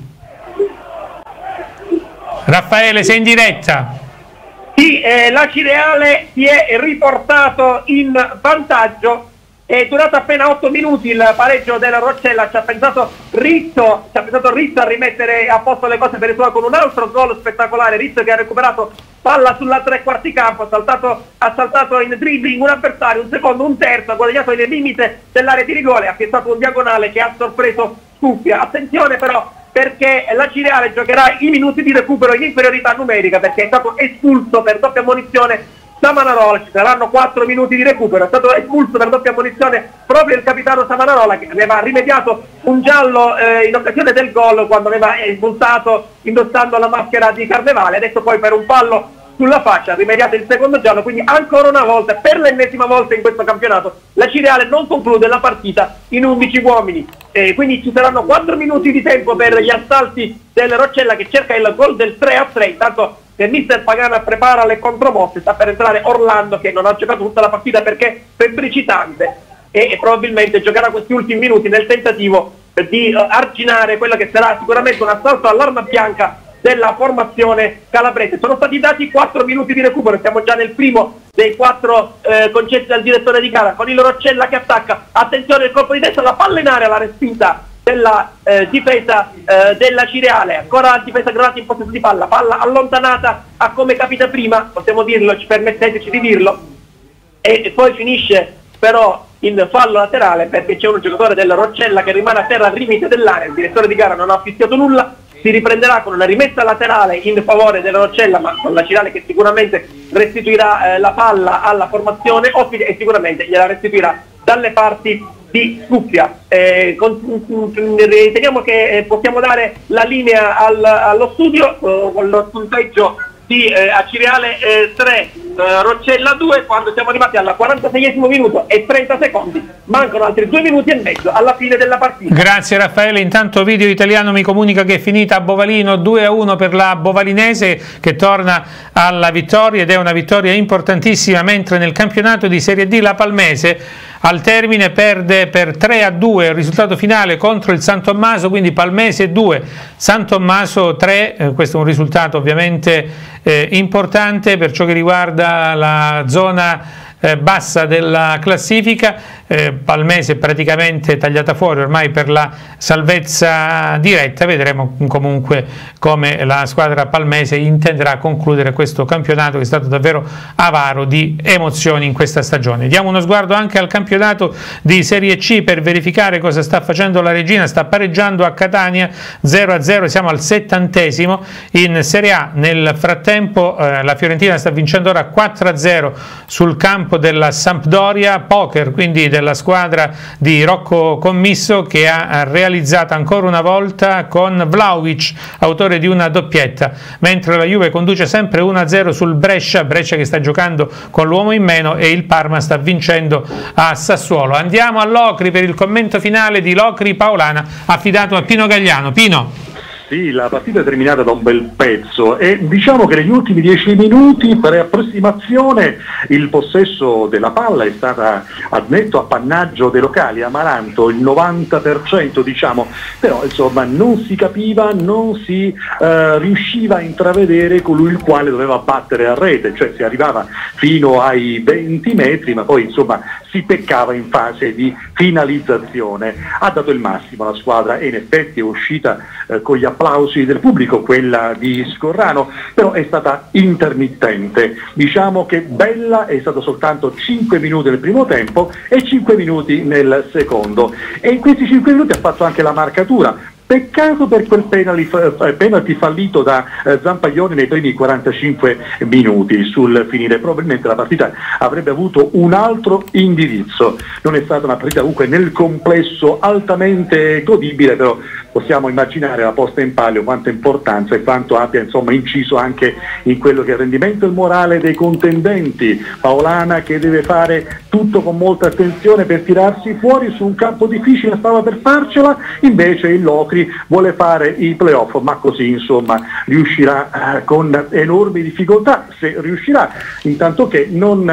Raffaele, sei in diretta. Sì, eh, l'Acireale si è riportato in vantaggio. È durato appena otto minuti il pareggio della Roccella, ci ha pensato Rizzo, ci ha pensato Rizzo a rimettere a posto le cose per il suo con un altro gol spettacolare. Rizzo che ha recuperato palla sulla tre quarti campo, ha saltato, ha saltato in dribbling un avversario, un secondo, un terzo, ha guadagnato il limite dell'area di rigore, ha piazzato un diagonale che ha sorpreso Scuffia. Attenzione però, perché l'Acireale giocherà i minuti di recupero in inferiorità numerica, perché è stato espulso per doppia ammonizione Samanarola. Ci saranno quattro minuti di recupero. È stato espulso per doppia ammonizione proprio il capitano Samanarola, che aveva rimediato un giallo eh, in occasione del gol quando aveva espulsato indossando la maschera di Carnevale. Adesso poi per un fallo sulla faccia ha rimediato il secondo giallo, quindi ancora una volta, per l'ennesima volta in questo campionato, l'Acireale non conclude la partita in undici uomini. Eh, quindi ci saranno quattro minuti di tempo per gli assalti del Roccella, che cerca il gol del tre a tre. Intanto che mister Pagana prepara le contromosse, sta per entrare Orlando, che non ha giocato tutta la partita perché è febbricitante, e, e probabilmente giocherà questi ultimi minuti nel tentativo di uh, arginare quello che sarà sicuramente un assalto all'arma bianca della formazione calabrese. Sono stati dati quattro minuti di recupero, siamo già nel primo dei quattro eh, concessi dal direttore di gara, con il Roccella che attacca. Attenzione, il colpo di testa, la palla in area, la respinta della eh, difesa eh, dell'Acireale. Ancora la difesa Granati in possesso di palla, palla allontanata a come capita prima, possiamo dirlo, ci permetteteci di dirlo, e, e poi finisce però in fallo laterale perché c'è un giocatore del Roccella che rimane a terra al limite dell'area. Il direttore di gara non ha fischiato nulla, si riprenderà con una rimessa laterale in favore della Roccella, ma con l'Acireale che sicuramente restituirà eh, la palla alla formazione ospite e sicuramente gliela restituirà dalle parti di Scuppia. Eh, con, riteniamo che eh, possiamo dare la linea al, allo studio eh, con lo punteggio di eh, Acireale eh, tre, eh, Roccella due, quando siamo arrivati al quarantaseiesimo minuto e trenta secondi, mancano altri due minuti e mezzo alla fine della partita. Grazie Raffaele, intanto Video Italiano mi comunica che è finita a Bovalino due a uno per la Bovalinese, che torna alla vittoria ed è una vittoria importantissima, mentre nel campionato di Serie D la Palmese al termine perde per tre a due il risultato finale contro il San Tommaso, quindi Palmese due, San Tommaso tre, eh, questo è un risultato ovviamente eh, importante per ciò che riguarda la zona eh, bassa della classifica. eh, Palmese praticamente tagliata fuori ormai per la salvezza diretta. Vedremo comunque come la squadra palmese intenderà concludere questo campionato, che è stato davvero avaro di emozioni in questa stagione. Diamo uno sguardo anche al campionato di Serie C per verificare cosa sta facendo la Regina. Sta pareggiando a Catania zero a zero, siamo al settantesimo. In Serie A nel frattempo eh, la Fiorentina sta vincendo ora quattro a zero sul campo della Sampdoria. Poker quindi della squadra di Rocco Commisso, che ha realizzato ancora una volta con Vlahovic, autore di una doppietta, mentre la Juve conduce sempre uno a zero sul Brescia, Brescia che sta giocando con l'uomo in meno, e il Parma sta vincendo a Sassuolo. Andiamo a Locri per il commento finale di Locri Paolana, affidato a Pino Gagliano. Pino. Sì, la partita è terminata da un bel pezzo e diciamo che negli ultimi dieci minuti, per approssimazione, il possesso della palla è stata a netto appannaggio dei locali. Amaranto il novanta per cento, diciamo, però insomma non si capiva, non si eh, riusciva a intravedere colui il quale doveva battere a rete, cioè si arrivava fino ai venti metri, ma poi insomma si peccava in fase di finalizzazione. Ha dato il massimo la squadra e in effetti è uscita eh, con gli applausi del pubblico, quella di Scorrano, però è stata intermittente. Diciamo che bella è stata soltanto cinque minuti nel primo tempo e cinque minuti nel secondo, e in questi cinque minuti ha fatto anche la marcatura. Peccato per quel penalty, penalty fallito da eh, Zampaglione nei primi quarantacinque minuti sul finire. Probabilmente la partita avrebbe avuto un altro indirizzo. Non è stata una partita comunque nel complesso altamente godibile, però possiamo immaginare la posta in palio quanto importanza e quanto abbia insomma inciso anche in quello che è il rendimento e il morale dei contendenti. Paolana che deve fare tutto con molta attenzione per tirarsi fuori su un campo difficile, stava per farcela, invece il Locri vuole fare i playoff, ma così insomma riuscirà eh, con enormi difficoltà, se riuscirà, intanto che non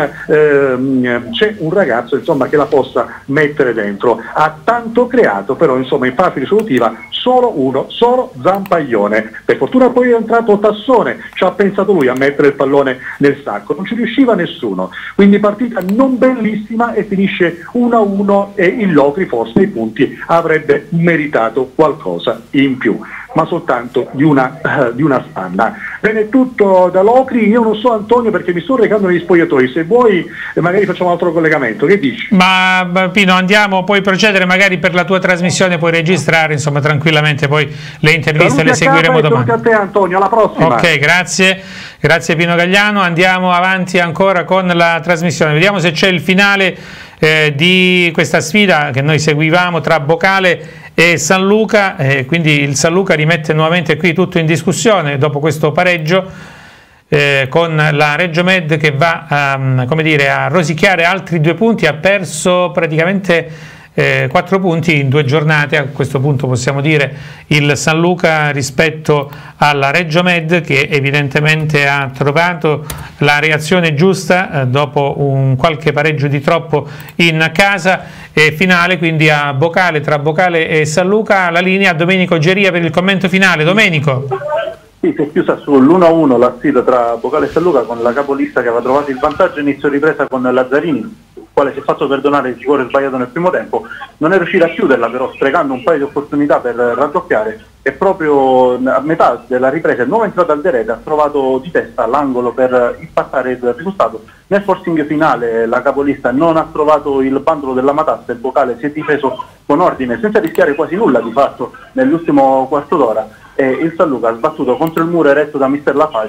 ehm, c'è un ragazzo insomma che la possa mettere dentro. Ha tanto creato, però insomma in fase risolutiva solo uno, solo Zampaglione. Per fortuna poi è entrato Tassone, ci ha pensato lui a mettere il pallone nel sacco, non ci riusciva nessuno, quindi partita non bellissima e finisce uno a uno, e il Locri forse i punti avrebbe meritato qualcosa in più, ma soltanto di una, uh, di una spanna. Bene, tutto da Locri. Io non so Antonio, perché mi sto recando negli spogliatoi, se vuoi eh, magari facciamo un altro collegamento, che dici? Ma Pino, andiamo, puoi procedere magari per la tua trasmissione, puoi registrare insomma tranquillamente, poi le interviste le seguiremo domani. A te Antonio, alla prossima. Ok, grazie, grazie Pino Gagliano. Andiamo avanti ancora con la trasmissione, vediamo se c'è il finale eh, di questa sfida che noi seguivamo tra Bocale e San Luca, eh, quindi il San Luca rimette nuovamente qui tutto in discussione dopo questo pareggio eh, con la Reggio Med che va a, come dire, a rosicchiare altri due punti. Ha perso praticamente eh, quattro punti in due giornate, a questo punto possiamo dire, il San Luca rispetto alla Reggio Med, che evidentemente ha trovato la reazione giusta eh, dopo un qualche pareggio di troppo in casa. E finale quindi a Bocale, tra Bocale e San Luca. La linea a Domenico Geria per il commento finale. Domenico. Sì, si è chiusa sull'uno a uno la sfida tra Bocale e San Luca, con la capolista che aveva trovato il vantaggio. Inizio ripresa con Lazzarini, il quale si è fatto perdonare il rigore sbagliato nel primo tempo, non è riuscito a chiuderla però, sprecando un paio di opportunità per raddoppiare, e proprio a metà della ripresa il nuovo entrato Alderete ha trovato di testa l'angolo per impattare il risultato. Nel forcing finale la capolista non ha trovato il bandolo della matassa, il Bocale si è difeso con ordine senza rischiare quasi nulla di fatto nell'ultimo quarto d'ora, e il San Luca ha sbattuto contro il muro eretto da mister Laface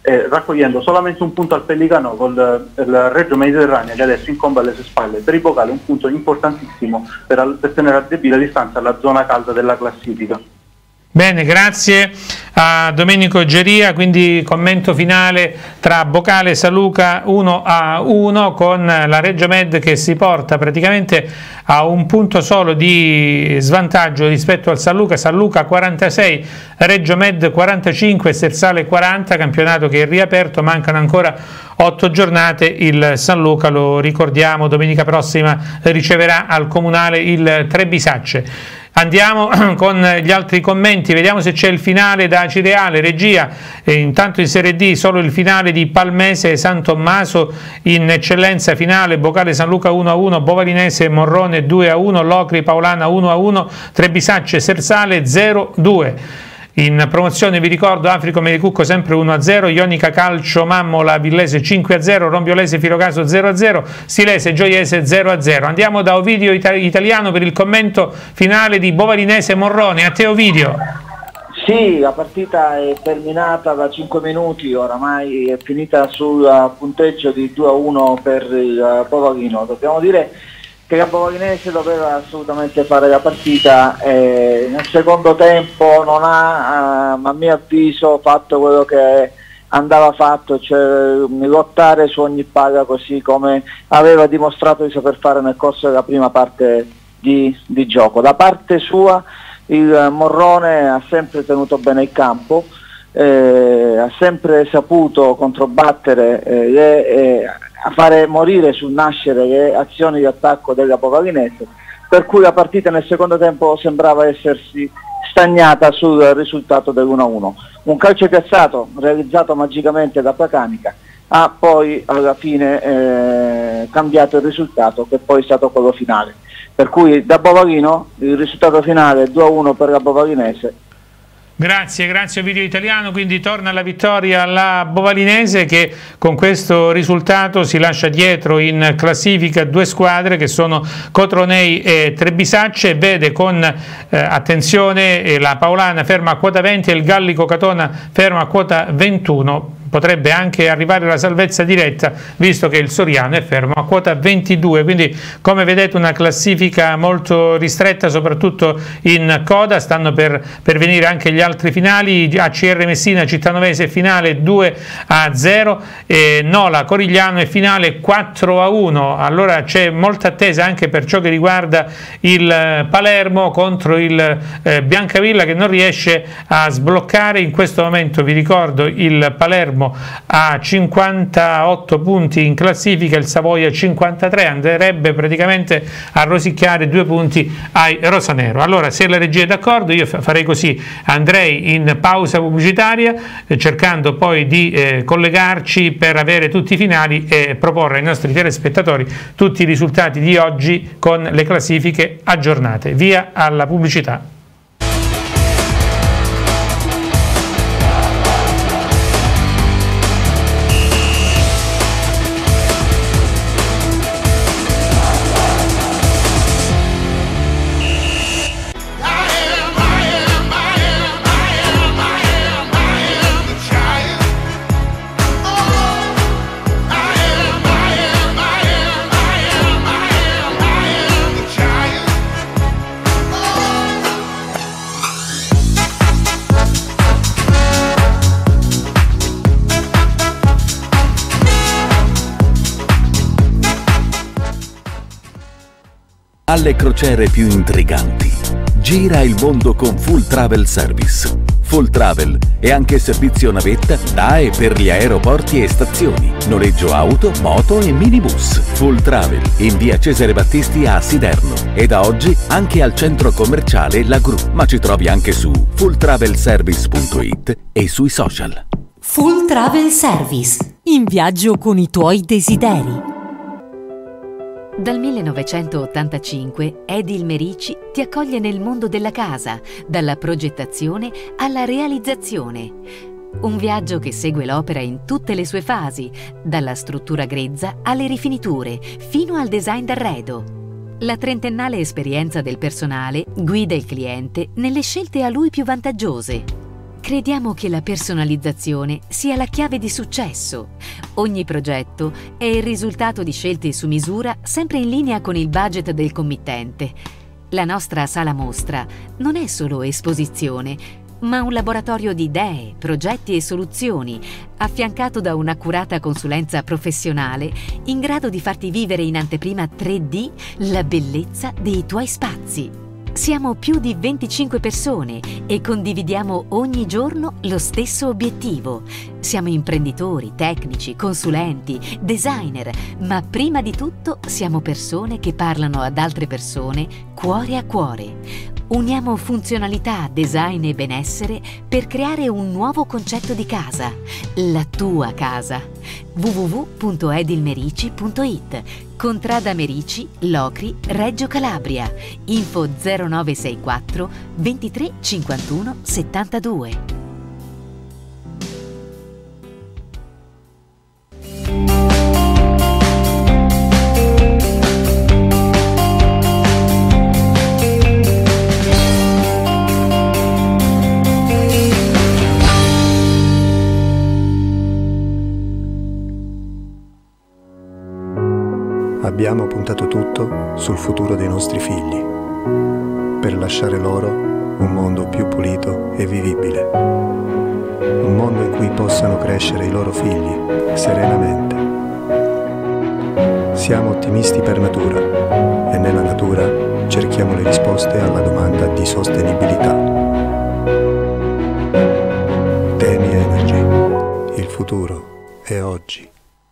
eh, raccogliendo solamente un punto al Pellicano con il Reggio Mediterranea che adesso incombe alle sue spalle per ipocale, un punto importantissimo per, per tenere a debita distanza la zona calda della classifica. Bene, grazie a Domenico Geria, quindi commento finale tra Bocale e San Luca uno a uno con la Reggio Med che si porta praticamente a un punto solo di svantaggio rispetto al San Luca. San Luca quarantasei, Reggio Med quarantacinque, Sersale quaranta, campionato che è riaperto, mancano ancora otto giornate. Il San Luca, lo ricordiamo, domenica prossima riceverà al Comunale il Trebisacce. Andiamo con gli altri commenti, vediamo se c'è il finale da Acireale, regia. E intanto in Serie D solo il finale di Palmese e San Tommaso in eccellenza finale, Bocale San Luca uno a uno, Bovalinese Morrone due a uno, Locri Paolana uno a uno, Trebisacce Sersale zero a due. In promozione vi ricordo Africo Mericucco sempre uno a zero, Ionica Calcio Mammola Villese cinque a zero, Rombiolese Filocaso zero a zero, Silese Gioiese zero a zero. Andiamo da Ovidio Italiano per il commento finale di Bovalinese Morrone. A te Ovidio. Sì, la partita è terminata da cinque minuti, oramai è finita sul punteggio di due a uno per il Bovalino. Dobbiamo dire che la Bovalinese doveva assolutamente fare la partita, eh, nel secondo tempo non ha, eh, a mio avviso, fatto quello che andava fatto, cioè lottare su ogni palla così come aveva dimostrato di saper fare nel corso della prima parte di, di gioco. Da parte sua il Morrone ha sempre tenuto bene il campo, eh, ha sempre saputo controbattere eh, le, eh, a fare morire sul nascere le azioni di attacco della Bovalinese, per cui la partita nel secondo tempo sembrava essersi stagnata sul risultato dell'uno a uno. Un calcio piazzato realizzato magicamente da Placanica ha poi alla fine eh, cambiato il risultato, che poi è stato quello finale, per cui da Bovalino il risultato finale è due a uno per la Bovalinese. Grazie, grazie Ovidio Italiano, quindi torna alla vittoria la Bovalinese che con questo risultato si lascia dietro in classifica due squadre che sono Cotronei e Trebisacce, e vede con eh, attenzione eh, la Paolana ferma a quota venti e il Gallico Catona ferma a quota ventuno. Potrebbe anche arrivare la salvezza diretta visto che il Soriano è fermo a quota ventidue, quindi come vedete una classifica molto ristretta soprattutto in coda. Stanno per, per venire anche gli altri finali, A C R Messina Cittanovese finale due a zero, e Nola Corigliano è finale quattro a uno. Allora c'è molta attesa anche per ciò che riguarda il Palermo contro il eh, Biancavilla, che non riesce a sbloccare in questo momento. Vi ricordo il Palermo a cinquantotto punti in classifica, il Savoia cinquantatré, andrebbe praticamente a rosicchiare due punti ai rosanero. Allora, se la regia è d'accordo, io farei così: andrei in pausa pubblicitaria eh, cercando poi di eh, collegarci per avere tutti i finali e proporre ai nostri telespettatori tutti i risultati di oggi con le classifiche aggiornate. Via alla pubblicità. Alle crociere più intriganti. Gira il mondo con Full Travel Service. Full Travel è anche servizio navetta da e per gli aeroporti e stazioni, noleggio auto, moto e minibus. Full Travel in via Cesare Battisti a Siderno e da oggi anche al centro commerciale La Gru, ma ci trovi anche su full travel service punto it e sui social. Full Travel Service, in viaggio con i tuoi desideri. Dal millenovecentottantacinque Edil Merici ti accoglie nel mondo della casa, dalla progettazione alla realizzazione. Un viaggio che segue l'opera in tutte le sue fasi, dalla struttura grezza alle rifiniture, fino al design d'arredo. La trentennale esperienza del personale guida il cliente nelle scelte a lui più vantaggiose. Crediamo che la personalizzazione sia la chiave di successo. Ogni progetto è il risultato di scelte su misura, sempre in linea con il budget del committente. La nostra sala mostra non è solo esposizione, ma un laboratorio di idee, progetti e soluzioni, affiancato da un'accurata consulenza professionale in grado di farti vivere in anteprima tre D la bellezza dei tuoi spazi. Siamo più di venticinque persone e condividiamo ogni giorno lo stesso obiettivo. Siamo imprenditori, tecnici, consulenti, designer, ma prima di tutto siamo persone che parlano ad altre persone cuore a cuore. Uniamo funzionalità, design e benessere per creare un nuovo concetto di casa, la tua casa. w w w punto edilmerici punto it. Contrada Merici, Locri, Reggio Calabria. Info zero nove sei quattro ventitré cinquantuno settantadue. Abbiamo puntato tutto sul futuro dei nostri figli, per lasciare loro un mondo più pulito e vivibile. Un mondo in cui possano crescere i loro figli serenamente. Siamo ottimisti per natura e nella natura cerchiamo le risposte alla domanda di sostenibilità. Temi Energy. Il futuro è oggi.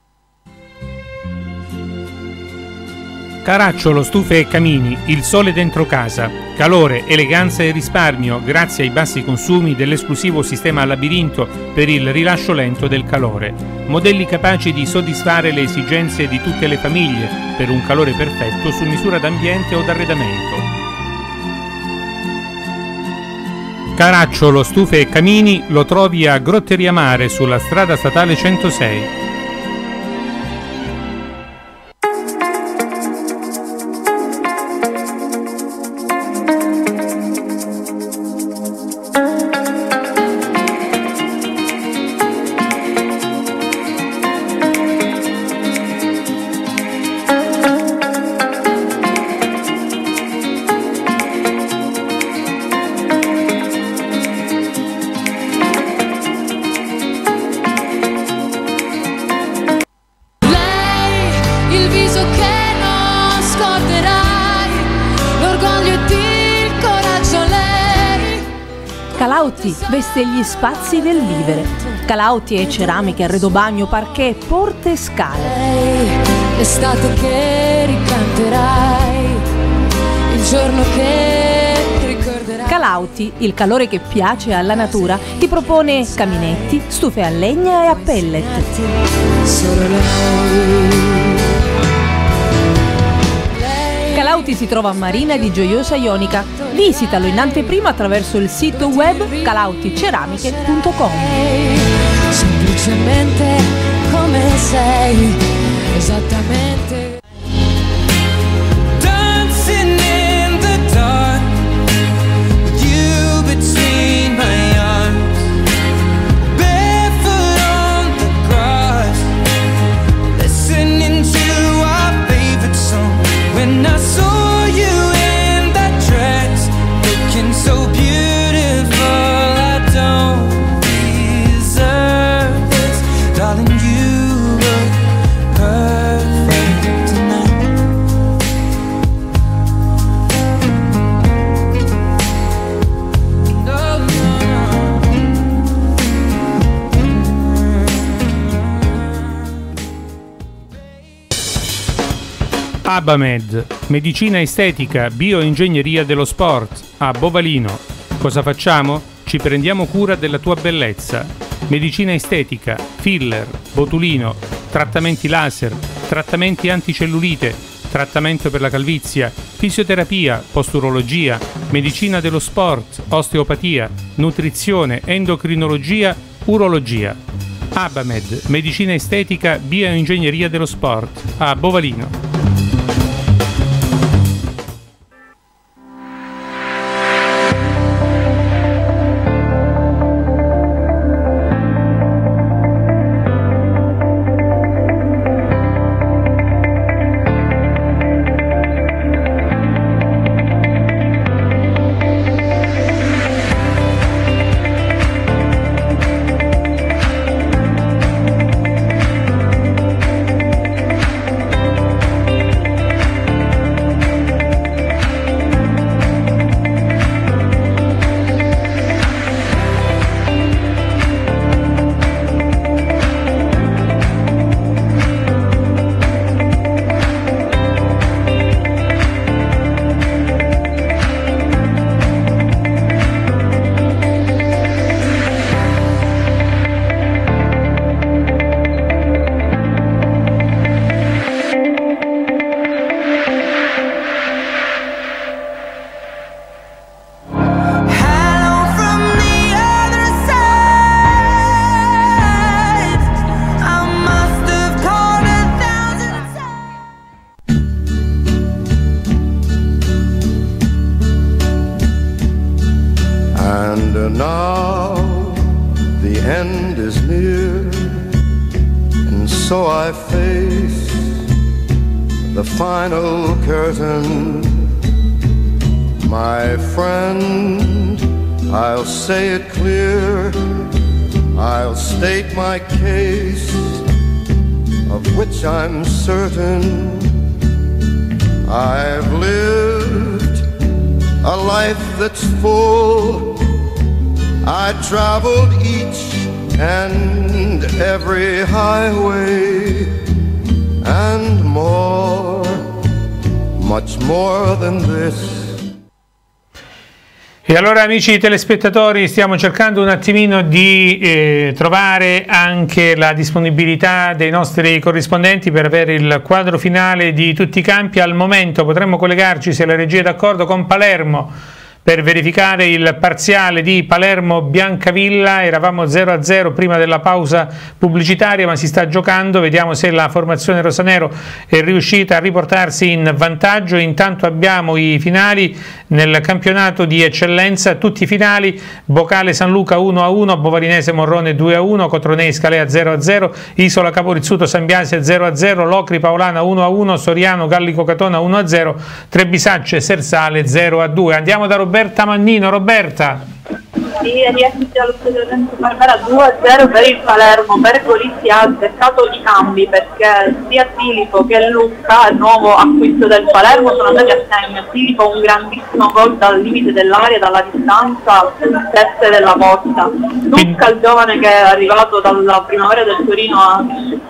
Caracciolo, stufe e camini, il sole dentro casa. Calore, eleganza e risparmio grazie ai bassi consumi dell'esclusivo sistema a labirinto per il rilascio lento del calore. Modelli capaci di soddisfare le esigenze di tutte le famiglie per un calore perfetto su misura d'ambiente o d'arredamento. Caracciolo, stufe e camini lo trovi a Grotteria Mare sulla strada statale centosei. Calauti veste gli spazi del vivere. Calauti e ceramiche, arredo bagno, parquet, porte e scale. L'estate che ricanterai, il giorno che ricorderai. Calauti, il calore che piace alla natura, ti propone caminetti, stufe a legna e a pellet. Solo lei. Calauti si trova a Marina di Gioiosa Ionica. Visitalo in anteprima attraverso il sito web calauti ceramiche punto com. Semplicemente come sei, esattamente. Dancing in the dark, with you between my arms, barefoot on the grass, listening to our favorite song. When I saw you in that dress, looking so beautiful, I don't deserve this, darling. You look perfect tonight. No, Abamed, medicina estetica, bioingegneria dello sport, a Bovalino. Cosa facciamo? Ci prendiamo cura della tua bellezza. Medicina estetica, filler, botulino, trattamenti laser, trattamenti anticellulite, trattamento per la calvizia, fisioterapia, posturologia, medicina dello sport, osteopatia, nutrizione, endocrinologia, urologia. Abamed, medicina estetica, bioingegneria dello sport, a Bovalino. Now the end is near, and so I face the final curtain. My friend, I'll say it clear, I'll state my case, of which I'm certain. I've lived a life that's full, I traveled each and every highway, and more, much more than this. E allora, amici telespettatori, stiamo cercando un attimino di eh, trovare anche la disponibilità dei nostri corrispondenti per avere il quadro finale di tutti i campi. Al momento potremmo collegarci, se la regia è d'accordo, con Palermo per verificare il parziale di Palermo-Biancavilla. Eravamo zero a zero prima della pausa pubblicitaria, ma si sta giocando. Vediamo se la formazione rosanero è riuscita a riportarsi in vantaggio. Intanto abbiamo i finali nel campionato di eccellenza, tutti i finali: Bocale San Luca uno a uno, Bovarinese Morrone due a uno, Cotronei Scalea zero a zero, Isola Caporizzuto San Biase zero a zero, Locri Paolana uno a uno, Soriano Gallico Catona uno a zero, Trebisacce Sersale zero a due. Andiamo da Roberta Mannino. Roberta. Sì, riesce allo stadio Lorenzo Barbera due a zero per il Palermo. Bergolizzi ha azzeccato i cambi, perché sia Filipo che Lucca, il nuovo acquisto del Palermo, sono andati a segno. Filipo un grandissimo gol dal limite dell'area, dalla distanza sette della porta. Lucca, il giovane che è arrivato dalla primavera del Torino a,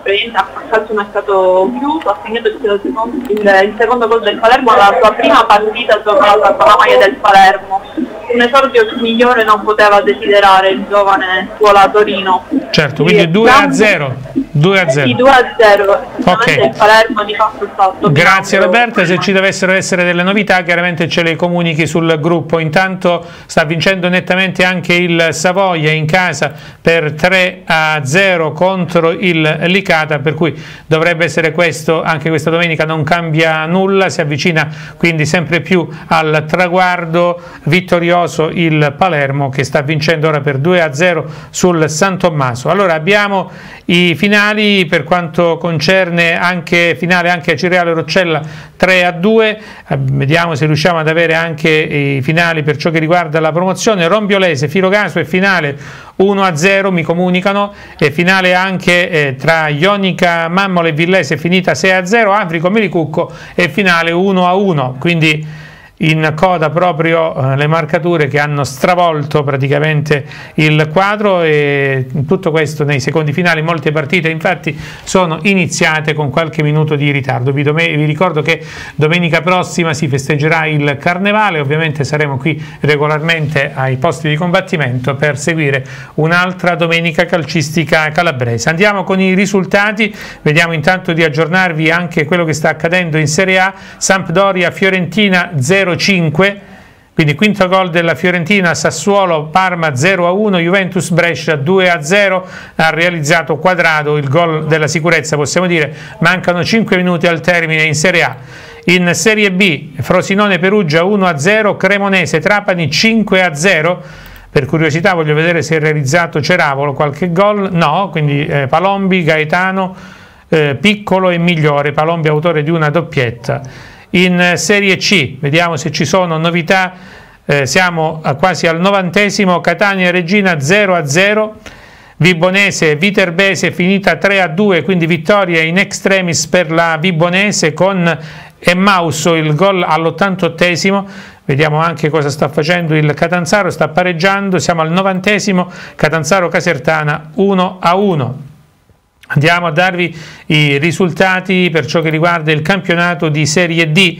a calciomercato chiuso, ha segnato il, il, il secondo gol del Palermo alla sua prima partita giocata con la maglia del Palermo. Un esordio migliore non poteva desiderare il giovane Scuola Torino. Certo, quindi due a zero. due a zero. Sì, due a zero. Okay. Il Palermo di fatto fatto. Grazie Roberta, se ci dovessero essere delle novità chiaramente ce le comunichi sul gruppo. Intanto sta vincendo nettamente anche il Savoia in casa per tre a zero contro il Licata, per cui dovrebbe essere questo anche questa domenica, non cambia nulla, si avvicina quindi sempre più al traguardo vittorioso il Palermo, che sta vincendo ora per due a zero sul San Tommaso. Allora abbiamo i finali per quanto concerne anche finale anche a Cireale Roccella tre a due, eh, vediamo se riusciamo ad avere anche i finali per ciò che riguarda la promozione. Rombiolese Firogaso è finale uno a zero, mi comunicano, e finale anche eh, tra Ionica Mammola e Villese finita sei a zero, Africo Melicucco è finale uno a uno, quindi in coda proprio eh, le marcature che hanno stravolto praticamente il quadro, e tutto questo nei secondi finali. Molte partite infatti sono iniziate con qualche minuto di ritardo. Vi, vi ricordo che domenica prossima si festeggerà il Carnevale, ovviamente saremo qui regolarmente ai posti di combattimento per seguire un'altra domenica calcistica calabrese. Andiamo con i risultati, vediamo intanto di aggiornarvi anche quello che sta accadendo in Serie A. Sampdoria Fiorentina zero a cinque, quindi quinto gol della Fiorentina. Sassuolo Parma zero a uno, Juventus Brescia due a zero, ha realizzato Quadrado il gol della sicurezza, possiamo dire. Mancano cinque minuti al termine in Serie A. In Serie B Frosinone Perugia uno a zero, Cremonese Trapani cinque a zero. Per curiosità voglio vedere se è realizzato Ceravolo qualche gol, no, quindi eh, Palombi, Gaetano, eh, Piccolo e Migliore. Palombi autore di una doppietta. In Serie C vediamo se ci sono novità, eh, siamo a quasi al novantesimo, Catania Regina zero a zero, Vibonese Viterbese finita tre a due, quindi vittoria in extremis per la Vibonese con Emmauso il gol all'ottantottesimo. Vediamo anche cosa sta facendo il Catanzaro, sta pareggiando, siamo al novantesimo, Catanzaro Casertana uno a uno. Andiamo a darvi i risultati per ciò che riguarda il campionato di Serie D.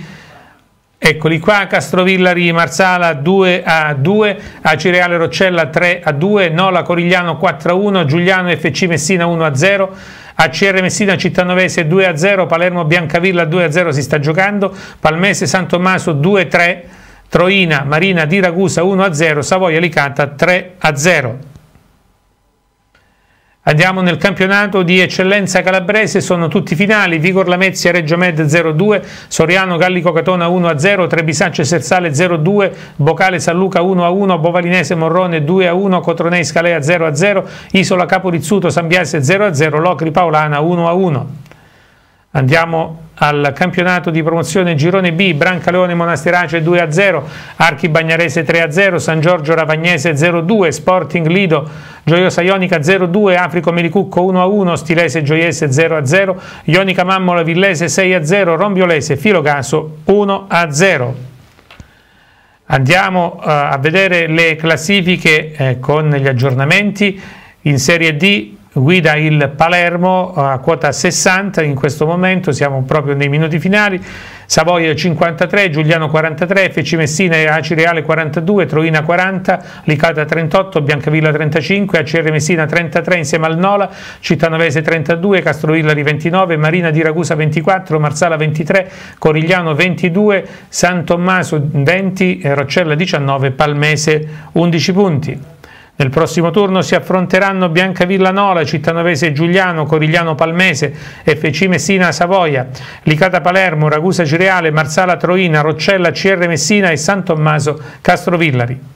Eccoli qua: Castrovillari Marsala due a due, Acireale Roccella tre a due, Nola Corigliano quattro a uno, Giuliano F C Messina uno a zero, A C R Messina Cittanovese due a zero, Palermo Biancavilla due a zero si sta giocando, Palmese San Tommaso due a tre, Troina Marina di Ragusa uno a zero, Savoia Licata tre a zero. Andiamo nel campionato di eccellenza calabrese, sono tutti finali: Vigor Lamezia Reggio Med zero a due, Soriano Gallico Catona uno a zero, Trebisacce Sersale zero a due, Bocale San Luca uno a uno, Bovalinese Morrone due a uno, Cotronei Scalea zero a zero, Isola Caporizzuto San Biase zero a zero, Locri Paolana uno a uno. Andiamo al campionato di promozione girone B, Brancaleone Monasterace due a zero, Archi Bagnarese tre a zero, San Giorgio Ravagnese zero a due, Sporting Lido Gioiosa Ionica zero a due, Africo Melicucco uno a uno, Stilese Gioiese zero a zero, Ionica Mammola Villese sei a zero, Rombiolese Filogaso uno a zero. Andiamo uh, a vedere le classifiche eh, con gli aggiornamenti. In Serie D guida il Palermo a quota sessanta in questo momento, siamo proprio nei minuti finali. Savoia cinquantatré, Giuliano quarantatré, F C Messina e Acireale quarantadue, Troina quaranta, Licata trentotto, Biancavilla trentacinque, A C R Messina trentatré insieme al Nola, Cittanovese trentadue, Castrovillari ventinove, Marina di Ragusa ventiquattro, Marsala ventitré, Corigliano ventidue, San Tommaso venti, Roccella diciannove, Palmese undici punti. Nel prossimo turno si affronteranno Biancavilla Nola, Cittanovese Giuliano, Corigliano Palmese, F C Messina Savoia, Licata Palermo, Ragusa Cireale, Marsala Troina, Roccella C R Messina e San Tommaso Castrovillari.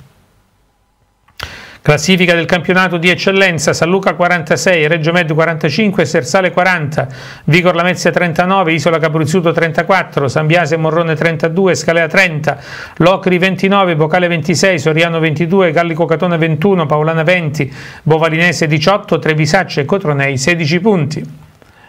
Classifica del campionato di eccellenza: San Luca quarantasei, Reggio Med quarantacinque, Sersale quaranta, Vigor Lamezia trentanove, Isola Caporizzuto trentaquattro, San Biase Morrone trentadue, Scalea trenta, Locri ventinove, Bocale ventisei, Soriano ventidue, Gallico Catona ventuno, Paolana venti, Bovalinese diciotto, Trebisacce e Cotronei sedici punti.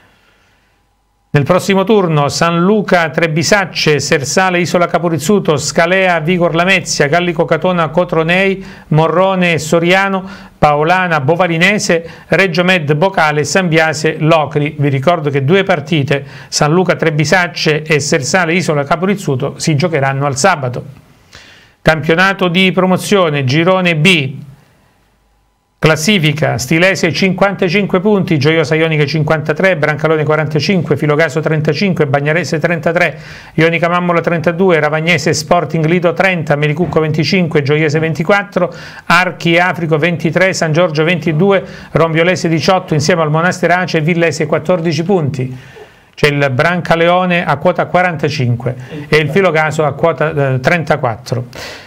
Nel prossimo turno San Luca Trebisacce, Sersale Isola Caporizzuto, Scalea Vigor Lamezia, Gallico Catona Cotronei, Morrone Soriano, Paolana Bovalinese, Reggio Med Bocale, San Biase Locri. Vi ricordo che due partite, San Luca Trebisacce e Sersale Isola Caporizzuto, si giocheranno al sabato. Campionato di promozione girone B. Classifica: Stilese cinquantacinque punti, Gioiosa Ionica cinquantatré, Brancalone quarantacinque, Filogaso trentacinque, Bagnarese trentatré, Ionica Mammola trentadue, Ravagnese Sporting Lido trenta, Melicucco venticinque, Gioiese ventiquattro, Archi Africo ventitré, San Giorgio ventidue, Rombiolese diciotto insieme al Monasterace e Villese quattordici punti. C'è il Brancaleone a quota quarantacinque e il Filogaso a quota eh, trentaquattro.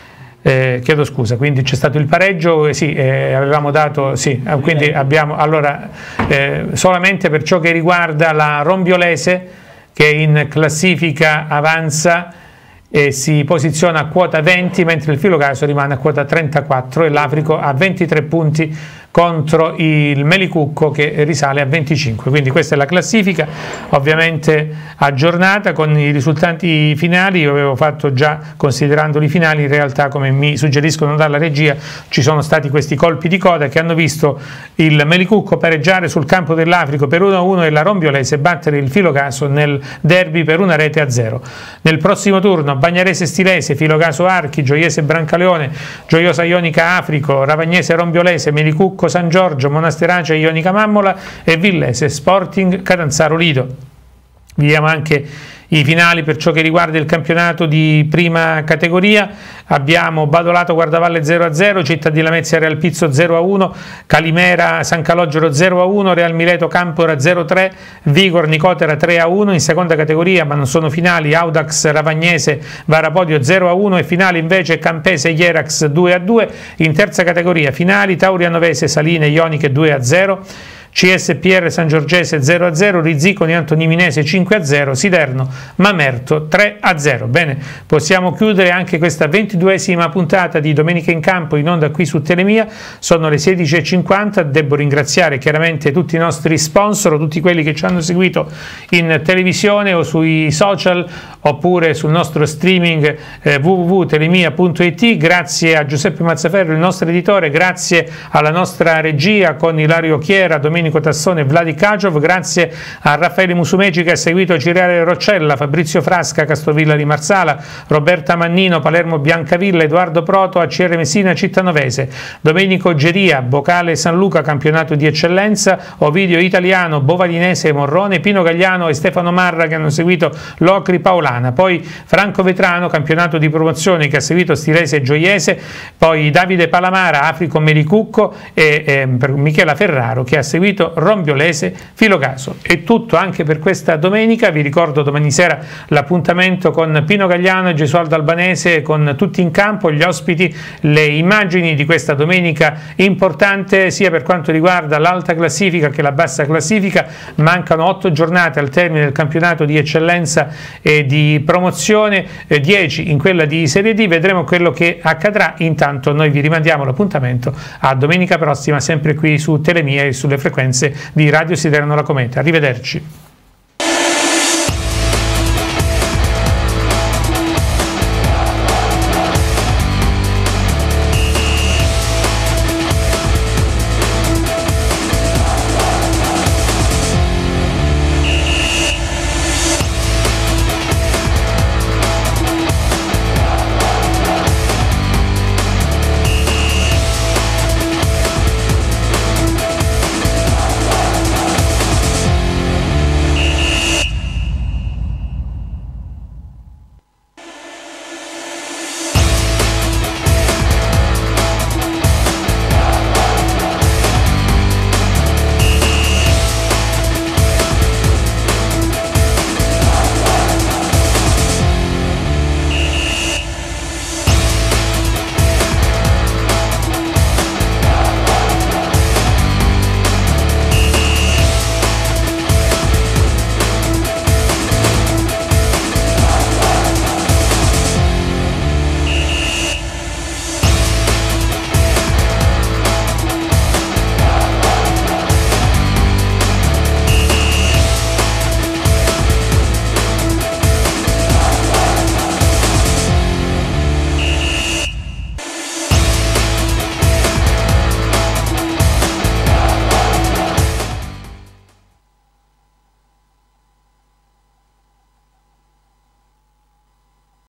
Eh, chiedo scusa, quindi c'è stato il pareggio, eh, sì, eh, avevamo dato, sì, eh, quindi abbiamo, allora, eh, solamente per ciò che riguarda la Rombiolese, che in classifica avanza e si posiziona a quota venti, mentre il Filogaso rimane a quota trentaquattro e l'Africo a ventitré punti contro il Melicucco che risale a venticinque. Quindi questa è la classifica, ovviamente aggiornata con i risultati finali. Io avevo fatto già, considerandoli finali, in realtà, come mi suggeriscono dalla regia, ci sono stati questi colpi di coda che hanno visto il Melicucco pareggiare sul campo dell'Africo per uno a uno e la Rombiolese battere il Filogaso nel derby per una rete a zero. Nel prossimo turno Bagnarese Stilese, Filogaso Archi, Gioiese Brancaleone, Gioiosa Ionica Africo, Ravagnese Rombiolese, Melicucco San Giorgio, Monasterace Ionica Mammola e Villese Sporting Catanzaro Lido. Vediamo anche i finali per ciò che riguarda il campionato di prima categoria. Abbiamo Badolato Guardavalle zero a zero, Città di Lamezia Real Pizzo zero a uno, Calimera San Calogero zero a uno, Real Mileto Campora zero a tre, Vigor Nicotera tre a uno. In seconda categoria, ma non sono finali, Audax Ravagnese Varapodio zero a uno e finali invece Campese Ierax due a due. In terza categoria finali, Taurianovese Saline Ioniche due a zero, C S P R San Giorgese zero a zero, Rizziconi Antoniminese cinque a zero, Siderno Mamerto tre a zero. Bene, possiamo chiudere anche questa ventiduesima puntata di Domenica in Campo in onda qui su Telemia. Sono le sedici e cinquanta, devo ringraziare chiaramente tutti i nostri sponsor, tutti quelli che ci hanno seguito in televisione o sui social oppure sul nostro streaming eh, w w w punto telemia punto i t. Grazie a Giuseppe Mazzaferro, il nostro editore, grazie alla nostra regia con Ilario Chiera, Domenico Tassone e Vladi Kajov, grazie a Raffaele Musumeci che ha seguito Cireale Roccella, Fabrizio Frasca, Castrovillari Marsala, Roberta Mannino, Palermo Biancavilla, Edoardo Proto, A C R Messina Cittanovese, Domenico Geria, Bocale San Luca campionato di eccellenza, Ovidio Italiano, Bovalinese e Morrone, Pino Gagliano e Stefano Marra che hanno seguito Locri Paolana, poi Franco Vetrano campionato di promozione che ha seguito Stilese e Gioiese, poi Davide Palamara, Africo Melicucco e eh, Michela Ferraro che ha seguito Vito Rombiolese Filocaso. È tutto anche per questa domenica, vi ricordo domani sera l'appuntamento con Pino Gagliano e Gesualdo Albanese, con tutti in campo, gli ospiti, le immagini di questa domenica importante sia per quanto riguarda l'alta classifica che la bassa classifica. Mancano otto giornate al termine del campionato di eccellenza e di promozione, eh, dieci in quella di Serie D, vedremo quello che accadrà. Intanto noi vi rimandiamo l'appuntamento a domenica prossima, sempre qui su Telemia e sulle frequenze di Radio Siderno La Cometa. Arrivederci.